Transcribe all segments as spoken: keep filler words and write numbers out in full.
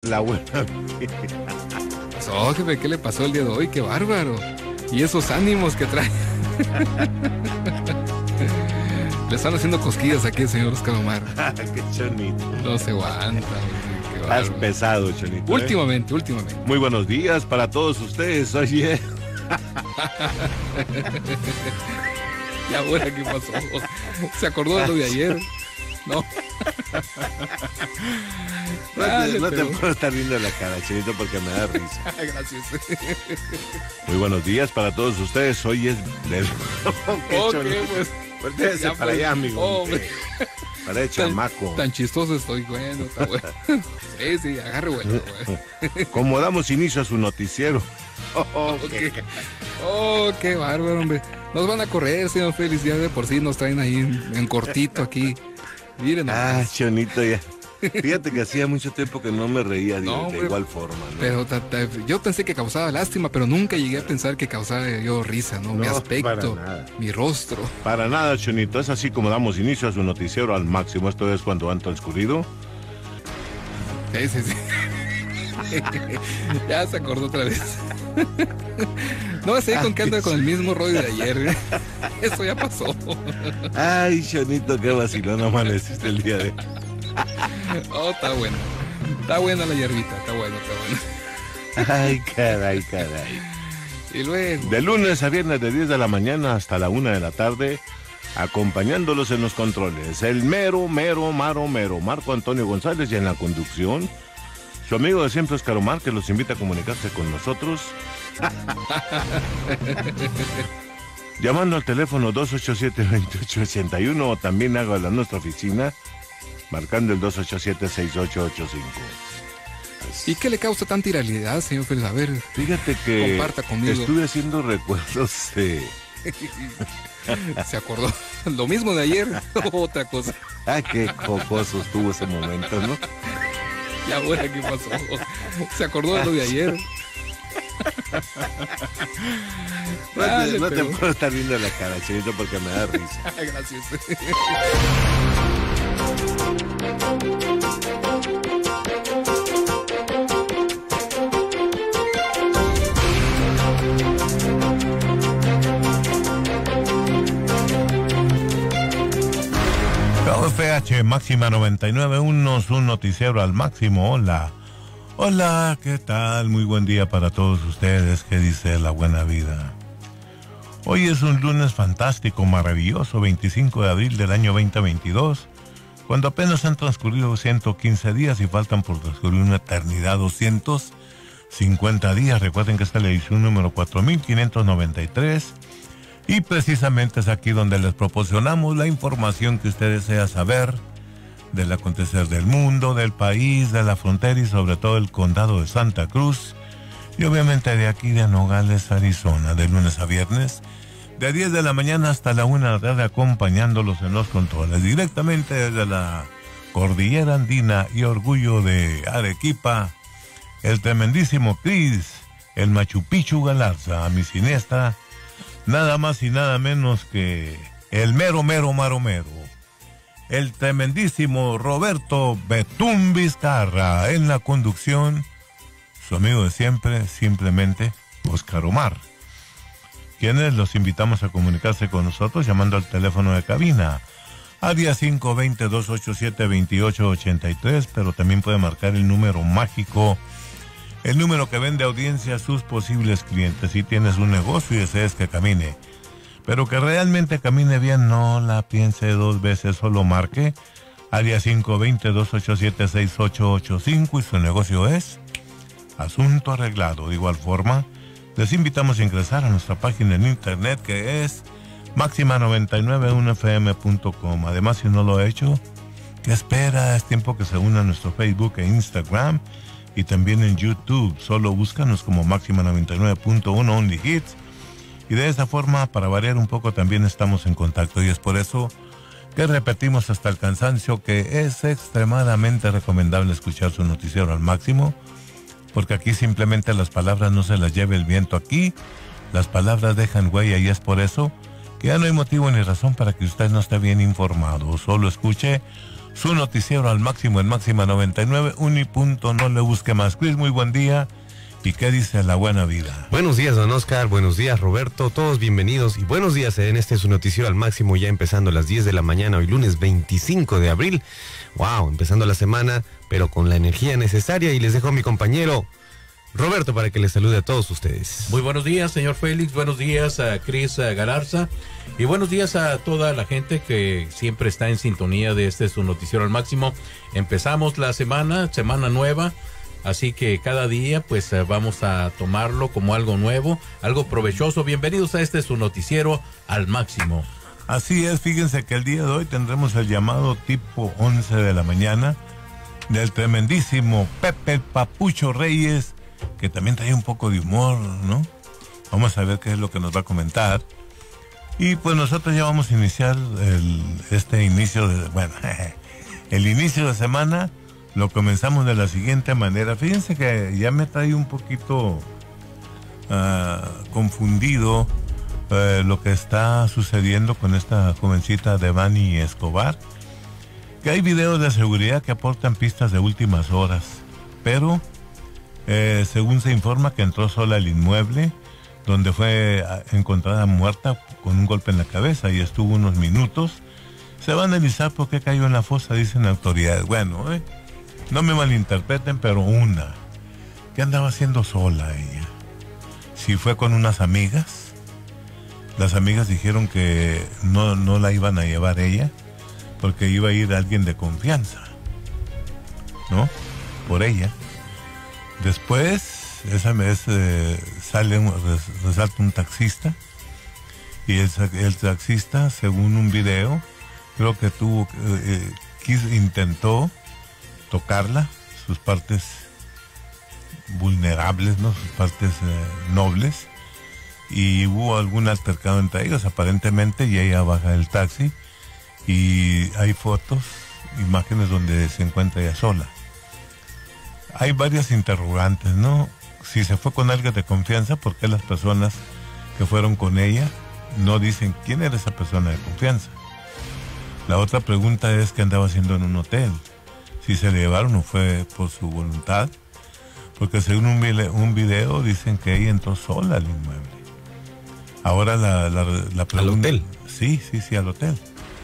La buena vida. Oh, jefe, ¿qué le pasó el día de hoy? ¡Qué bárbaro! Y esos ánimos que trae. Le están haciendo cosquillas aquí al señor Oscar Omar. Qué chonito. No se aguanta. Has pesado, chonito. Últimamente, ¿eh? últimamente. Muy buenos días para todos ustedes. Oye. ¿Y ahora qué pasó? ¿Se acordó de lo de ayer? No. No, Dale, te, no pero... te puedo estar viendo la cara, chinito, porque me da risa. Gracias. Muy buenos días para todos ustedes. Hoy es... ¿Qué ok, pues. Voltéese para allá, amigo. Oh, para el chamaco. Tan, tan chistoso estoy, bueno, está bueno. Sí, sí, agarre bueno. bueno. Como damos inicio a su noticiero. Oh, oh, qué, oh, qué bárbaro, hombre. Nos van a correr, señor Félix, ya de por sí nos traen ahí en, en cortito aquí. Miren. Ah, chonito, ya. Fíjate que hacía mucho tiempo que no me reía de, no, de igual forma, ¿no? Pero ta, ta, yo pensé que causaba lástima, pero nunca llegué a pensar que causaba yo risa, ¿no? no mi aspecto, mi rostro. Para nada, chonito. Es así como damos inicio a su noticiero al máximo. Esto es cuando han transcurrido. Sí, sí, sí. Ya se acordó otra vez. No va a seguir con que anda con el mismo rollo de ayer. Eso ya pasó. Ay, chonito, qué vacilón amaneciste el día de hoy. Oh, está bueno. Está buena la hierbita, está bueno, está bueno. Ay, caray, caray. Y luego. De lunes a viernes de diez de la mañana hasta la una de la tarde, acompañándolos en los controles, el mero, mero, maro, mero, Marco Antonio González, y en la conducción, su amigo de siempre, Oscar Omar, que los invita a comunicarse con nosotros. Llamando al teléfono dos ocho siete, dos ocho ocho uno o también hágalo a nuestra oficina marcando el dos ocho siete, seis ocho ocho cinco. ¿Y qué le causa tanta iralidad, señor Félix? A ver, fíjate que comparta conmigo. Estuve haciendo recuerdos de... ¿Se acordó? ¿Lo mismo de ayer o otra cosa? Ah, qué jocoso estuvo ese momento, ¿no? ¿Y ahora qué pasó? ¿Se acordó de lo de ayer? No, Dale, te, no pero... te puedo estar viendo la cara, chinito, porque me da risa. Gracias. F H Máxima noventa y nueve punto uno, su noticiero al máximo. Hola. Hola, ¿qué tal? Muy buen día para todos ustedes. ¿Qué dice la buena vida? Hoy es un lunes fantástico, maravilloso, veinticinco de abril del año veinte veintidós, cuando apenas han transcurrido ciento quince días y faltan por transcurrir una eternidad, doscientos cincuenta días. Recuerden que esta es la edición número cuatro mil quinientos noventa y tres y precisamente es aquí donde les proporcionamos la información que usted desea saber del acontecer del mundo, del país, de la frontera y sobre todo el condado de Santa Cruz, y obviamente de aquí de Nogales, Arizona, de lunes a viernes, de diez de la mañana hasta la una de la tarde, acompañándolos en los controles, directamente desde la cordillera andina y orgullo de Arequipa, el tremendísimo Cris, el Machu Picchu Galarza, a mi siniestra, nada más y nada menos que el mero, mero, maro, mero, el tremendísimo Roberto Betún Vizcarra, en la conducción, su amigo de siempre, simplemente Oscar Omar, quienes los invitamos a comunicarse con nosotros llamando al teléfono de cabina, área cinco dos cero, dos ocho siete, dos ocho ocho tres, pero también puede marcar el número mágico, el número que vende audiencia a sus posibles clientes. Si tienes un negocio y deseas que camine, pero que realmente camine bien, no la piense dos veces, solo marque área cinco dos cero, dos ocho siete, seis ocho ocho cinco y su negocio es asunto arreglado. De igual forma, les invitamos a ingresar a nuestra página en internet, que es máxima noventa y nueve punto uno f m punto com. Además, si no lo ha hecho, ¿qué espera? Es tiempo que se una a nuestro Facebook e Instagram y también en YouTube. Solo búscanos como máxima noventa y nueve punto uno Only Hits, y de esa forma, para variar un poco, también estamos en contacto, y es por eso que repetimos hasta el cansancio que es extremadamente recomendable escuchar su noticiero al máximo, porque aquí simplemente las palabras no se las lleva el viento. Aquí las palabras dejan huella, y es por eso que ya no hay motivo ni razón para que usted no esté bien informado. Solo escuche Su noticiero al máximo en Máxima noventa y nueve, Unipunto, no le busque más. Chris, muy buen día. ¿Y qué dice la buena vida? Buenos días, don Oscar. Buenos días, Roberto. Todos bienvenidos y buenos días en este su noticiero al máximo, ya empezando a las diez de la mañana, hoy lunes veinticinco de abril. Wow, empezando la semana, pero con la energía necesaria. Y les dejo a mi compañero Roberto para que les salude a todos ustedes. Muy buenos días, señor Félix. Buenos días a Cris Galarza. Y buenos días a toda la gente que siempre está en sintonía de este su noticiero al máximo. Empezamos la semana, semana nueva. Así que cada día pues vamos a tomarlo como algo nuevo, algo provechoso. Bienvenidos a este su noticiero al máximo. Así es, fíjense que el día de hoy tendremos el llamado tipo once de la mañana del tremendísimo Pepe el Papucho Reyes, que también trae un poco de humor, ¿no? Vamos a ver qué es lo que nos va a comentar. Y pues nosotros ya vamos a iniciar el, este inicio de, bueno, el inicio de semana lo comenzamos de la siguiente manera. Fíjense que ya me trae un poquito uh, confundido uh, lo que está sucediendo con esta jovencita Devani Escobar, que hay videos de seguridad que aportan pistas de últimas horas, pero eh, según se informa que entró sola al inmueble donde fue encontrada muerta con un golpe en la cabeza y estuvo unos minutos. Se va a analizar por qué cayó en la fosa, dicen autoridades. Bueno, eh, no me malinterpreten, pero una, ¿qué andaba haciendo sola ella? Si fue con unas amigas, las amigas dijeron que no, no la iban a llevar ella, porque iba a ir alguien de confianza, ¿no? Por ella. Después, esa vez eh, sale, un, res, resalta un taxista, y el, el taxista, según un video, creo que tuvo, eh, quiso, intentó tocarla, sus partes vulnerables, ¿no? Sus partes eh, nobles, y hubo algún altercado entre ellos, aparentemente, y ella baja del taxi, y hay fotos, imágenes donde se encuentra ella sola. Hay varias interrogantes, ¿no? Si se fue con alguien de confianza, ¿por qué las personas que fueron con ella no dicen quién era esa persona de confianza? La otra pregunta es qué andaba haciendo en un hotel. Si se le llevaron o fue por su voluntad, porque según un video, un video dicen que ella entró sola al inmueble. Ahora la, la, la pregunta... ¿Al hotel? Sí, sí, sí, al hotel.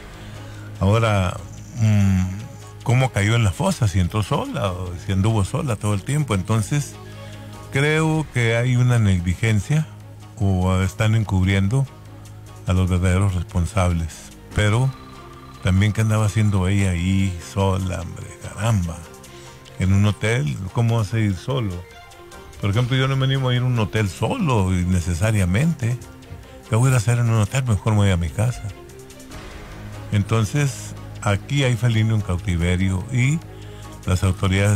Ahora, mmm, ¿cómo cayó en la fosa? Si entró sola o si anduvo sola todo el tiempo. Entonces, creo que hay una negligencia o están encubriendo a los verdaderos responsables. Pero también, ¿qué andaba haciendo ella ahí sola, hombre? Caramba. En un hotel, ¿cómo vas a ir solo? Por ejemplo, yo no me animo a ir a un hotel solo innecesariamente. ¿Qué voy a hacer en un hotel? Mejor me voy a mi casa. Entonces, aquí hay felino en cautiverio y las autoridades,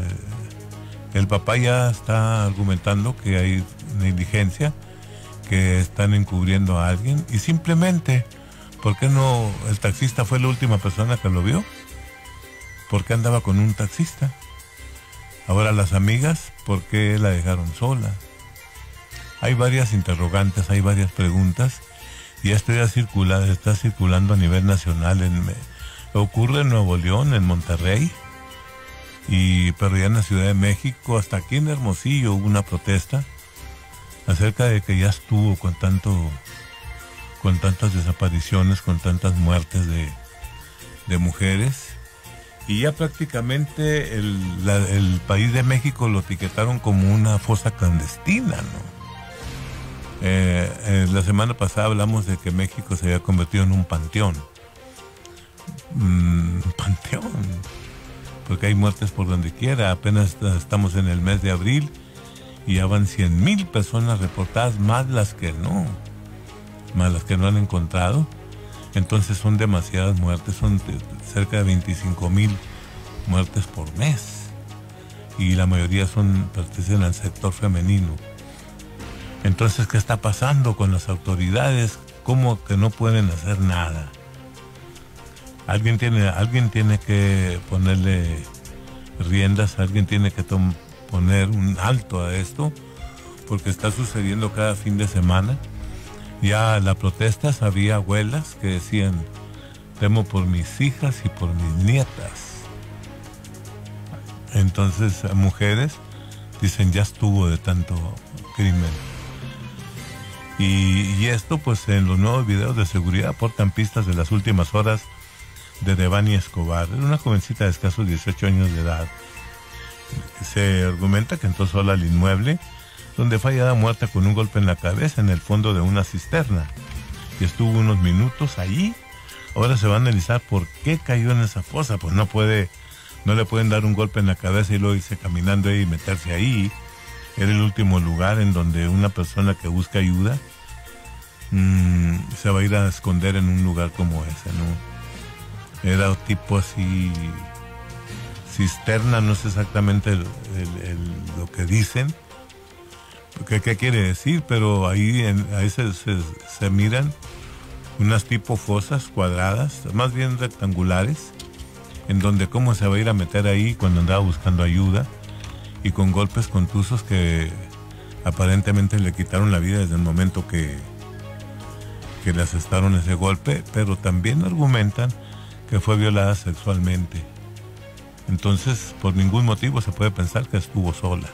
eh, el papá ya está argumentando que hay negligencia, que están encubriendo a alguien y simplemente, ¿por qué no el taxista fue la última persona que lo vio? ¿Por qué andaba con un taxista? Ahora las amigas, ¿por qué la dejaron sola? Hay varias interrogantes, hay varias preguntas y esto ya circula, está circulando a nivel nacional. En, ocurre en Nuevo León, en Monterrey, y pero ya en la Ciudad de México, hasta aquí en Hermosillo hubo una protesta acerca de que ya estuvo con tanto, con tantas desapariciones, con tantas muertes de, de mujeres. Y ya prácticamente el, la, el país de México lo etiquetaron como una fosa clandestina, ¿no? Eh, eh, la semana pasada hablamos de que México se había convertido en un panteón. Mm, panteón. Porque hay muertes por donde quiera. Apenas estamos en el mes de abril y ya van cien mil personas reportadas, más las que no. Más las que no han encontrado. Entonces son demasiadas muertes, son cerca de veinticinco mil muertes por mes. Y la mayoría son pertenecen al sector femenino. Entonces, ¿qué está pasando con las autoridades? ¿Cómo que no pueden hacer nada? Alguien tiene, alguien tiene que ponerle riendas, alguien tiene que poner un alto a esto, porque está sucediendo cada fin de semana. Ya la protesta, había abuelas que decían, temo por mis hijas y por mis nietas. Entonces, mujeres dicen, ya estuvo de tanto crimen. Y, y esto, pues, en los nuevos videos de seguridad aportan pistas de las últimas horas de Devani Escobar. Era una jovencita de escasos dieciocho años de edad. Se argumenta que entró sola al inmueble, donde fue hallada muerta con un golpe en la cabeza en el fondo de una cisterna. Y estuvo unos minutos allí. Ahora se va a analizar por qué cayó en esa fosa. Pues no puede, no le pueden dar un golpe en la cabeza y luego irse caminando ahí y meterse ahí. Era el último lugar en donde una persona que busca ayuda mmm, se va a ir a esconder en un lugar como ese, ¿no? Era tipo así, cisterna, no sé exactamente el, el, el, lo que dicen, qué, qué quiere decir, pero ahí, en, ahí se, se, se miran unas tipo fosas cuadradas, más bien rectangulares, en donde cómo se va a ir a meter ahí cuando andaba buscando ayuda, y con golpes contusos que aparentemente le quitaron la vida desde el momento que, que le asestaron ese golpe, pero también argumentan que fue violada sexualmente. Entonces, por ningún motivo se puede pensar que estuvo sola.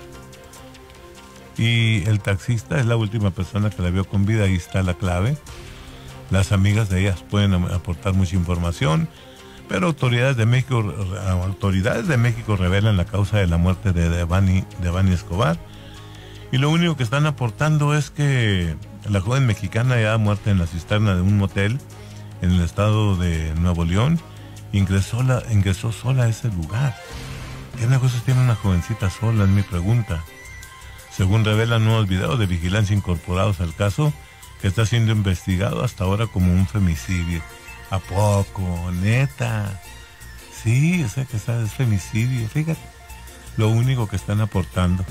Y el taxista es la última persona que la vio con vida, ahí está la clave. Las amigas de ellas pueden aportar mucha información, pero autoridades de México, autoridades de México revelan la causa de la muerte de Devani, Devani Escobar. Y lo único que están aportando es que la joven mexicana ya muerta en la cisterna de un motel en el estado de Nuevo León, ingresó, la, ingresó sola a ese lugar. ¿Qué negocios tiene una jovencita sola? Es mi pregunta. Según revelan nuevos videos de vigilancia incorporados al caso, que está siendo investigado hasta ahora como un femicidio. ¿A poco? ¿Neta? Sí, o sea que está, es femicidio. Fíjate, lo único que están aportando.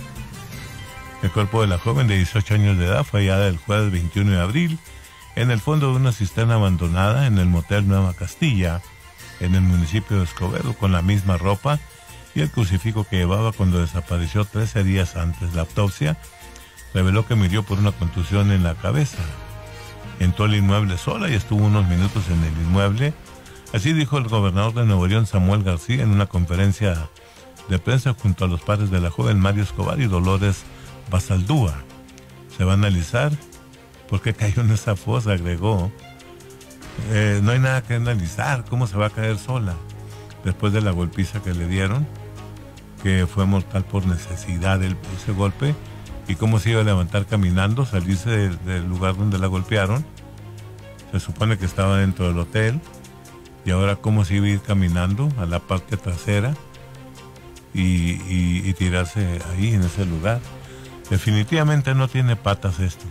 El cuerpo de la joven de dieciocho años de edad fue hallada el jueves veintiuno de abril en el fondo de una cisterna abandonada en el motel Nueva Castilla, en el municipio de Escobedo, con la misma ropa y el crucifijo que llevaba cuando desapareció trece días antes. La autopsia reveló que murió por una contusión en la cabeza. Entró al inmueble sola y estuvo unos minutos en el inmueble. Así dijo el gobernador de Nuevo León, Samuel García, en una conferencia de prensa junto a los padres de la joven Mario Escobar y Dolores Basaldúa. Se va a analizar por qué cayó en esa fosa, agregó. Eh, no hay nada que analizar, cómo se va a caer sola después de la golpiza que le dieron, que fue mortal por necesidad el, ese golpe, y cómo se iba a levantar caminando, salirse de, del lugar donde la golpearon. Se supone que estaba dentro del hotel, y ahora cómo se iba a ir caminando a la parte trasera y, y, y tirarse ahí en ese lugar. Definitivamente no tiene patas esto,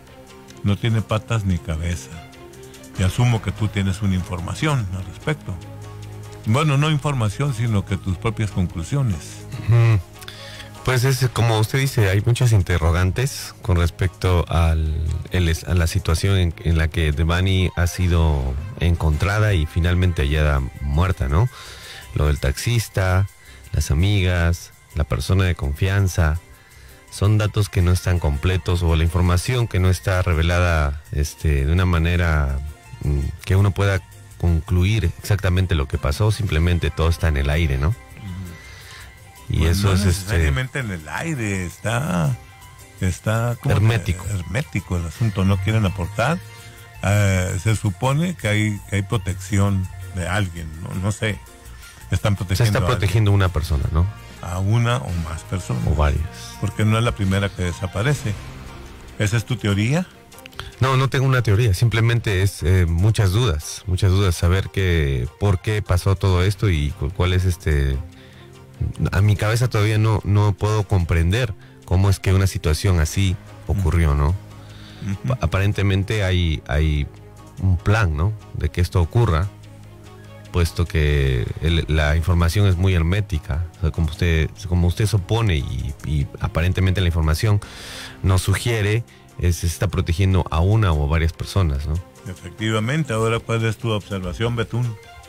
no tiene patas ni cabeza, y asumo que tú tienes una información al respecto. Bueno, no información, sino que tus propias conclusiones. Mm. Pues es como usted dice, hay muchas interrogantes con respecto al, el, a la situación en, en la que Devani ha sido encontrada y finalmente hallada muerta, ¿no? Lo del taxista, las amigas, la persona de confianza, son datos que no están completos, o la información que no está revelada este, de una manera mm, que uno pueda concluir exactamente lo que pasó. Simplemente todo está en el aire, ¿no? Y pues eso no es necesariamente este, en el aire, está, está como hermético. Que, hermético el asunto, no quieren aportar. Uh, se supone que hay, que hay protección de alguien, no, no sé. Están protegiendo se está protegiendo a una persona, ¿no? A una o más personas. O varias. Porque no es la primera que desaparece. ¿Esa es tu teoría? No, no tengo una teoría, simplemente es eh, muchas dudas, muchas dudas, saber que, por qué pasó todo esto y cuál es este... A mi cabeza todavía no, no puedo comprender cómo es que una situación así ocurrió, ¿no? Uh-huh. Aparentemente hay, hay un plan, ¿no? De que esto ocurra, puesto que el, la información es muy hermética, o sea, como usted, como usted supone y, y aparentemente la información nos sugiere, es, se está protegiendo a una o varias personas, ¿no? Efectivamente. Ahora, ¿cuál es tu observación, Betún?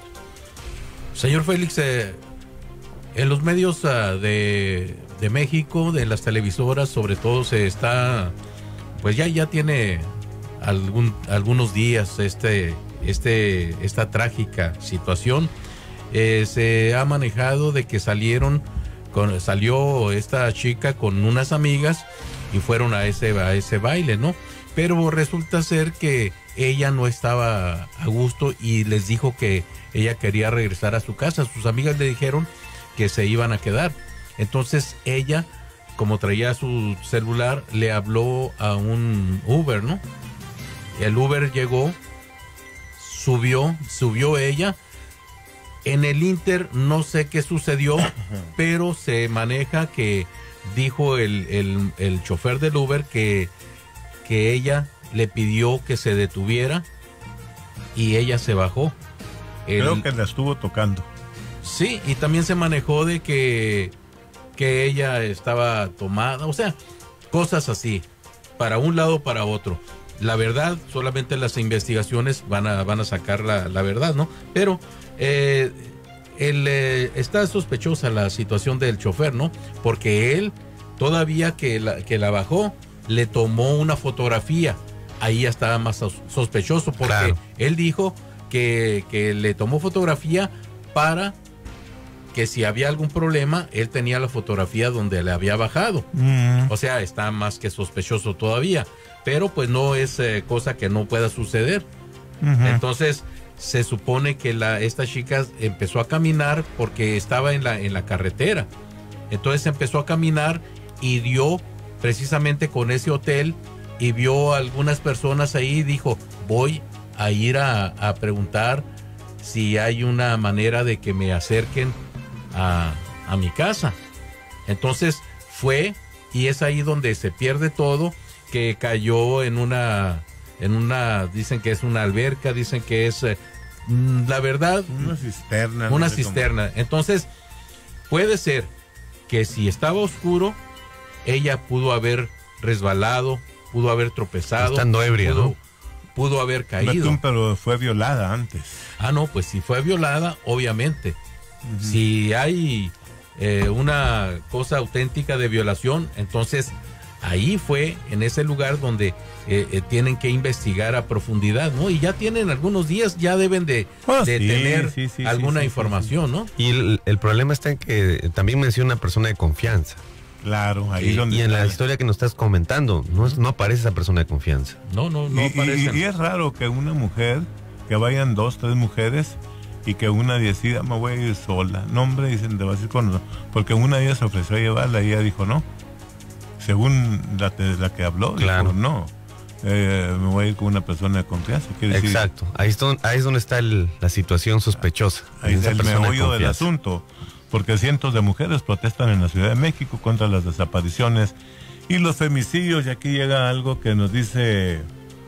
Señor Félix, eh, en los medios uh, de, de México, de las televisoras, sobre todo, se está, pues ya, ya tiene algún, algunos días este, este, esta trágica situación. Eh, se ha manejado de que salieron, con, salió esta chica con unas amigas y fueron a ese, a ese baile, ¿no? Pero resulta ser que ella no estaba a gusto y les dijo que ella quería regresar a su casa. Sus amigas le dijeron que se iban a quedar. Entonces ella, como traía su celular, le habló a un Uber, ¿no? El Uber llegó, subió, subió ella. En el Inter no sé qué sucedió, pero se maneja que dijo el, el, el chofer del Uber que, que ella le pidió que se detuviera y ella se bajó. El, Creo que la estuvo tocando. Sí, y también se manejó de que, que ella estaba tomada, o sea, cosas así, para un lado para otro. La verdad, solamente las investigaciones van a, van a sacar la, la verdad, ¿no? Pero eh, el, eh, está sospechosa la situación del chofer, ¿no? Porque él, todavía que la, que la bajó, le tomó una fotografía. Ahí ya estaba más sospechoso, porque claro, él dijo que, que le tomó fotografía para que si había algún problema, él tenía la fotografía donde le había bajado. Mm. O sea, está más que sospechoso todavía. Pero pues no es eh, cosa que no pueda suceder. Uh-huh. Entonces se supone que la, esta chica empezó a caminar porque estaba en la, en la carretera. Entonces empezó a caminar y dio precisamente con ese hotel y vio a algunas personas ahí y dijo, voy a ir a, a preguntar si hay una manera de que me acerquen a, a mi casa. Entonces fue y es ahí donde se pierde todo, que cayó en una, en una, dicen que es una alberca, dicen que es, eh, la verdad, una cisterna. Una no sé cisterna. cómo. Entonces, puede ser que si estaba oscuro, ella pudo haber resbalado, pudo haber tropezado. Estando ebria, pudo, ¿no? Pudo haber caído. Pero fue violada antes. Ah, no, pues si fue violada, obviamente. Uh-huh. Si hay eh, una cosa auténtica de violación, entonces ahí fue, en ese lugar donde eh, eh, tienen que investigar a profundidad, ¿no? Y ya tienen algunos días, ya deben de, oh, de sí, tener sí, sí, alguna sí, sí, información, sí, sí. ¿no? Y el, el problema está en que también menciona una persona de confianza. Claro, ahí y, donde y en está. la historia que nos estás comentando, no, no aparece esa persona de confianza. No, no, no y, aparece. Y, y es raro que una mujer, que vayan dos, tres mujeres, y que una decida, me voy a ir sola. No, hombre, dicen, te vas a ir con nosotros. Porque una de ellas se ofreció a llevarla y ella dijo no. Según la, la que habló, claro, dijo no. Eh, me voy a ir con una persona de confianza. Exacto. Decir, ahí, es donde, ahí es donde está el, la situación sospechosa. Ahí es el meollo del asunto. Porque cientos de mujeres protestan en la Ciudad de México contra las desapariciones y los femicidios. Y aquí llega algo que nos dice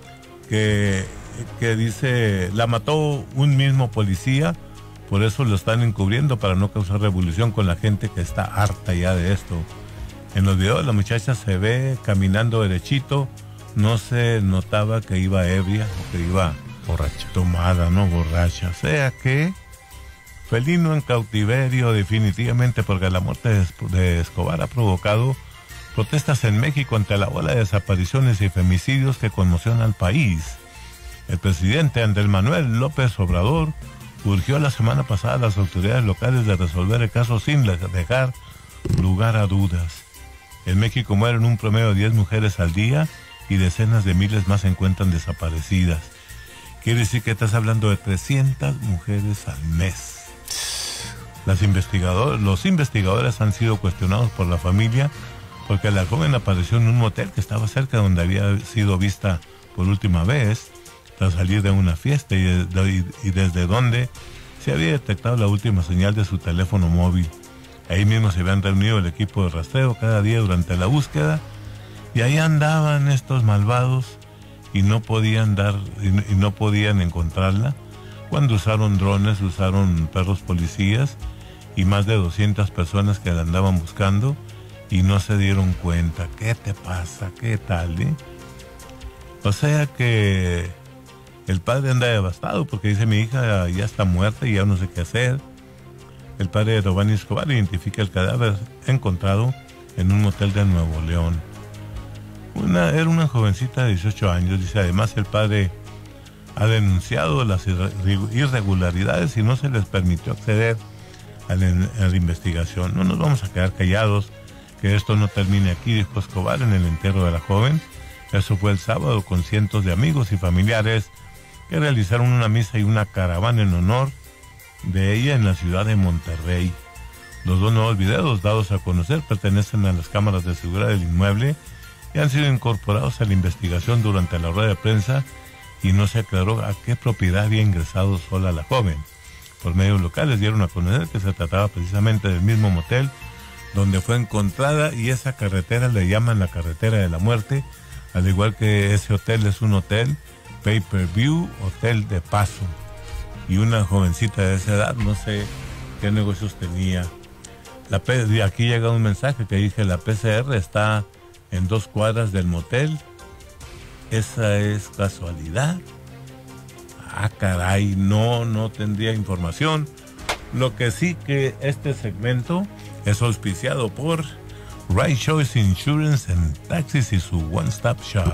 que, que dice, la mató un mismo policía, por eso lo están encubriendo para no causar revolución con la gente que está harta ya de esto. En los videos la muchacha se ve caminando derechito, no se notaba que iba ebria o que iba borracha, tomada, no borracha. O sea que felino en cautiverio definitivamente, porque la muerte de Escobar ha provocado protestas en México ante la ola de desapariciones y femicidios que conmociona al país. El presidente Andrés Manuel López Obrador urgió la semana pasada a las autoridades locales de resolver el caso sin dejar lugar a dudas. En México mueren un promedio de diez mujeres al día y decenas de miles más se encuentran desaparecidas. Quiere decir que estás hablando de trescientas mujeres al mes. Las investigadores, los investigadores han sido cuestionados por la familia porque la joven apareció en un motel que estaba cerca de donde había sido vista por última vez tras salir de una fiesta y, de, y desde donde se había detectado la última señal de su teléfono móvil. Ahí mismo se habían reunido el equipo de rastreo cada día durante la búsqueda y ahí andaban estos malvados y no podían dar y, y no podían encontrarla. Cuando usaron drones, usaron perros policías y más de doscientas personas que la andaban buscando y no se dieron cuenta. ¿Qué te pasa? ¿Qué tal? Eh? O sea que el padre anda devastado porque dice, mi hija ya está muerta y ya no sé qué hacer. El padre de Giovanni Escobar identifica el cadáver encontrado en un motel de Nuevo León. Una, era una jovencita de dieciocho años, dice. Además, el padre ha denunciado las irregularidades y no se les permitió acceder a la, a la investigación. No nos vamos a quedar callados, que esto no termine aquí, dijo Escobar en el entierro de la joven. Eso fue el sábado, con cientos de amigos y familiares que realizaron una misa y una caravana en honor de ella en la ciudad de Monterrey. Los dos nuevos videos dados a conocer pertenecen a las cámaras de seguridad del inmueble y han sido incorporados a la investigación durante la rueda de prensa, y no se aclaró a qué propiedad había ingresado sola la joven. Por medios locales dieron a conocer que se trataba precisamente del mismo motel donde fue encontrada, y esa carretera le llaman la carretera de la muerte, al igual que ese hotel es un hotel pay-per-view, hotel de paso. Y una jovencita de esa edad, no sé qué negocios tenía. La P- aquí llega un mensaje que dice: la P C R está en dos cuadras del motel. ¿Esa es casualidad? Ah, caray, no, no tendría información. Lo que sí, que este segmento es auspiciado por Right Choice Insurance and Taxis y su One Stop Shop.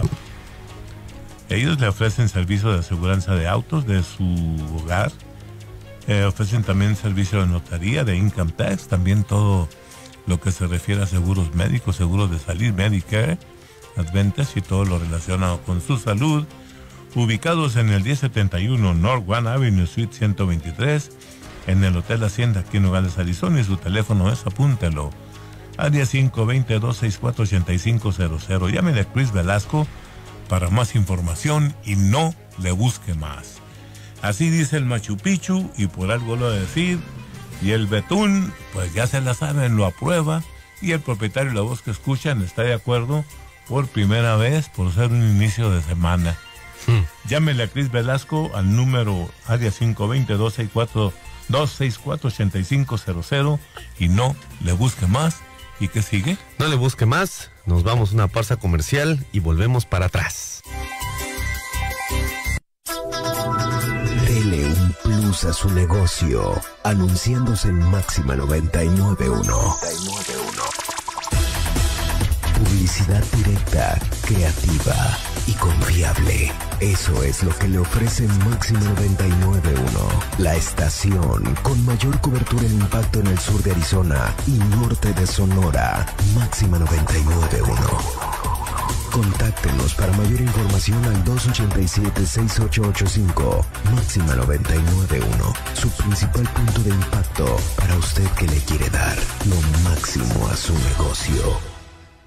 Ellos le ofrecen servicio de aseguranza de autos de su hogar. Eh, ofrecen también servicio de notaría, de income tax, también todo lo que se refiere a seguros médicos, seguros de salud, Medicare, Advantage y todo lo relacionado con su salud. Ubicados en el diez setenta y uno North One Avenue, Suite ciento veintitrés, en el Hotel Hacienda, aquí en Nogales, Arizona, y su teléfono es, apúntelo, área cinco dos cero, dos seis cuatro, ocho cinco cero cero. Llámele a Chris Velasco para más información y no le busque más. Así dice el Machu Picchu, y por algo lo de decir, y el Betún, pues ya se la saben, lo aprueba, y el propietario y la voz que escuchan está de acuerdo por primera vez, por ser un inicio de semana. Hmm. Llámele a Chris Velasco al número área cinco dos cero, dos seis cuatro, dos seis cuatro, ocho cinco cero cero y no le busque más. ¿Y qué sigue? No le busque más, nos vamos a una pausa comercial y volvemos para atrás. Dele un plus a su negocio, anunciándose en Máxima noventa y nueve punto uno. Publicidad directa, creativa y confiable. Eso es lo que le ofrece Máxima noventa y nueve punto uno. La estación con mayor cobertura en impacto en el sur de Arizona y norte de Sonora. Máxima noventa y nueve punto uno. Contáctenos para mayor información al dos ocho siete, seis ocho ocho cinco. Máxima noventa y nueve punto uno. Su principal punto de impacto para usted que le quiere dar lo máximo a su negocio.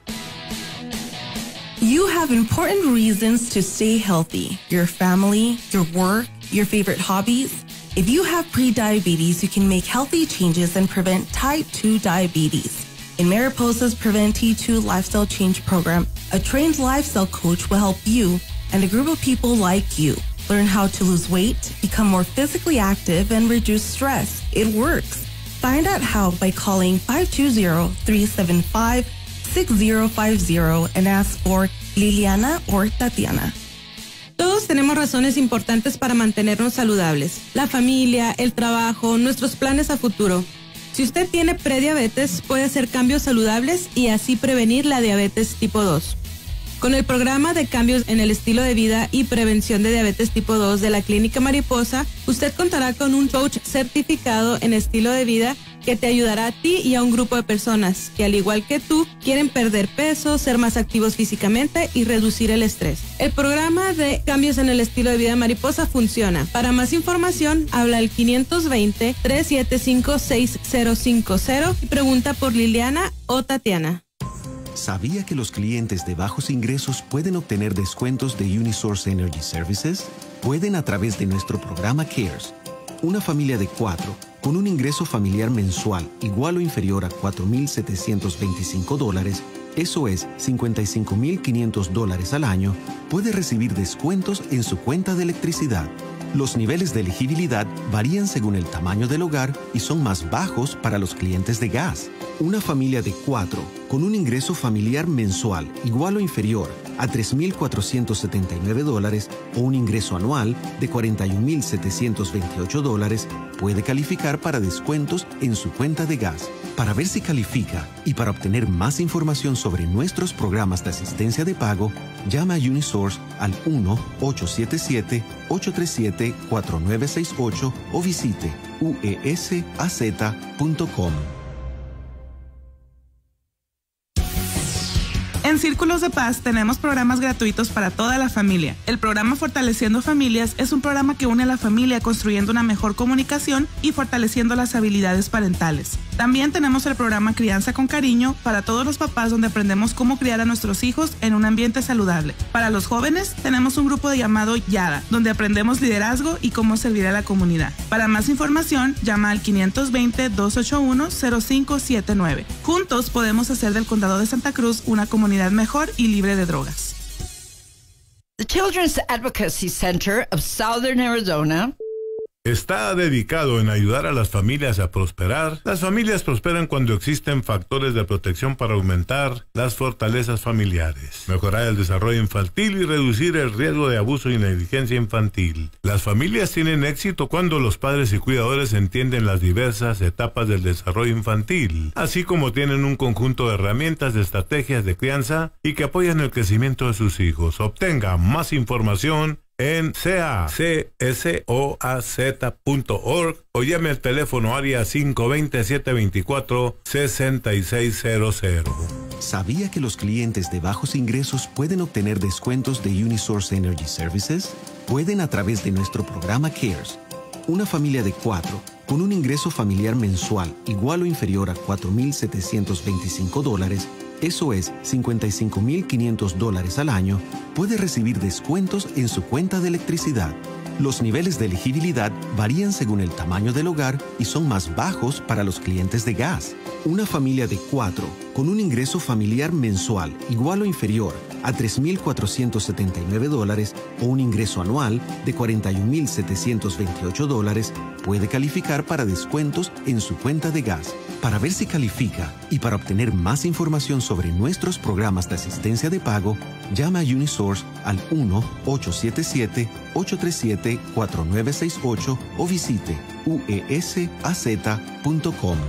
You have important reasons to stay healthy. Your family, your work, your favorite hobbies. If you have prediabetes, you can make healthy changes and prevent type two diabetes. In Mariposa's Prevent T two Lifestyle Change Program, a trained lifestyle coach will help you and a group of people like you learn how to lose weight, become more physically active, and reduce stress. It works. Find out how by calling five two zero, three seven five, six zero five zero and ask for Liliana or Tatiana. Todos tenemos razones importantes para mantenernos saludables. La familia, el trabajo, nuestros planes a futuro. Si usted tiene prediabetes, puede hacer cambios saludables y así prevenir la diabetes tipo dos. Con el programa de cambios en el estilo de vida y prevención de diabetes tipo dos de la Clínica Mariposa, usted contará con un coach certificado en estilo de vida que te ayudará a ti y a un grupo de personas que, al igual que tú, quieren perder peso, ser más activos físicamente y reducir el estrés. El programa de cambios en el estilo de vida Mariposa funciona. Para más información, habla al quinientos veinte, trescientos setenta y cinco, sesenta cincuenta y pregunta por Liliana o Tatiana. ¿Sabía que los clientes de bajos ingresos pueden obtener descuentos de Unisource Energy Services? Pueden a través de nuestro programa CARES. Una familia de cuatro, con un ingreso familiar mensual igual o inferior a cuatro mil setecientos veinticinco dólares, eso es cincuenta y cinco mil quinientos dólares al año, puede recibir descuentos en su cuenta de electricidad. Los niveles de elegibilidad varían según el tamaño del hogar y son más bajos para los clientes de gas. Una familia de cuatro, con un ingreso familiar mensual igual o inferior a tres mil cuatrocientos setenta y nueve dólares o un ingreso anual de cuarenta y un mil setecientos veintiocho dólares, puede calificar para descuentos en su cuenta de gas. Para ver si califica y para obtener más información sobre nuestros programas de asistencia de pago, llama a Unisource al uno ocho siete siete, ocho tres siete, cuatro nueve seis ocho o visite u e s a z punto com. En Círculos de Paz tenemos programas gratuitos para toda la familia. El programa Fortaleciendo Familias es un programa que une a la familia construyendo una mejor comunicación y fortaleciendo las habilidades parentales. También tenemos el programa Crianza con Cariño para todos los papás, donde aprendemos cómo criar a nuestros hijos en un ambiente saludable. Para los jóvenes tenemos un grupo llamado Yada, donde aprendemos liderazgo y cómo servir a la comunidad. Para más información, llama al quinientos veinte, doscientos ochenta y uno, cero cinco siete nueve. Juntos podemos hacer del Condado de Santa Cruz una comunidad mejor y libre de drogas. The Children's Advocacy Center of Southern Arizona está dedicado en ayudar a las familias a prosperar. Las familias prosperan cuando existen factores de protección para aumentar las fortalezas familiares, mejorar el desarrollo infantil y reducir el riesgo de abuso y negligencia infantil. Las familias tienen éxito cuando los padres y cuidadores entienden las diversas etapas del desarrollo infantil, así como tienen un conjunto de herramientas de estrategias de crianza y que apoyan el crecimiento de sus hijos. Obtenga más información en c a c s o a z punto org o llame al teléfono área cinco dos cero, siete dos cuatro, seis seis cero cero. ¿Sabía que los clientes de bajos ingresos pueden obtener descuentos de Unisource Energy Services? Pueden a través de nuestro programa CARES. Una familia de cuatro con un ingreso familiar mensual igual o inferior a cuatro mil setecientos veinticinco dólares, eso es cincuenta y cinco mil quinientos dólares al año, puede recibir descuentos en su cuenta de electricidad. Los niveles de elegibilidad varían según el tamaño del hogar y son más bajos para los clientes de gas. Una familia de cuatro con un ingreso familiar mensual igual o inferior a tres mil cuatrocientos setenta y nueve dólares o un ingreso anual de cuarenta y un mil setecientos veintiocho dólares puede calificar para descuentos en su cuenta de gas. Para ver si califica y para obtener más información sobre nuestros programas de asistencia de pago, llama a Unisource al uno ocho siete siete, ocho tres siete, cuatro nueve seis ocho o visite u e s a z punto com.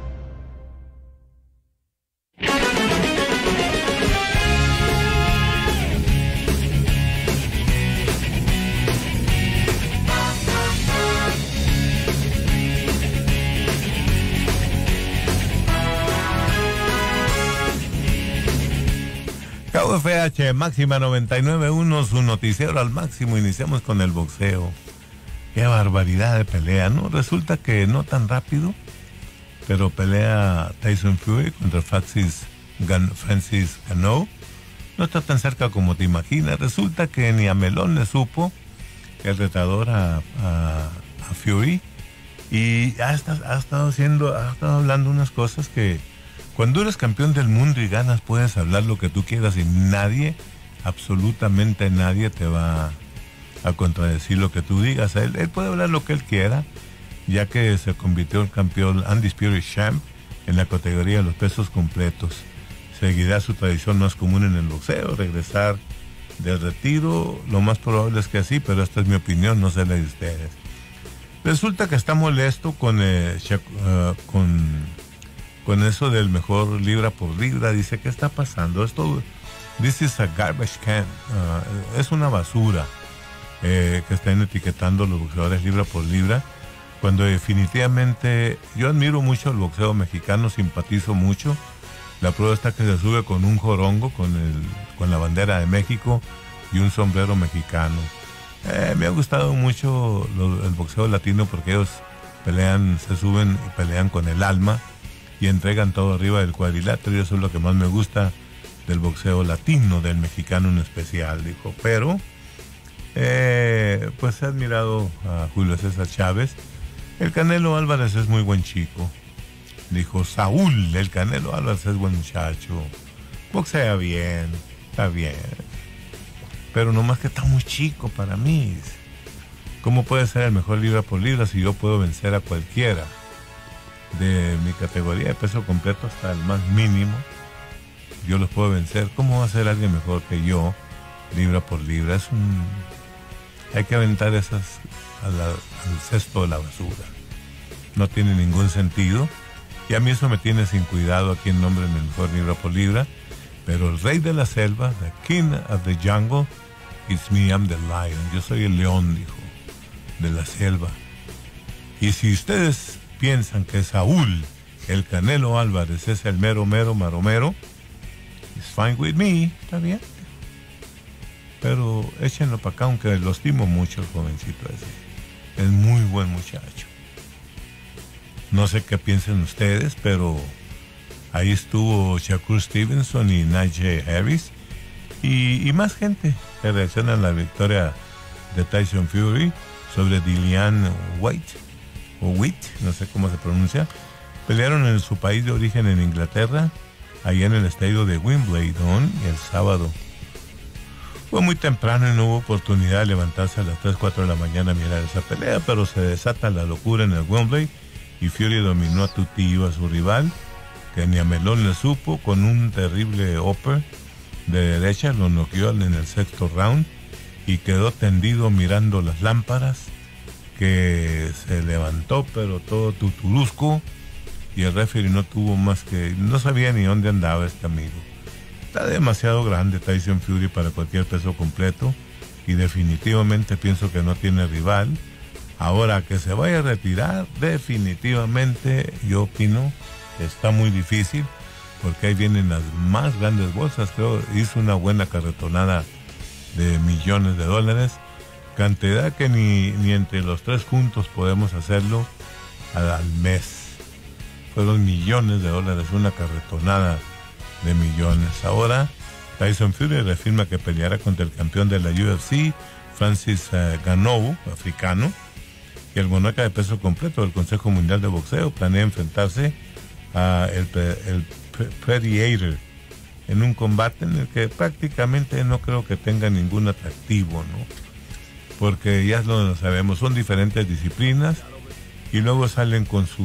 K F H Máxima noventa y nueve punto uno, su noticiero al máximo. Iniciamos con el boxeo. Qué barbaridad de pelea, ¿no? Resulta que no tan rápido, pero pelea Tyson Fury contra Francis, Gan, Francis Ngannou. No está tan cerca como te imaginas. Resulta que ni a Melón le supo el retador a, a, a Fury, y ha, ha estado haciendo, ha estado hablando unas cosas que cuando eres campeón del mundo y ganas puedes hablar lo que tú quieras y nadie, absolutamente nadie te va a contradecir lo que tú digas. Él, él puede hablar lo que él quiera, ya que se convirtió en campeón undisputed champ en la categoría de los pesos completos. Seguirá su tradición más común en el boxeo, regresar del retiro. Lo más probable es que así, pero esta es mi opinión, no sé la de ustedes. Resulta que está molesto con, eh, uh, con con eso del mejor libra por libra. Dice, ¿qué está pasando? Esto, this is a garbage can, uh, es una basura eh, que están etiquetando los boxeadores libra por libra, cuando definitivamente yo admiro mucho el boxeo mexicano, simpatizo mucho. La prueba está que se sube con un jorongo, con, el, con la bandera de México y un sombrero mexicano. Eh, me ha gustado mucho lo, el boxeo latino, porque ellos pelean, se suben y pelean con el alma y entregan todo arriba del cuadrilátero, y eso es lo que más me gusta del boxeo latino, del mexicano en especial, dijo. Pero, eh, pues he admirado a Julio César Chávez. El Canelo Álvarez es muy buen chico, dijo Saúl. El Canelo Álvarez es buen muchacho, boxea bien, está bien, pero nomás que está muy chico para mí. ¿Cómo puede ser el mejor libra por libra si yo puedo vencer a cualquiera de mi categoría de peso completo hasta el más mínimo? Yo los puedo vencer. ¿Cómo va a ser alguien mejor que yo libra por libra. Es un... Hay que aventar esas a la, al cesto de la basura. No tiene ningún sentido. Y a mí eso me tiene sin cuidado aquí en nombre del mejor libra por libra. Pero el rey de la selva, the king of the jungle, it's me, I'm the lion. Yo soy el león, dijo, de la selva. Y si ustedes piensan que Saúl, el Canelo Álvarez, es el mero, mero, maromero, it's fine with me, está bien. Pero échenlo para acá, aunque lo estimo mucho el jovencito ese. Es muy buen muchacho. No sé qué piensen ustedes, pero ahí estuvo Shakur Stevenson y Najee Harris y, y más gente que reacciona a la victoria de Tyson Fury sobre Dillian White o Witt, no sé cómo se pronuncia. Pelearon en su país de origen en Inglaterra, allá en el estadio de Wimbledon el sábado. Fue muy temprano y no hubo oportunidad de levantarse a las tres, cuatro de la mañana a mirar esa pelea, pero se desata la locura en el Wembley y Fury dominó a tu tío, a su rival, que ni a melón le supo, con un terrible upper de derecha, lo noqueó en el sexto round y quedó tendido mirando las lámparas, que se levantó pero todo tuturusco, y el referee no tuvo más que, no sabía ni dónde andaba este amigo. Está demasiado grande Tyson Fury para cualquier peso completo y definitivamente pienso que no tiene rival. Ahora que se vaya a retirar, definitivamente yo opino que está muy difícil, porque ahí vienen las más grandes bolsas. Creo hizo una buena carretonada de millones de dólares, cantidad que ni, ni entre los tres juntos podemos hacerlo al, al mes. Fueron millones de dólares, una carretonada de millones. Ahora Tyson Fury reafirma que peleará contra el campeón de la U F C, Francis uh, Ngannou, africano, y el monarca de peso completo del Consejo Mundial de Boxeo planea enfrentarse a el, el Predator en un combate en el que prácticamente no creo que tenga ningún atractivo, ¿no? Porque ya lo sabemos, son diferentes disciplinas y luego salen con su,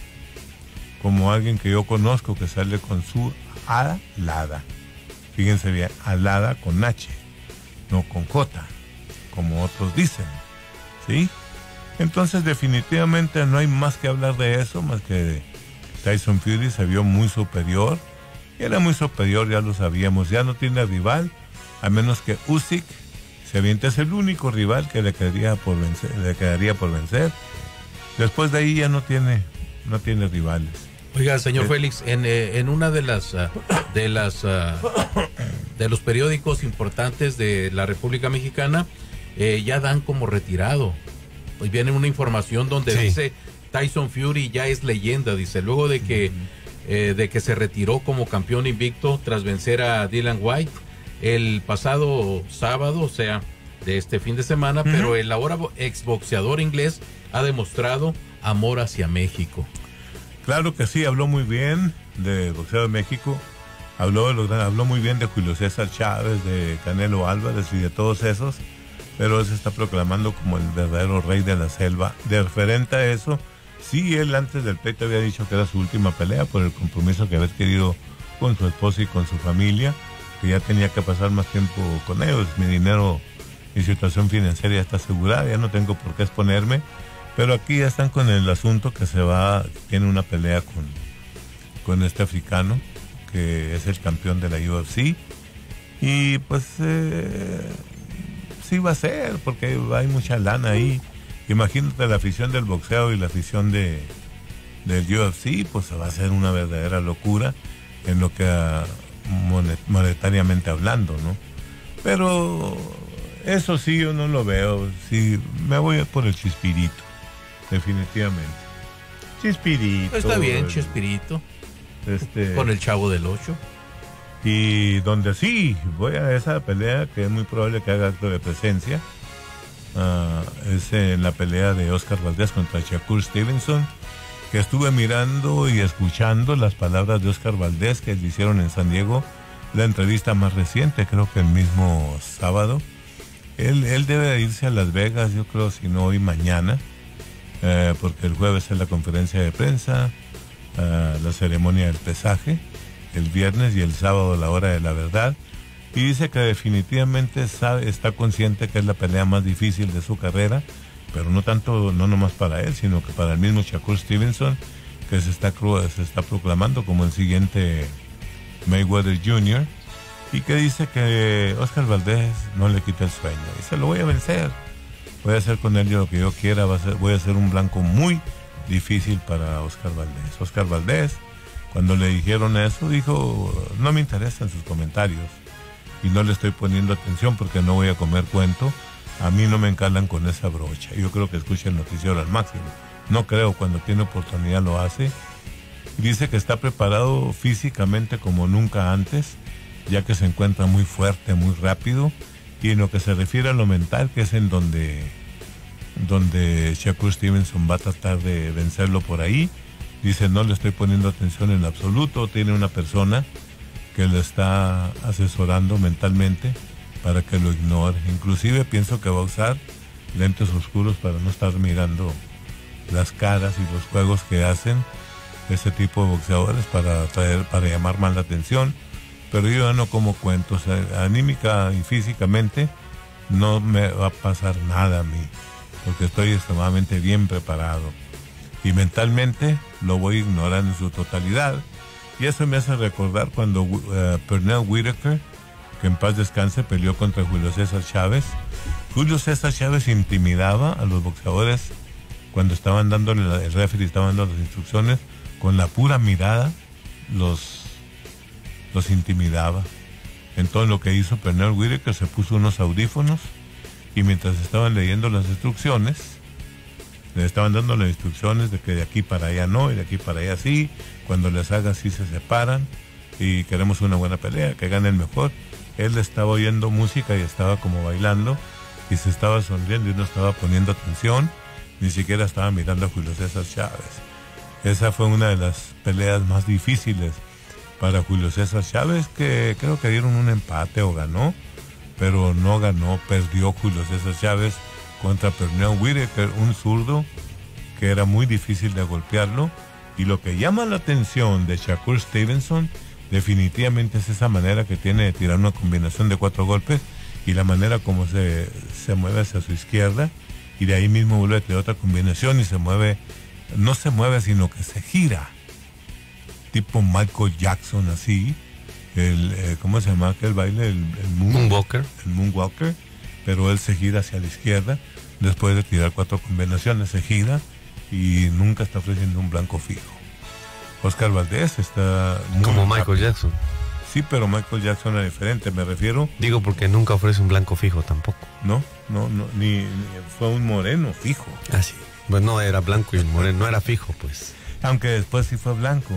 como alguien que yo conozco que sale con su alada, fíjense bien, alada con H, no con J, como otros dicen, ¿sí? Entonces definitivamente no hay más que hablar de eso, más que Tyson Fury se vio muy superior, y era muy superior, ya lo sabíamos, ya no tiene rival, a menos que Usyk se aviente, es el único rival que le quedaría por vencer, le quedaría por vencer. Después de ahí ya no tiene, no tiene rivales. Oiga, señor eh, Félix, en, eh, en una de las uh, de las uh, de los periódicos importantes de la República Mexicana eh, ya dan como retirado. Pues viene una información donde sí. dice Tyson Fury ya es leyenda, dice, luego de que uh-huh. eh, de que se retiró como campeón invicto tras vencer a Dillian White el pasado sábado, o sea, de este fin de semana, uh-huh. pero el ahora exboxeador inglés ha demostrado amor hacia México. Claro que sí, habló muy bien de boxeo de México, habló, de los, habló muy bien de Julio César Chávez, de Canelo Álvarez y de todos esos, pero él se está proclamando como el verdadero rey de la selva. De referente a eso, sí, él antes del pleito había dicho que era su última pelea por el compromiso que había adquirido con su esposa y con su familia, que ya tenía que pasar más tiempo con ellos. Mi dinero, mi situación financiera ya está asegurada, ya no tengo por qué exponerme. Pero aquí ya están con el asunto que se va, tiene una pelea con, con este africano, que es el campeón de la U F C. Y pues eh, sí va a ser, porque hay mucha lana ahí. Imagínate la afición del boxeo y la afición de del U F C, pues va a ser una verdadera locura en lo que uh, monet, monetariamente hablando, ¿no? Pero eso sí yo no lo veo. Sí, me voy por el Chispirito. Definitivamente. Chispirito. Está bien, Chispirito. Este, con el Chavo del Ocho. Y donde sí, voy a esa pelea que es muy probable que haga acto de presencia. Uh, es en la pelea de Oscar Valdés contra Shakur Stevenson, que estuve mirando y escuchando las palabras de Oscar Valdés que le hicieron en San Diego, la entrevista más reciente, creo que el mismo sábado. Él, él debe irse a Las Vegas, yo creo, si no hoy, mañana. Eh, porque el jueves es la conferencia de prensa, uh, la ceremonia del pesaje, el viernes y el sábado la hora de la verdad. Y dice que definitivamente sabe, está consciente que es la pelea más difícil de su carrera, pero no tanto, no nomás para él, sino que para el mismo Shakur Stevenson, que se está, se está proclamando como el siguiente Mayweather junior, y que dice que Oscar Valdés no le quita el sueño. Dice, lo voy a vencer, voy a hacer con él lo que yo quiera, va a ser, voy a ser un blanco muy difícil para Oscar Valdés. Oscar Valdés, cuando le dijeron eso, dijo, no me interesan sus comentarios y no le estoy poniendo atención porque no voy a comer cuento. A mí no me encalan con esa brocha. Yo creo que escucha el noticiero al máximo. No creo, cuando tiene oportunidad lo hace. Dice que está preparado físicamente como nunca antes, ya que se encuentra muy fuerte, muy rápido. Y en lo que se refiere a lo mental, que es en donde, donde Shakur Stevenson va a tratar de vencerlo por ahí, dice, no le estoy poniendo atención en absoluto. Tiene una persona que le está asesorando mentalmente para que lo ignore. Inclusive pienso que va a usar lentes oscuros para no estar mirando las caras y los juegos que hacen ese tipo de boxeadores para atraer, para llamar más la atención. Pero yo ya no como cuentos, anímica y físicamente no me va a pasar nada a mí, porque estoy extremadamente bien preparado. Y mentalmente lo voy a ignorar en su totalidad. Y eso me hace recordar cuando uh, Pernell Whitaker, que en paz descanse, peleó contra Julio César Chávez. Julio César Chávez intimidaba a los boxeadores cuando estaban dándole, el referee estaba dando las instrucciones, con la pura mirada los, los intimidaba. Entonces lo que hizo Pernell Whitaker, se puso unos audífonos y mientras estaban leyendo las instrucciones, le estaban dando las instrucciones de que de aquí para allá no y de aquí para allá sí, cuando les haga así se separan y queremos una buena pelea, que gane el mejor. Él estaba oyendo música y estaba como bailando y se estaba sonriendo y no estaba poniendo atención, ni siquiera estaba mirando a Julio César Chávez. Esa fue una de las peleas más difíciles para Julio César Chávez, que creo que dieron un empate o ganó, pero no ganó, perdió Julio César Chávez contra Pernell Whitaker, un zurdo que era muy difícil de golpearlo. Y lo que llama la atención de Shakur Stevenson definitivamente es esa manera que tiene de tirar una combinación de cuatro golpes y la manera como se, se mueve hacia su izquierda y de ahí mismo vuelve a tirar otra combinación y se mueve, no se mueve sino que se gira, tipo Michael Jackson así, el, eh, ¿cómo se llama aquel baile? El, el moon, Moonwalker. El Moonwalker, pero él se gira hacia la izquierda después de tirar cuatro combinaciones, se gira y nunca está ofreciendo un blanco fijo. Oscar Valdés está muy como Michael rápido. Jackson. Sí, pero Michael Jackson era diferente, me refiero. Digo porque nunca ofrece un blanco fijo tampoco. No, no, no, ni, ni fue un moreno fijo. Ah, sí. Pues no era blanco y el moreno, no era fijo, pues. Aunque después sí fue blanco.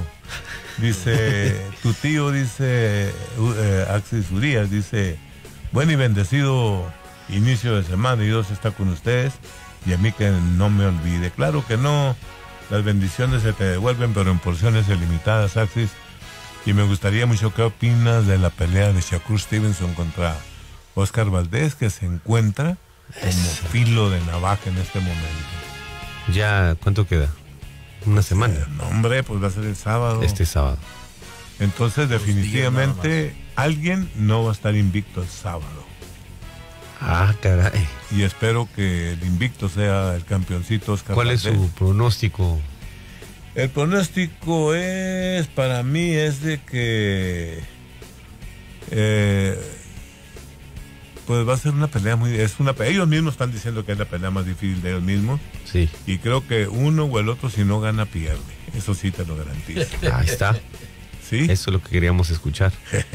Dice, tu tío dice, uh, Axis Urias, dice, buen y bendecido inicio de semana y Dios está con ustedes y a mí que no me olvide. Claro que no, las bendiciones se te devuelven, pero en porciones ilimitadas, Axis. Y me gustaría mucho, ¿qué opinas de la pelea de Shakur Stevenson contra Oscar Valdés, que se encuentra como Eso. filo de navaja en este momento? Ya, ¿cuánto queda? Una semana. Eh, no, hombre, pues va a ser el sábado. Este sábado. Entonces, definitivamente, alguien no va a estar invicto el sábado. Ah, caray. Y espero que el invicto sea el campeoncito Oscar ¿Cuál Valdés. es su pronóstico? El pronóstico es, para mí, es de que eh, pues va a ser una pelea muy, es una ellos mismos están diciendo que es la pelea más difícil de ellos mismos. Sí. Y creo que uno o el otro, si no gana, pierde. Eso sí te lo garantizo. Ahí está. ¿Sí? Eso es lo que queríamos escuchar.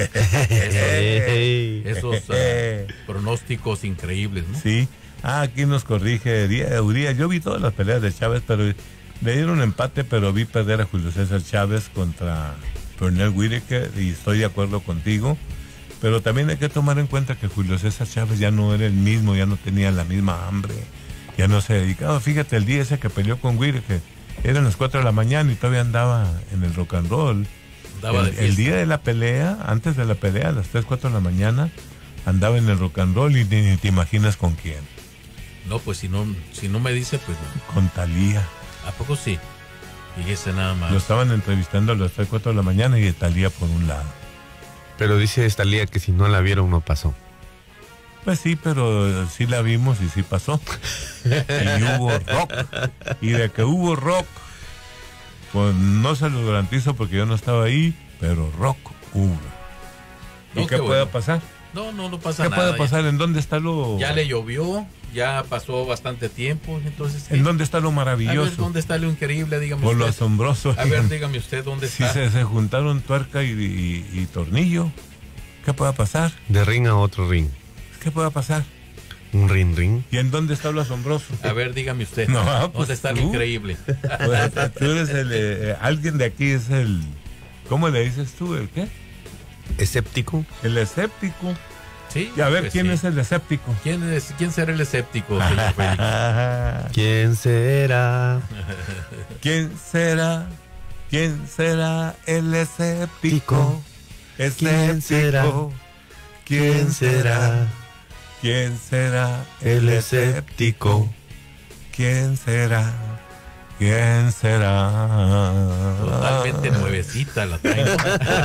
Esos uh, pronósticos increíbles, ¿no? Sí. Ah, aquí nos corrige Urias. Yo vi todas las peleas de Chávez, pero le dieron empate, pero vi perder a Julio César Chávez contra Pernell Whitaker y estoy de acuerdo contigo. Pero también hay que tomar en cuenta que Julio César Chávez ya no era el mismo, ya no tenía la misma hambre, ya no se dedicaba. Fíjate, el día ese que peleó con Whitaker, eran las cuatro de la mañana y todavía andaba en el rock and roll. El, el día de la pelea, antes de la pelea, a las tres, cuatro de la mañana, andaba en el rock and roll y ni, ni te imaginas con quién. No, pues si no, si no me dice, pues no. Con Thalía. ¿A poco sí? Fíjese nada más. Lo estaban entrevistando a las tres, cuatro de la mañana y Thalía por un lado. Pero dice esta Lía que si no la vieron no pasó. Pues sí, pero sí la vimos y sí pasó. Y hubo rock. Y de que hubo rock, pues no se lo garantizo porque yo no estaba ahí, pero rock hubo. ¿Y No, qué qué puede bueno. pasar? No, no, no pasa ¿Qué nada. puede ya. pasar? ¿En dónde está lo...? Ya le llovió, ya pasó bastante tiempo, entonces... ¿En dónde está lo A ver, maravilloso? ¿dónde está lo increíble? Dígame O lo usted. asombroso. A ver, dígame usted dónde Si está. se, se juntaron tuerca y, y- y tornillo, ¿qué puede pasar? De ring a otro ring. ¿Qué puede pasar? Un ring ring. ¿Y en dónde está lo asombroso? A ver, dígame usted. No, ¿Dónde pues está lo tú. increíble? Pues, tú eres el... eh, alguien de aquí es el... ¿Cómo le dices tú? ¿El qué? Escéptico. El escéptico. Sí. Y a ver, pues ¿quién sí. es el escéptico? ¿Quién, es, ¿Quién será el escéptico, señor Félix? ¿Quién será? ¿Quién será? ¿Quién será el escéptico? ¿Quién será? Escéptico. ¿Quién será? ¿Quién será el escéptico? ¿Quién será? ¿Quién será? Totalmente nuevecita la traigo.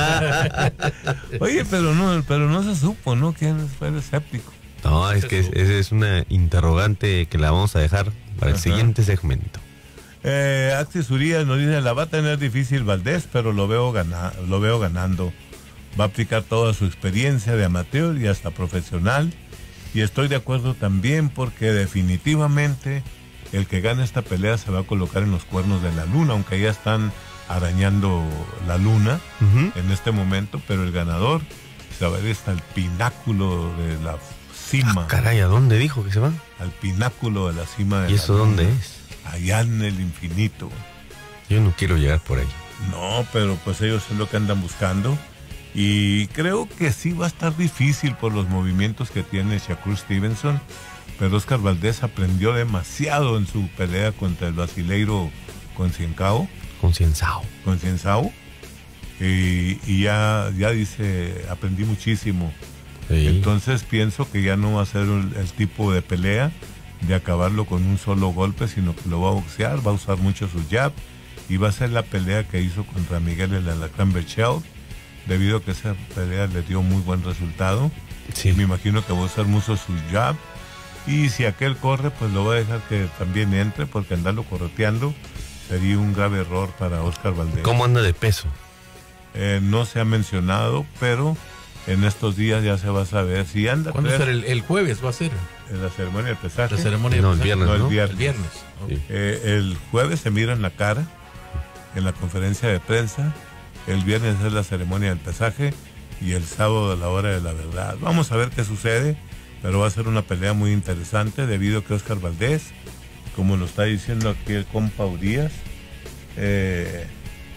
Oye, pero no, pero no se supo, ¿no? ¿Quién fue el escéptico? No, es que es, es una interrogante que la vamos a dejar para el Ajá. siguiente segmento. Eh, Axis Urias nos dice, la va a tener difícil Valdés, pero lo veo, gana, lo veo ganando. Va a aplicar toda su experiencia de amateur y hasta profesional. Y estoy de acuerdo también porque definitivamente el que gane esta pelea se va a colocar en los cuernos de la luna, aunque ya están arañando la luna Ujú. en este momento, pero el ganador se va a ir hasta el pináculo de la cima. Ah, caray, ¿a dónde dijo que se va? Al pináculo de la cima de ¿Y la eso dónde luna, es? allá en el infinito. Yo no quiero llegar por ahí. No, pero pues ellos es lo que andan buscando. Y creo que sí va a estar difícil por los movimientos que tiene Shakur Stevenson. Pero Oscar Valdés aprendió demasiado en su pelea contra el brasileiro Conciencao. Concienzao. Conciencao. Y, y ya, ya dice, aprendí muchísimo. Sí. Entonces pienso que ya no va a ser el, el tipo de pelea de acabarlo con un solo golpe, sino que lo va a boxear, va a usar mucho su jab y va a ser la pelea que hizo contra Miguel el Alacrán Berchelt, debido a que esa pelea le dio muy buen resultado. Sí. Y me imagino que va a usar mucho su jab y si aquel corre, pues lo va a dejar que también entre, porque andarlo correteando sería un grave error para Oscar Valdés. ¿Cómo anda de peso? Eh, no se ha mencionado, pero en estos días ya se va a saber si anda. ¿Cuándo será? El, el jueves va a ser En la ceremonia de pesaje. la ceremonia. No, de el pesaje. viernes, No, el ¿no? viernes. El viernes. Ok. Sí. Eh, el jueves se mira en la cara, en la conferencia de prensa. El viernes es la ceremonia del pesaje y el sábado a la hora de la verdad. Vamos a ver qué sucede, pero va a ser una pelea muy interesante debido a que Oscar Valdés, como lo está diciendo aquí el compa Urias, eh,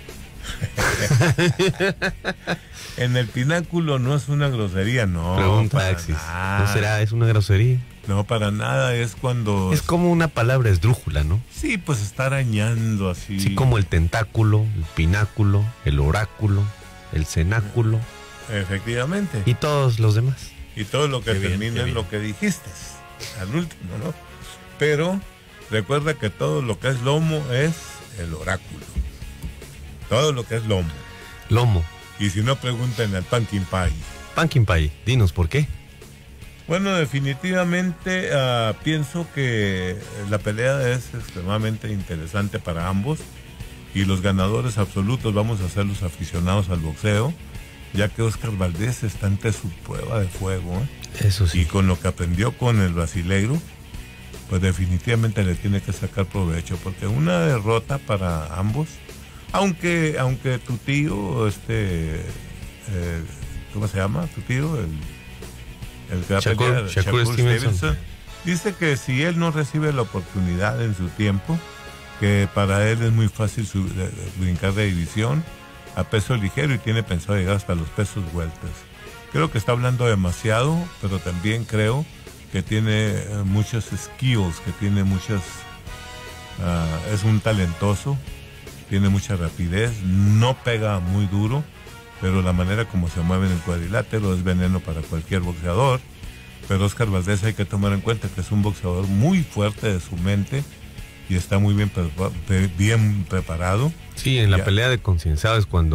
en el pináculo no es una grosería, no. Pregunta para Axis. nada. ¿No será? ¿Es una grosería? No, para nada, es cuando... Es como una palabra esdrújula, ¿no? Sí, pues está arañando así. Sí, como el tentáculo, el pináculo, el oráculo, el cenáculo Efectivamente. y todos los demás. Y todo lo que Qué bien, termina qué en bien. lo que dijiste, al último, ¿no? Pero recuerda que todo lo que es lomo es el oráculo. Todo lo que es lomo. Lomo. Y si no, pregunten al Pumpkin Pie. Pumpkin Pie, dinos por qué. Bueno, definitivamente ah, pienso que la pelea es extremadamente interesante para ambos. Y los ganadores absolutos vamos a ser los aficionados al boxeo, ya que Oscar Valdés está ante su prueba de fuego, ¿eh? Eso Y sí. con lo que aprendió con el brasileiro, pues definitivamente le tiene que sacar provecho, porque una derrota para ambos, aunque aunque tu tío, este, eh, ¿cómo se llama? Tu tío, el, el que va a Shakur- pelear, Shakur Shakur Stevenson. Stevenson, dice que si él no recibe la oportunidad en su tiempo, que para él es muy fácil su- de- de brincar de división a peso ligero y tiene pensado llegar hasta los pesos welters. Creo que está hablando demasiado, pero también creo que tiene eh, muchos skills, que tiene muchas... ah, es un talentoso, tiene mucha rapidez, no pega muy duro, pero la manera como se mueve en el cuadrilátero es veneno para cualquier boxeador. Pero Oscar Valdés hay que tomar en cuenta que es un boxeador muy fuerte de su mente y está muy bien, prepa- pre- bien preparado. Sí, en la Ya. pelea de Concienzado es cuando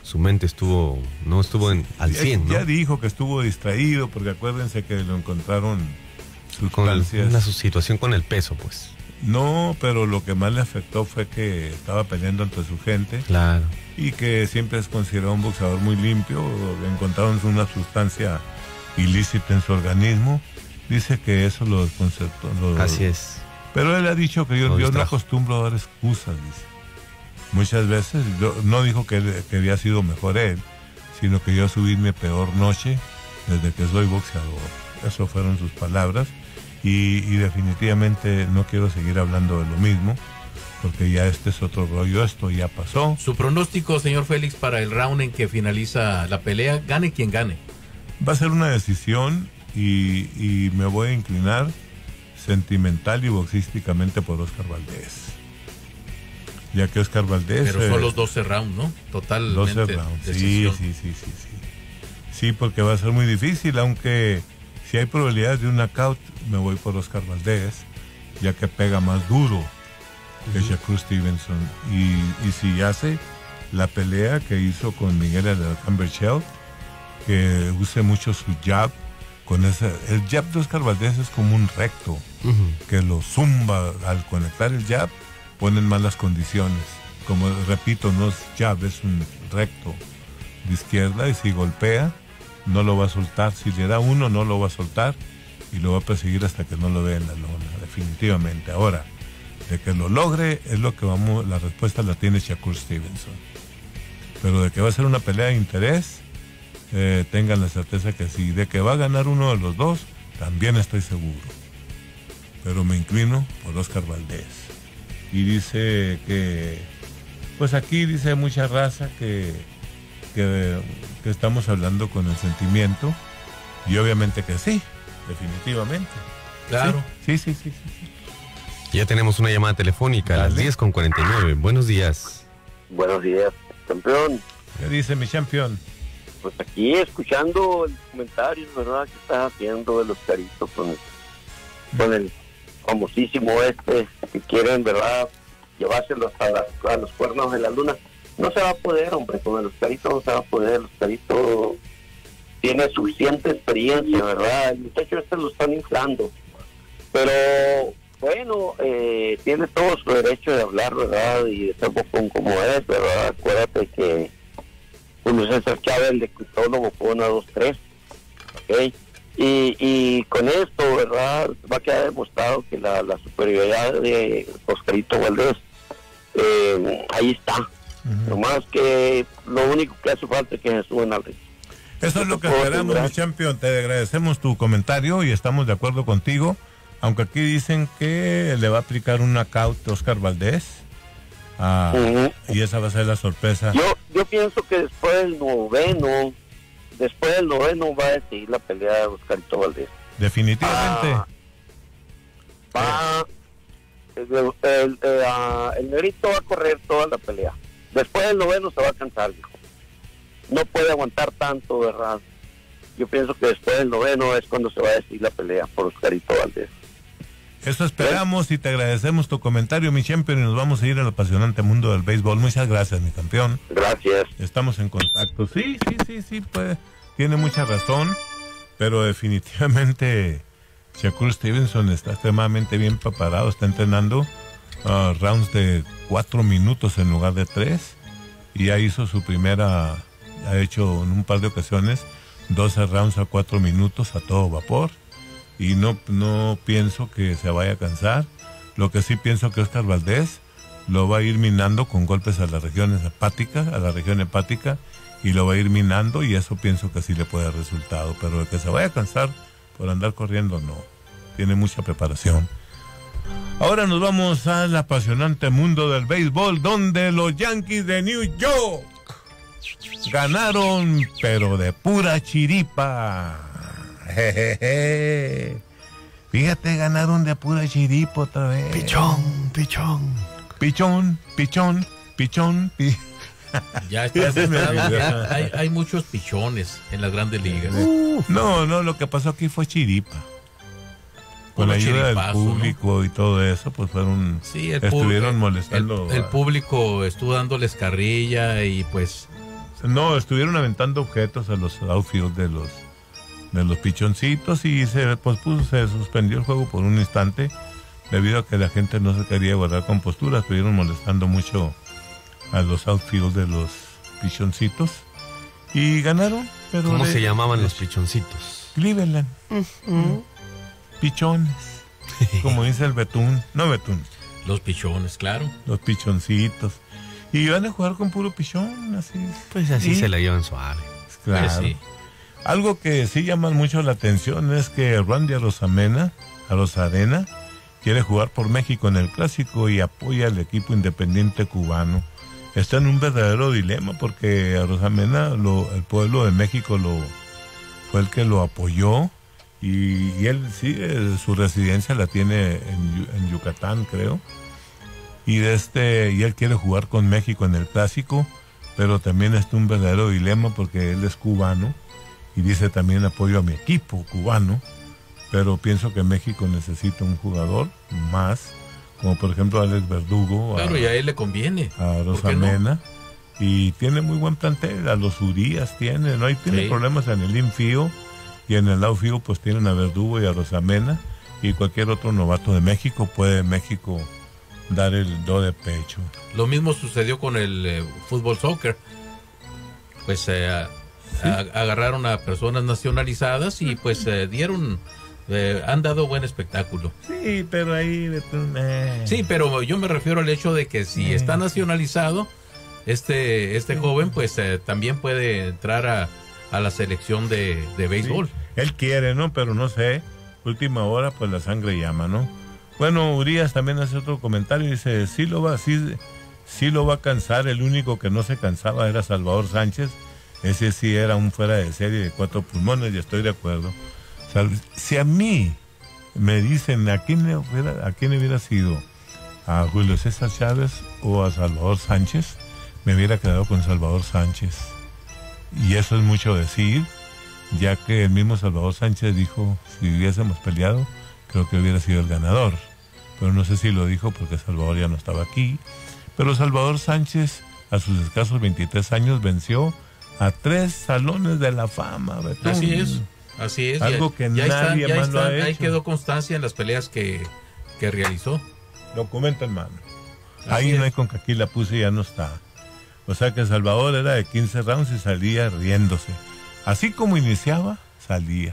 su mente estuvo, no estuvo en, al Ya- cien, ¿no? Ya dijo que estuvo distraído, porque acuérdense que lo encontraron Con sustancias. una su- situación con el peso, pues. No, pero lo que más le afectó fue que estaba peleando ante su gente. Claro. Y que siempre es considerado un boxeador muy limpio. Encontraron una sustancia ilícita en su organismo. Dice que eso lo desconcertó. lo- Así es. Pero él ha dicho que yo, Lo yo no distrajo. acostumbro a dar excusas, dice. Muchas veces, yo- no dijo que, él- que había sido mejor él, sino que yo subí mi peor noche desde que soy boxeador. Eso fueron sus palabras. Y, y definitivamente no quiero seguir hablando de lo mismo, porque ya este es otro rollo, esto ya pasó. Su pronóstico, señor Félix, para el round en que finaliza la pelea, gane quien gane. Va a ser una decisión y, y me voy a inclinar sentimental y boxísticamente por Oscar Valdés. Ya que Oscar Valdés... Pero son eh, los doce rounds, ¿no? Totalmente. doce rounds, sí, decisión. sí, sí, sí, sí. Sí, porque va a ser muy difícil, aunque si hay probabilidades de un knockout, me voy por Oscar Valdés, ya que pega más duro que Shakur Stevenson. Y, y si hace la pelea que hizo con Miguel Alexander, que use mucho su jab, con ese, el jab de Oscar Valdés es como un recto, Ujú. que lo zumba al conectar el jab, ponen malas condiciones. Como repito, no es jab, es un recto de izquierda, y si golpea, no lo va a soltar. Si le da uno, no lo va a soltar y lo va a perseguir hasta que no lo vea en la lona, definitivamente. Ahora, de que lo logre, es lo que vamos, la respuesta la tiene Shakur Stevenson. Pero de que va a ser una pelea de interés, eh, tengan la certeza que sí. De que va a ganar uno de los dos, también estoy seguro. Pero me inclino por Oscar Valdés. Y dice que, pues aquí dice mucha raza que, que, que estamos hablando con el sentimiento. Y obviamente que sí, definitivamente. Claro. Sí, sí, sí, sí. sí. Ya tenemos una llamada telefónica a las Dale. diez con cuarenta y nueve. Buenos días. Buenos días, campeón. ¿Qué dice mi campeón? Pues aquí escuchando el comentario, ¿verdad? Que estás haciendo de los caritos con el, con el famosísimo este que quieren, ¿verdad? Llevárselos a, las, a los cuernos de la luna. No se va a poder, hombre, con el Oscarito no se va a poder. El Oscarito tiene suficiente experiencia, ¿verdad? El muchacho este lo están inflando. Pero bueno, eh, tiene todo su derecho de hablar, ¿verdad? Y de ser bocón como es, ¿verdad? Acuérdate que Julio César Chávez le quitó lo bocón a dos tres, ¿ok? Y, y con esto, ¿verdad? Va a quedar demostrado que la, la superioridad de Oscarito Valdés, eh, ahí está. Ujú. Nomás que lo único que hace falta es que se suban al ring. Eso es lo que Puedo esperamos, mi asegurar. champion. Te agradecemos tu comentario y estamos de acuerdo contigo. Aunque aquí dicen que le va a aplicar un knockout a Oscar Valdés. Ah, Ujú. y esa va a ser la sorpresa. Yo, yo pienso que después del noveno, después del noveno va a decidir la pelea de Oscarito Valdés. Definitivamente. Ah, va, el, el, el, ah, el negrito va a correr toda la pelea. Después del noveno se va a cansar, viejo. No puede aguantar tanto, ¿verdad? Yo pienso que después del noveno es cuando se va a decidir la pelea por Oscarito Valdés. Eso esperamos y te agradecemos tu comentario, mi champion, y nos vamos a ir al apasionante mundo del béisbol. Muchas gracias, mi campeón. Gracias. Estamos en contacto. Sí, sí, sí, sí, pues tiene mucha razón, pero definitivamente Shakur Stevenson está extremadamente bien preparado, está entrenando uh, rounds de cuatro minutos en lugar de tres, y ya hizo su primera, ha hecho en un par de ocasiones doce rounds a cuatro minutos a todo vapor, y no, no pienso que se vaya a cansar. Lo que sí pienso que Oscar Valdés lo va a ir minando con golpes a las regiones hepáticas, a la región hepática, y lo va a ir minando, y eso pienso que sí le puede dar resultado. Pero de que se vaya a cansar por andar corriendo, no. Tiene mucha preparación. Ahora nos vamos al apasionante mundo del béisbol, donde los Yankees de New York ganaron, pero de pura chiripa. Jejeje. Fíjate, ganaron de pura chiripa otra vez. Pichón, pichón. Pichón, pichón, pichón, pi... Ya está demostrado que hay, hay muchos pichones en las grandes ligas. No, no, lo que pasó aquí fue chiripa. Con la Puro ayuda del chiripazo, público, ¿no? Y todo eso, pues fueron, Sí, el estuvieron pub- molestando. El, el a- público estuvo dándoles carrilla y pues No, estuvieron aventando objetos a los outfield de los de los pichoncitos y se pospuso, se suspendió el juego por un instante debido a que la gente no se quería guardar con posturas. Estuvieron molestando mucho a los outfield de los pichoncitos y ganaron. Pero ¿Cómo de, se llamaban de, los pichoncitos? Cleveland. Uh-huh. Pichones, como dice el Betún. No, Betún. Los pichones, claro. Los pichoncitos. Y van a jugar con puro pichón, así. Pues así ¿sí? se la llevan suave. Claro. Pues sí. Algo que sí llama mucho la atención es que Randy Arozamena, Arozarena, quiere jugar por México en el Clásico y apoya al equipo independiente cubano. Está en un verdadero dilema porque Arozamena, lo, el pueblo de México lo fue el que lo apoyó y, y él sí, su residencia la tiene en, en Yucatán, creo. Y, de este, y él quiere jugar con México en el Clásico, pero también está un verdadero dilema porque él es cubano y dice también apoyo a mi equipo cubano, pero pienso que México necesita un jugador más, como por ejemplo Alex Verdugo. Claro, a, y a él le conviene. A Rosamena. No? Y tiene muy buen plantel, a los Urias tiene, no hay tiene sí. problemas en el infield y en el outfield pues tienen a Verdugo y a Rosamena y cualquier otro novato de México puede México dar el do de pecho. Lo mismo sucedió con el eh, fútbol soccer. Pues eh, ¿sí? a, agarraron a personas nacionalizadas y pues eh, dieron, eh, han dado buen espectáculo. Sí, pero ahí... Eh. Sí, pero yo me refiero al hecho de que si eh. está nacionalizado, este este eh. joven pues eh, también puede entrar a, a la selección de, de béisbol. Sí. Él quiere, ¿no? Pero no sé, última hora pues la sangre llama, ¿no? Bueno, Urias también hace otro comentario y dice, sí lo va, sí, sí lo va a cansar, el único que no se cansaba era Salvador Sánchez, ese sí era un fuera de serie de cuatro pulmones y estoy de acuerdo. Si a mí me dicen a quién hubiera, a quién hubiera sido, a Julio César Chávez o a Salvador Sánchez, me hubiera quedado con Salvador Sánchez. Y eso es mucho decir, ya que el mismo Salvador Sánchez dijo, si hubiésemos peleado, creo que hubiera sido el ganador, pero no sé si lo dijo porque Salvador ya no estaba aquí. Pero Salvador Sánchez, a sus escasos veintitrés años, venció a tres salones de la fama. Betún. Así es, así es. Algo que ya nadie están, más están, lo ha hecho. Ahí quedó constancia en las peleas que, que realizó. Documento en mano. Así ahí es. No hay con que aquí la puse y ya no está. O sea que Salvador era de quince rounds y salía riéndose. Así como iniciaba, salía.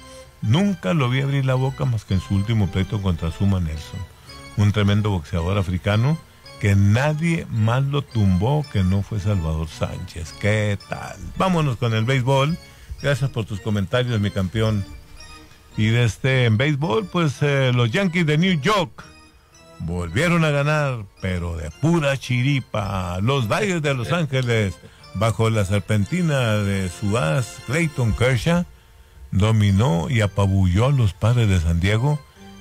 Nunca lo vi abrir la boca más que en su último pleito contra Suma Nelson, un tremendo boxeador africano que nadie más lo tumbó que no fue Salvador Sánchez. ¿Qué tal? Vámonos con el béisbol. Gracias por tus comentarios, mi campeón. Y desde en béisbol, pues eh, los Yankees de New York volvieron a ganar, pero de pura chiripa. Los Dodgers de Los Ángeles, bajo la serpentina de su as Clayton Kershaw, dominó y apabulló a los Padres de San Diego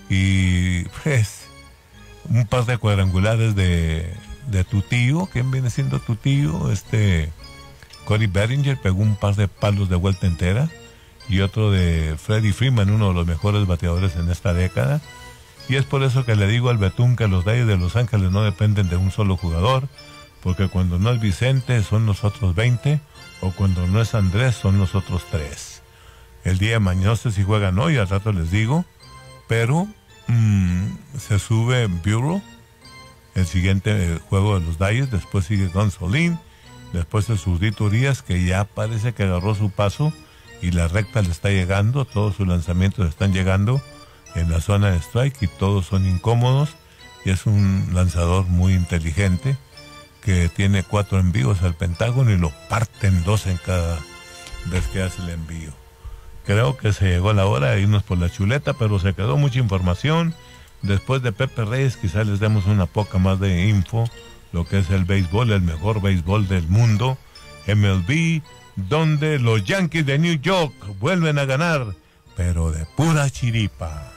y pues un par de cuadrangulares de, de tu tío, ¿quién viene siendo tu tío? Este Cody Bellinger pegó un par de palos de vuelta entera y otro de Freddie Freeman, uno de los mejores bateadores en esta década, y es por eso que le digo al Betún que los Dodgers de Los Ángeles no dependen de un solo jugador, porque cuando no es Vicente son los otros veinte o cuando no es Andrés son los otros tres. El día de mañana, no sé si juegan hoy, al rato les digo, pero mmm, se sube Bureau, el siguiente juego de los Dodgers, después sigue Gonzolín, después el zurdito Urias, que ya parece que agarró su paso y la recta le está llegando, todos sus lanzamientos están llegando en la zona de strike y todos son incómodos, y es un lanzador muy inteligente que tiene cuatro envíos al Pentágono y lo parten dos en cada vez que hace el envío. Creo que se llegó la hora de irnos por la chuleta, pero se quedó mucha información. Después de Pepe Reyes, quizás les demos una poca más de info, lo que es el béisbol, el mejor béisbol del mundo, M L B, donde los Yankees de New York vuelven a ganar, pero de pura chiripa.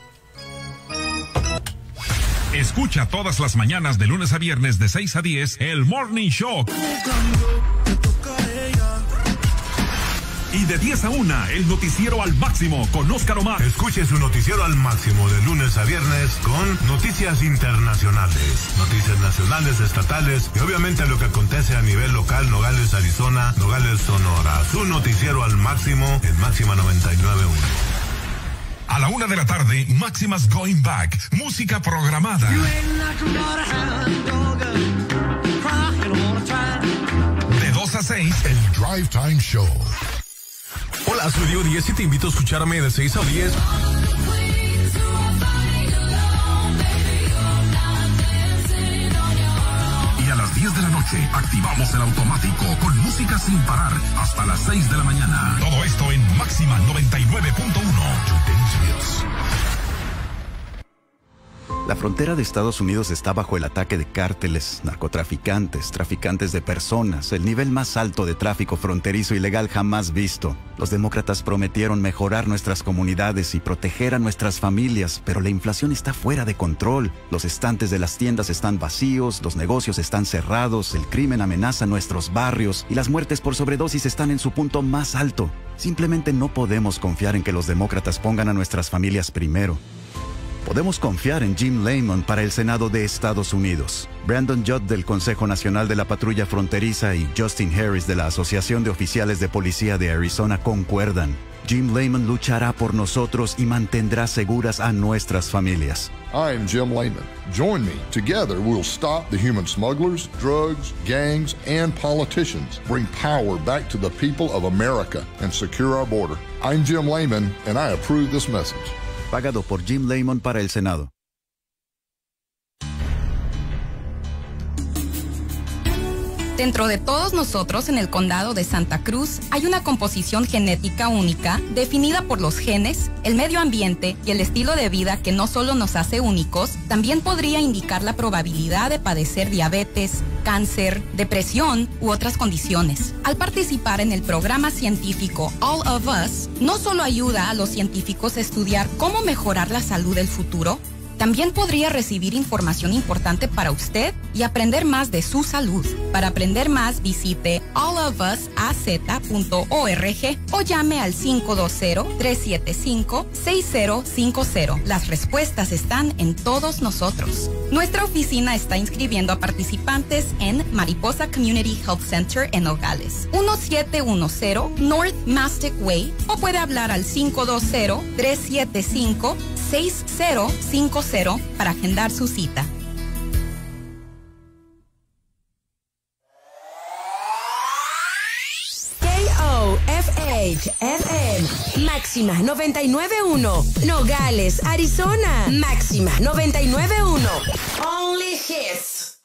Escucha todas las mañanas de lunes a viernes de seis a diez, el Morning Show. Y de diez a una, el noticiero Al Máximo con Óscar Omar. Escuche su noticiero Al Máximo de lunes a viernes con noticias internacionales, noticias nacionales, estatales y obviamente lo que acontece a nivel local, Nogales, Arizona, Nogales, Sonora. Su noticiero Al Máximo en Máxima noventa y nueve punto uno. A la una de la tarde, Máximas Going Back, música programada. De dos a seis, el Drive Time Show. Hola, soy Diego Díez y te invito a escucharme de seis a diez. Y a las diez de la noche, activamos el automático con música sin parar hasta las seis de la mañana. Todo esto en Máxima noventa y nueve punto uno. La frontera de Estados Unidos está bajo el ataque de cárteles, narcotraficantes, traficantes de personas, el nivel más alto de tráfico fronterizo ilegal jamás visto. Los demócratas prometieron mejorar nuestras comunidades y proteger a nuestras familias, pero la inflación está fuera de control. Los estantes de las tiendas están vacíos, los negocios están cerrados, el crimen amenaza nuestros barrios y las muertes por sobredosis están en su punto más alto. Simplemente no podemos confiar en que los demócratas pongan a nuestras familias primero. Podemos confiar en Jim Lamon para el Senado de Estados Unidos, Brandon Judd del Consejo Nacional de la Patrulla Fronteriza y Justin Harris de la Asociación de Oficiales de Policía de Arizona concuerdan. Jim Lamon luchará por nosotros y mantendrá seguras a nuestras familias. I am Jim Lamon. Join me. Together we'll stop the human smugglers, drugs, gangs, and politicians. Bring power back to the people of America and secure our border. I'm Jim Lamon, and I approve this message. Pagado por Jim Lamon para el Senado. Dentro de todos nosotros en el condado de Santa Cruz hay una composición genética única definida por los genes, el medio ambiente y el estilo de vida que no solo nos hace únicos, también podría indicar la probabilidad de padecer diabetes, cáncer, depresión u otras condiciones. Al participar en el programa científico All of Us, no solo ayuda a los científicos a estudiar cómo mejorar la salud del futuro, también podría recibir información importante para usted y aprender más de su salud. Para aprender más, visite all of us a z punto org o llame al cinco dos cero, tres siete cinco, seis cero cinco cero. Las respuestas están en todos nosotros. Nuestra oficina está inscribiendo a participantes en Mariposa Community Health Center en Nogales, diecisiete diez North Mastic Way, o puede hablar al cinco dos cero, tres siete cinco, seis cero cinco cero para agendar su cita. K O F H F M Máxima noventa y nueve punto uno Nogales, Arizona. Máxima noventa y nueve punto uno Only hits.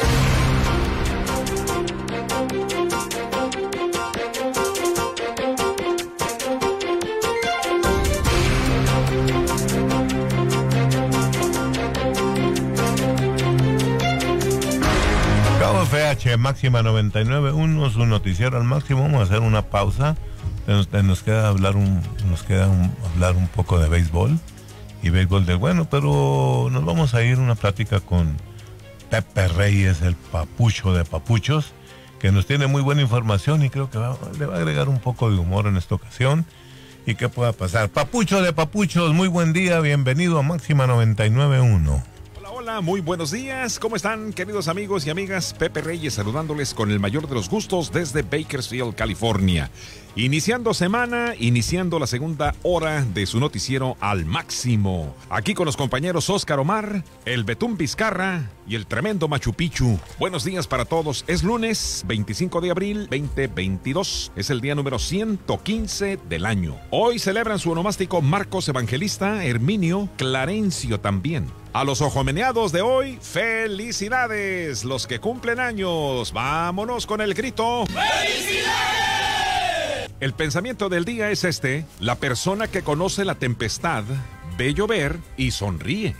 F H Máxima noventa y nueve punto uno, su noticiero Al Máximo. Vamos a hacer una pausa. Nos, nos queda hablar un, nos queda un, hablar un poco de béisbol y béisbol del bueno, pero nos vamos a ir a una plática con Pepe Reyes, el papucho de papuchos, que nos tiene muy buena información y creo que va, le va a agregar un poco de humor en esta ocasión. ¿Y qué pueda pasar? Papucho de papuchos, muy buen día, bienvenido a Máxima noventa y nueve punto uno. Hola, muy buenos días. ¿Cómo están, queridos amigos y amigas? Pepe Reyes saludándoles con el mayor de los gustos desde Bakersfield, California. Iniciando semana, iniciando la segunda hora de su noticiero Al Máximo. Aquí con los compañeros Óscar Omar, el Betún Vizcarra y el tremendo Machu Picchu. Buenos días para todos. Es lunes veinticinco de abril veinte veintidós. Es el día número ciento quince del año. Hoy celebran su onomástico Marcos Evangelista, Herminio, Clarencio también. A los ojomeneados de hoy, ¡felicidades! Los que cumplen años, vámonos con el grito. ¡Felicidades! El pensamiento del día es este: la persona que conoce la tempestad ve llover y sonríe.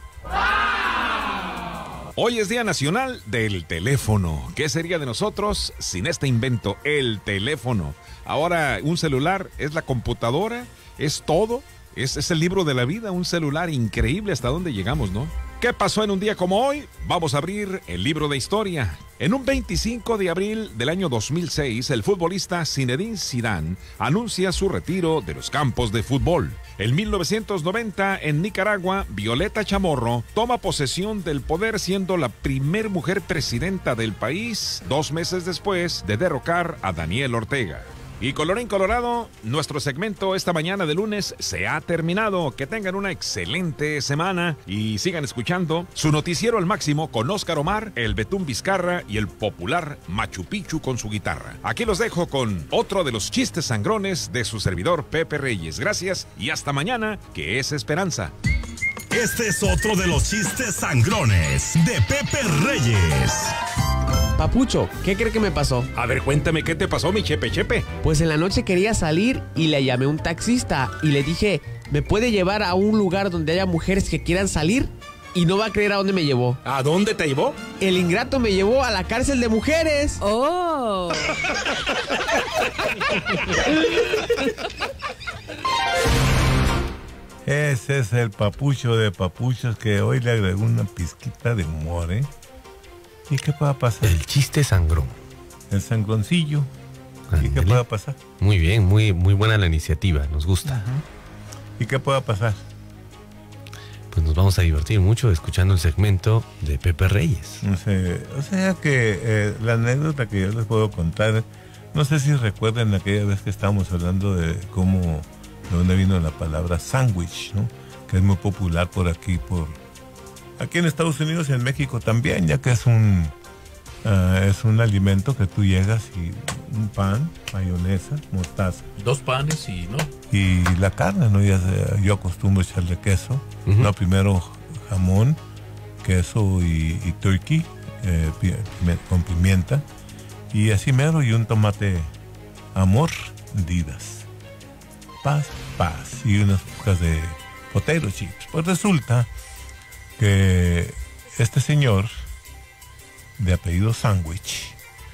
¡Wow! Hoy es Día Nacional del Teléfono. ¿Qué sería de nosotros sin este invento? El teléfono. Ahora un celular es la computadora, es todo. Es, es el libro de la vida, un celular increíble hasta dónde llegamos, ¿no? ¿Qué pasó en un día como hoy? Vamos a abrir el libro de historia. En un veinticinco de abril del año dos mil seis, el futbolista Zinedine Zidane anuncia su retiro de los campos de fútbol. En mil novecientos noventa, en Nicaragua, Violeta Chamorro toma posesión del poder siendo la primer mujer presidenta del país, dos meses después de derrocar a Daniel Ortega. Y colorín colorado, nuestro segmento esta mañana de lunes se ha terminado. Que tengan una excelente semana y sigan escuchando su noticiero al máximo con Óscar Omar, el Betún Vizcarra y el popular Machu Picchu con su guitarra. Aquí los dejo con otro de los chistes sangrones de su servidor Pepe Reyes. Gracias y hasta mañana, que es esperanza. Este es otro de los chistes sangrones de Pepe Reyes. Papucho, ¿qué cree que me pasó? A ver, cuéntame qué te pasó, mi Chepe Chepe. Pues en la noche quería salir y le llamé a un taxista y le dije, ¿me puede llevar a un lugar donde haya mujeres que quieran salir? Y no va a creer a dónde me llevó. ¿A dónde te llevó? El ingrato me llevó a la cárcel de mujeres. ¡Oh! Ese es el papucho de papuchos que hoy le agregó una pizquita de humor, ¿eh? ¿Y qué pueda pasar? El chiste sangrón. El sangroncillo. ¿Y qué pueda pasar? Muy bien, muy, muy buena la iniciativa, nos gusta. Ajá. ¿Y qué pueda pasar? Pues nos vamos a divertir mucho escuchando el segmento de Pepe Reyes. O sea, o sea que eh, la anécdota que yo les puedo contar, no sé si recuerdan aquella vez que estábamos hablando de cómo, de dónde vino la palabra sándwich, ¿no? Que es muy popular por aquí, por aquí en Estados Unidos y en México también, ya que es un uh, es un alimento que tú llegas y un pan, mayonesa, mostaza. Dos panes y no. Y la carne, ¿no? Ya sea, yo acostumbro echarle queso. Uh-huh. No, primero jamón, queso y, y turkey eh, con pimienta. Y así mero y un tomate a mordidas. Paz, paz. Y unas pocas de potato chips. Pues resulta que este señor de apellido Sandwich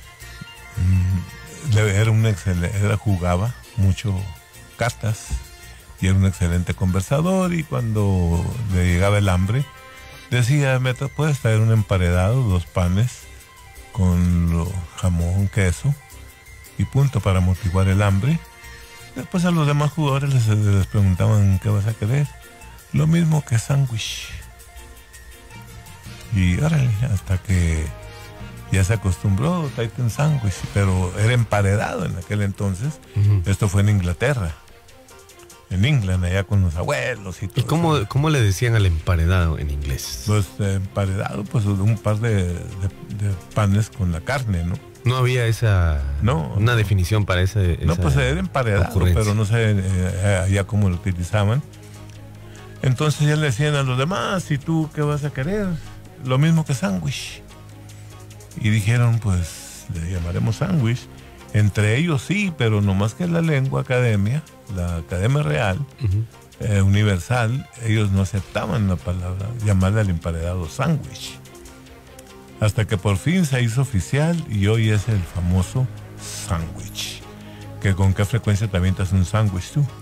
mmm, era un excelente, era, jugaba mucho cartas y era un excelente conversador, y cuando le llegaba el hambre decía, ¿me puedes traer un emparedado, dos panes con jamón, queso y punto para amortiguar el hambre? Después a los demás jugadores les, les preguntaban, ¿qué vas a querer? Lo mismo que sándwich. Y órale, hasta que ya se acostumbró Titan Sandwich, pero era emparedado en aquel entonces. Uh-huh. Esto fue en Inglaterra, en England, allá con los abuelos y todo. ¿Y cómo, cómo le decían al emparedado en inglés? Pues eh, emparedado, pues un par de, de, de panes con la carne, ¿no? No había esa no, una no. definición para ese. No, pues era emparedado, pero no sé eh, allá cómo lo utilizaban. Entonces ya le decían a los demás, ¿y tú qué vas a querer? Lo mismo que sándwich. Y dijeron, pues le llamaremos sándwich. Entre ellos sí, pero no más que la lengua academia, la Academia Real, uh-huh. eh, Universal, ellos no aceptaban la palabra, llamarle al emparedado sándwich. Hasta que por fin se hizo oficial y hoy es el famoso sándwich. ¿Que con qué frecuencia te avientas un sándwich tú?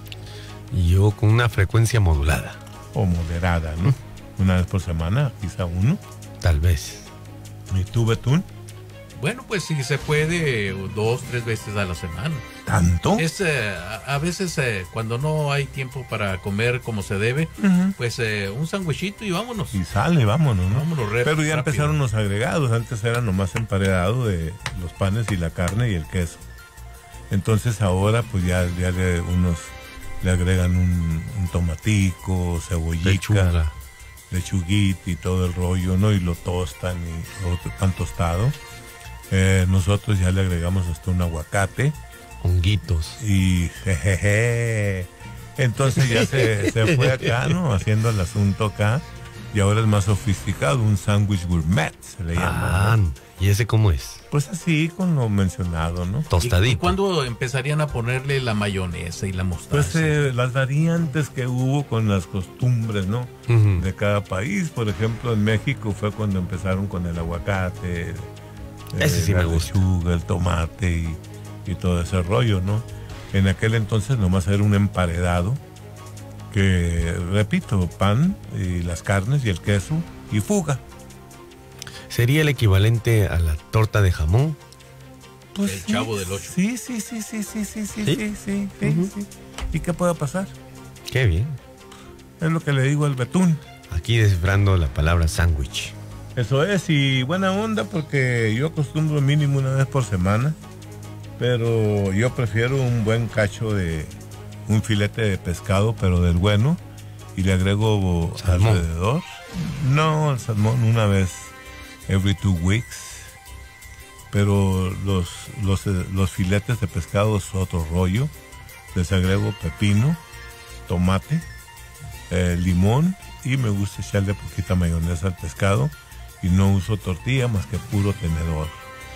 Yo con una frecuencia modulada. O moderada, ¿no? Una vez por semana, quizá uno. Tal vez. ¿Y tú, Betún? Bueno, pues sí se puede, dos, tres veces a la semana. ¿Tanto? Es, eh, a, a veces eh, cuando no hay tiempo para comer como se debe, uh-huh. pues eh, un sandwichito y vámonos. Y sale, vámonos, ¿no? Vámonos re, Pero ya rápido. Empezaron los agregados. Antes era nomás emparedado de los panes y la carne y el queso. Entonces ahora pues ya, ya le, unos le agregan un, un tomatico, cebollita, lechuga, lechuguita y todo el rollo, ¿no? Y lo tostan y otro pan tostado. Eh, nosotros ya le agregamos hasta un aguacate, honguitos y jejeje. Entonces ya se, se fue acá, ¿no? Haciendo el asunto acá, y ahora es más sofisticado, un sándwich gourmet se le llama. Ah, ¿no? ¿Y ese cómo es? Pues así, con lo mencionado, ¿no? Tostadito. ¿Y cuándo empezarían a ponerle la mayonesa y la mostaza? Pues eh, las variantes que hubo con las costumbres, ¿no? Uh-huh. De cada país. Por ejemplo, en México fue cuando empezaron con el aguacate, ese eh, sí la me gusta. lechuga, el tomate y, y todo ese rollo, ¿no? En aquel entonces nomás era un emparedado que, repito, pan y las carnes y el queso y fuga. ¿Sería el equivalente a la torta de jamón? Pues el sí, Chavo del Ocho. Sí, sí, sí, sí, sí, sí, sí, ¿Sí? sí, sí, sí, Uh-huh. sí. ¿Y qué puede pasar? Qué bien. Es lo que le digo al betún. Aquí descifrando la palabra sándwich. Eso es, y buena onda porque yo acostumbro mínimo una vez por semana, pero yo prefiero un buen cacho de un filete de pescado, pero del bueno, y le agrego ¿Salmón? alrededor. No, el salmón una vez every two weeks, pero los, los, los filetes de pescado es otro rollo. Les agrego pepino, tomate, eh, limón, y me gusta echarle poquita mayonesa al pescado. Y no uso tortilla más que puro tenedor.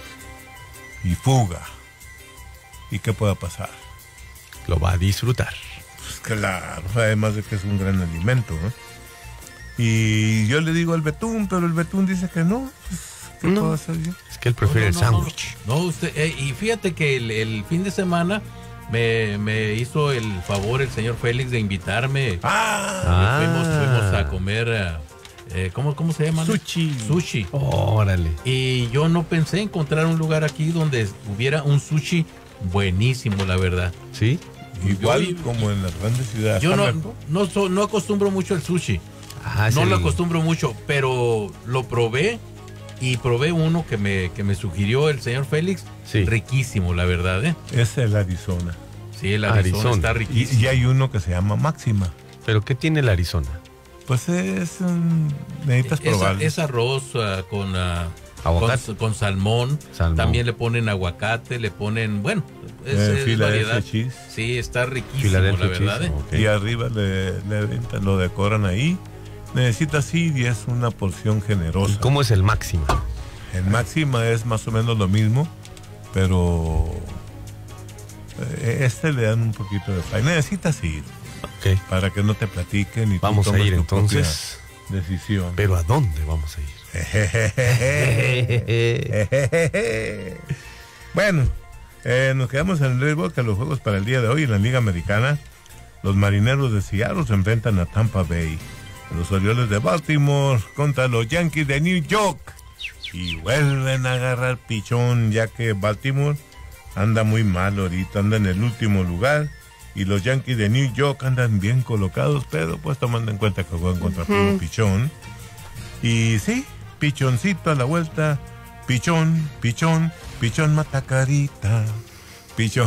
Y fuga. ¿Y qué pueda pasar? Lo va a disfrutar. Pues claro, además de que es un gran alimento, ¿eh? Y yo le digo al betún, pero el betún dice que no. Pues, ¿qué No. puedo hacer yo? Es que él prefiere No, no, el no, sándwich. No, no, usted, eh, y fíjate que el, el fin de semana me, me hizo el favor el señor Félix de invitarme. Ah, Y fuimos, fuimos a comer, eh, eh, ¿cómo, ¿cómo se llama? Sushi. Sushi. Órale. Y yo no pensé encontrar un lugar aquí donde hubiera un sushi buenísimo, la verdad. ¿Sí? Igual Yo- como en las grandes ciudades. Yo no, ¿Está no, so- no acostumbro mucho el sushi. Ah, es No el- lo acostumbro mucho, pero lo probé y probé uno que me, que me sugirió el señor Félix. Sí. Riquísimo, la verdad, ¿eh? Es el Arizona. Sí, el Arizona, Arizona. está Y, riquísimo. y hay uno que se llama Máxima. ¿Pero qué tiene el Arizona? Pues es... um, necesitas Es, probarlo. es arroz ah, con, ah, ¿Aguacate? con, con salmón. Salmón. También le ponen aguacate, le ponen, bueno, es, Eh, es Philadelphia variedad. cheese. Sí, está riquísimo, Philadelphia la verdad, cheese, ¿eh? ok. Y arriba le, le aventan, lo decoran ahí. Necesitas sí y es una porción generosa. ¿Y cómo es el máximo? El Máxima es más o menos lo mismo, pero eh, este le dan un poquito de fly. Necesitas ir Ok. para que no te platiquen y tú Vamos a tomes ir tu entonces. propia decisión. ¿Pero a dónde vamos a ir? Bueno, eh, nos quedamos en el béisbol, que los juegos para el día de hoy en la Liga Americana. Los Marineros de Seattle se enfrentan a Tampa Bay. Los Orioles de Baltimore contra los Yankees de New York. Y vuelven a agarrar pichón, ya que Baltimore anda muy mal ahorita, anda en el último lugar. Y los Yankees de New York andan bien colocados, pero pues tomando en cuenta que juegan contra puro pichón. Y sí, pichoncito a la vuelta. Pichón, pichón, pichón mata carita. Pichón.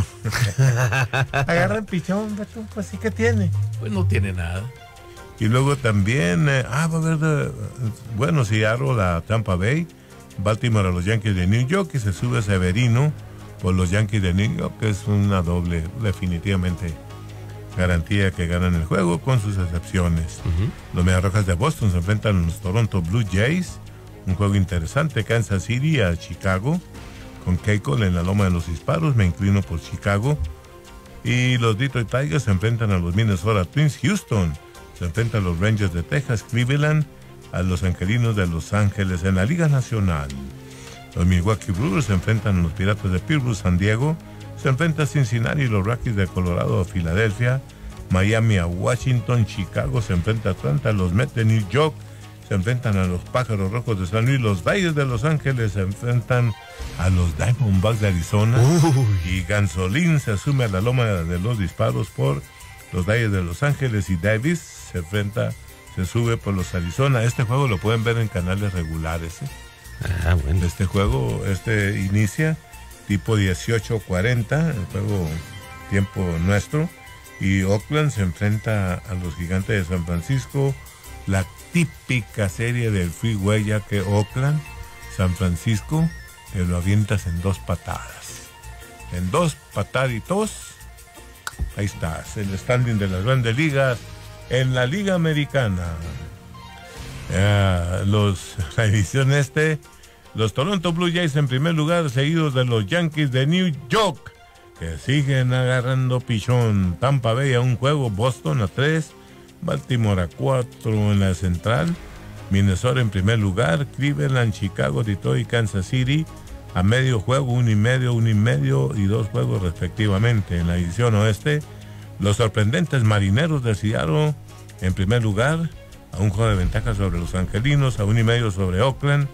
Agarran pichón, Beto, pues sí que tiene. Pues no tiene nada. Y luego también, eh, ah, va a haber, de, bueno, Seattle la Tampa Bay, Baltimore a los Yankees de New York y se sube Severino por los Yankees de New York, que es una doble, definitivamente garantía que ganan el juego con sus excepciones. Ujú. Los Mediarrojas de Boston se enfrentan a los Toronto Blue Jays, un juego interesante. Kansas City a Chicago, con Keiko en la loma de los disparos, me inclino por Chicago. Y los Detroit Tigers se enfrentan a los Minnesota Twins. Houston se enfrenta a los Rangers de Texas. Cleveland a los Angelinos de Los Ángeles. En la Liga Nacional, los Milwaukee Brewers se enfrentan a los Piratas de Pittsburgh. San Diego se enfrenta a Cincinnati y los Rockies de Colorado a Filadelfia. Miami a Washington. Chicago se enfrenta a Atlanta. Los Mets de New York se enfrentan a los Pájaros Rojos de San Luis. Los Dodgers de Los Ángeles se enfrentan a los Diamondbacks de Arizona. Uy. Y Gansolín se asume a la loma de los disparos por los Dodgers de Los Ángeles. Y Davis se enfrenta, se sube por los Arizona. Este juego lo pueden ver en canales regulares, ¿eh? Ah, bueno. Este juego, este inicia tipo dieciocho cuarenta, el juego tiempo nuestro. Y Oakland se enfrenta a los Gigantes de San Francisco. La típica serie del freeway, ya que Oakland, San Francisco, te lo avientas en dos patadas. En dos pataditos. Ahí estás, el standing de las grandes ligas en la Liga Americana. Eh, los, la edición este, los Toronto Blue Jays en primer lugar, seguidos de los Yankees de New York, que siguen agarrando pichón. Tampa Bay a un juego, Boston a tres, Baltimore a cuatro en la central, Minnesota en primer lugar, Cleveland, Chicago, Detroit y Kansas City a medio juego, uno y medio, uno y medio y dos juegos respectivamente. En la edición oeste, los sorprendentes Marineros de Seattle en primer lugar, a un juego de ventaja sobre los Angelinos, a un y medio sobre Oakland.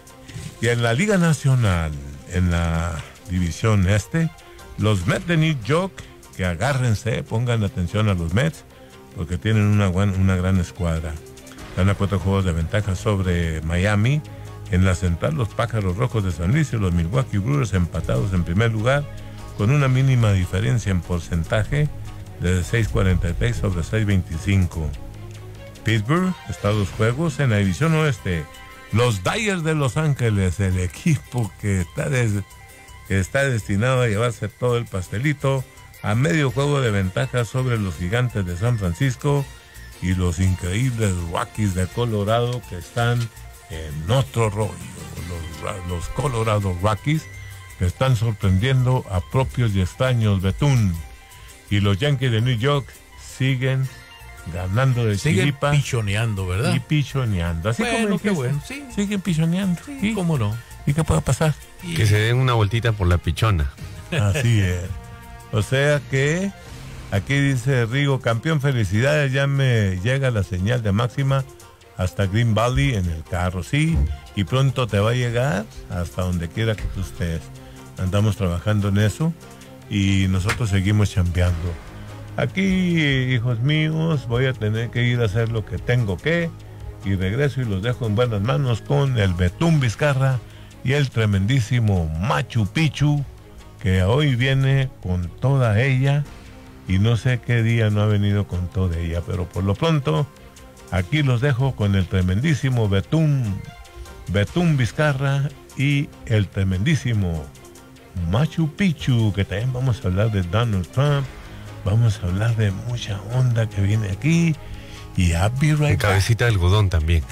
Y en la Liga Nacional, en la división este, los Mets de New York, que agárrense, pongan atención a los Mets, porque tienen una, una gran escuadra. Están a cuatro juegos de ventaja sobre Miami. En la central, los Pájaros Rojos de San Luis y los Milwaukee Brewers empatados en primer lugar, con una mínima diferencia en porcentaje de seis cuarenta y seis sobre seis veinticinco. Pittsburgh está a dos juegos en la división oeste. Los Dyers de Los Ángeles, el equipo que está, des, que está destinado a llevarse todo el pastelito, a medio juego de ventaja sobre los Gigantes de San Francisco y los increíbles Rockies de Colorado, que están en otro rollo. Los, los Colorado Rockies que están sorprendiendo a propios y extraños, Betún. Y los Yankees de New York siguen ganando de siguen chiripa. pichoneando, ¿verdad? Y pichoneando. Así bueno, como qué bueno. Sí. Siguen pichoneando. Sí, ¿Y cómo no? ¿Y qué puede pasar? Y... que se den una vueltita por la pichona. Así es. O sea que aquí dice Rigo, campeón, felicidades, ya me llega la señal de Máxima hasta Green Valley en el carro, sí, y pronto te va a llegar hasta donde quiera que tú estés. Andamos trabajando en eso y nosotros seguimos chambeando. Aquí, hijos míos, voy a tener que ir a hacer lo que tengo que, y regreso y los dejo en buenas manos con el Betún Vizcarra y el tremendísimo Machu Picchu, que hoy viene con toda ella, y no sé qué día no ha venido con toda ella, pero por lo pronto, aquí los dejo con el tremendísimo Betún, Betún Vizcarra y el tremendísimo Machu Picchu, que también vamos a hablar de Donald Trump, vamos a hablar de mucha onda que viene aquí, y I'll be right back. Cabecita de algodón también.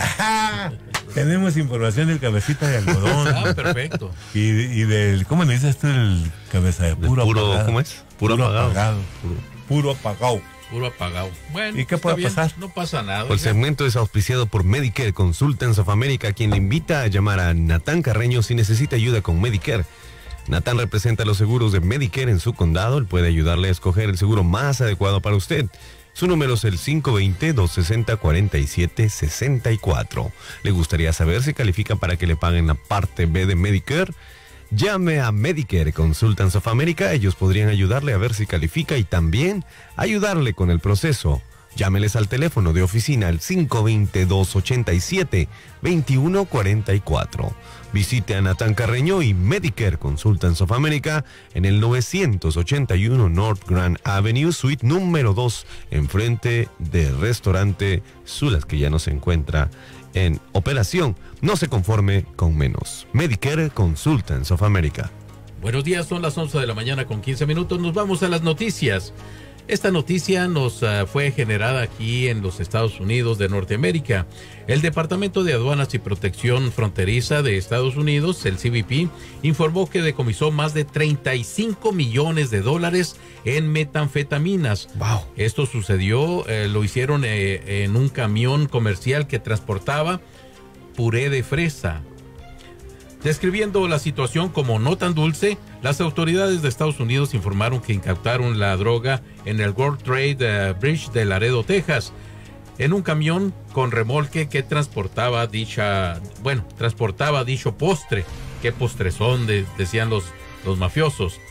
Tenemos información del cabecita de algodón. Ah, perfecto. Y, y del, ¿cómo le dices tú? El cabeza de puro, puro apagado. ¿Cómo es? Puro, Puro apagado. apagado. Puro, puro apagado. Puro apagado. Bueno, ¿y qué puede bien, pasar? No pasa nada. El segmento es auspiciado por Medicare Consultants of America, quien le invita a llamar a Natán Carreño si necesita ayuda con Medicare. Natán representa los seguros de Medicare en su condado. Él puede ayudarle a escoger el seguro más adecuado para usted. Su número es el cinco dos cero, dos seis cero, cuatro siete seis cuatro. ¿Le gustaría saber si califica para que le paguen la parte B de Medicare? Llame a Medicare Consultants of America. Ellos podrían ayudarle a ver si califica y también ayudarle con el proceso. Llámeles al teléfono de oficina al cinco dos cero, dos ocho siete, dos uno cuatro cuatro. Visite a Natán Carreño y Medicare Consultants of America en el novecientos ochenta y uno North Grand Avenue, suite número dos, enfrente del restaurante Zulas, que ya no se encuentra en operación. No se conforme con menos. Medicare Consultants of America. Buenos días, son las once de la mañana con quince minutos. Nos vamos a las noticias. Esta noticia nos uh, fue generada aquí en los Estados Unidos de Norteamérica. El Departamento de Aduanas y Protección Fronteriza de Estados Unidos, el C B P, informó que decomisó más de treinta y cinco millones de dólares en metanfetaminas. Wow. Esto sucedió, eh, lo hicieron eh, en un camión comercial que transportaba puré de fresa. Describiendo la situación como no tan dulce, las autoridades de Estados Unidos informaron que incautaron la droga en el World Trade uh, Bridge de Laredo, Texas, en un camión con remolque que transportaba dicha, bueno, transportaba dicho postre. ¿Qué postrezón? De, decían los, los mafiosos.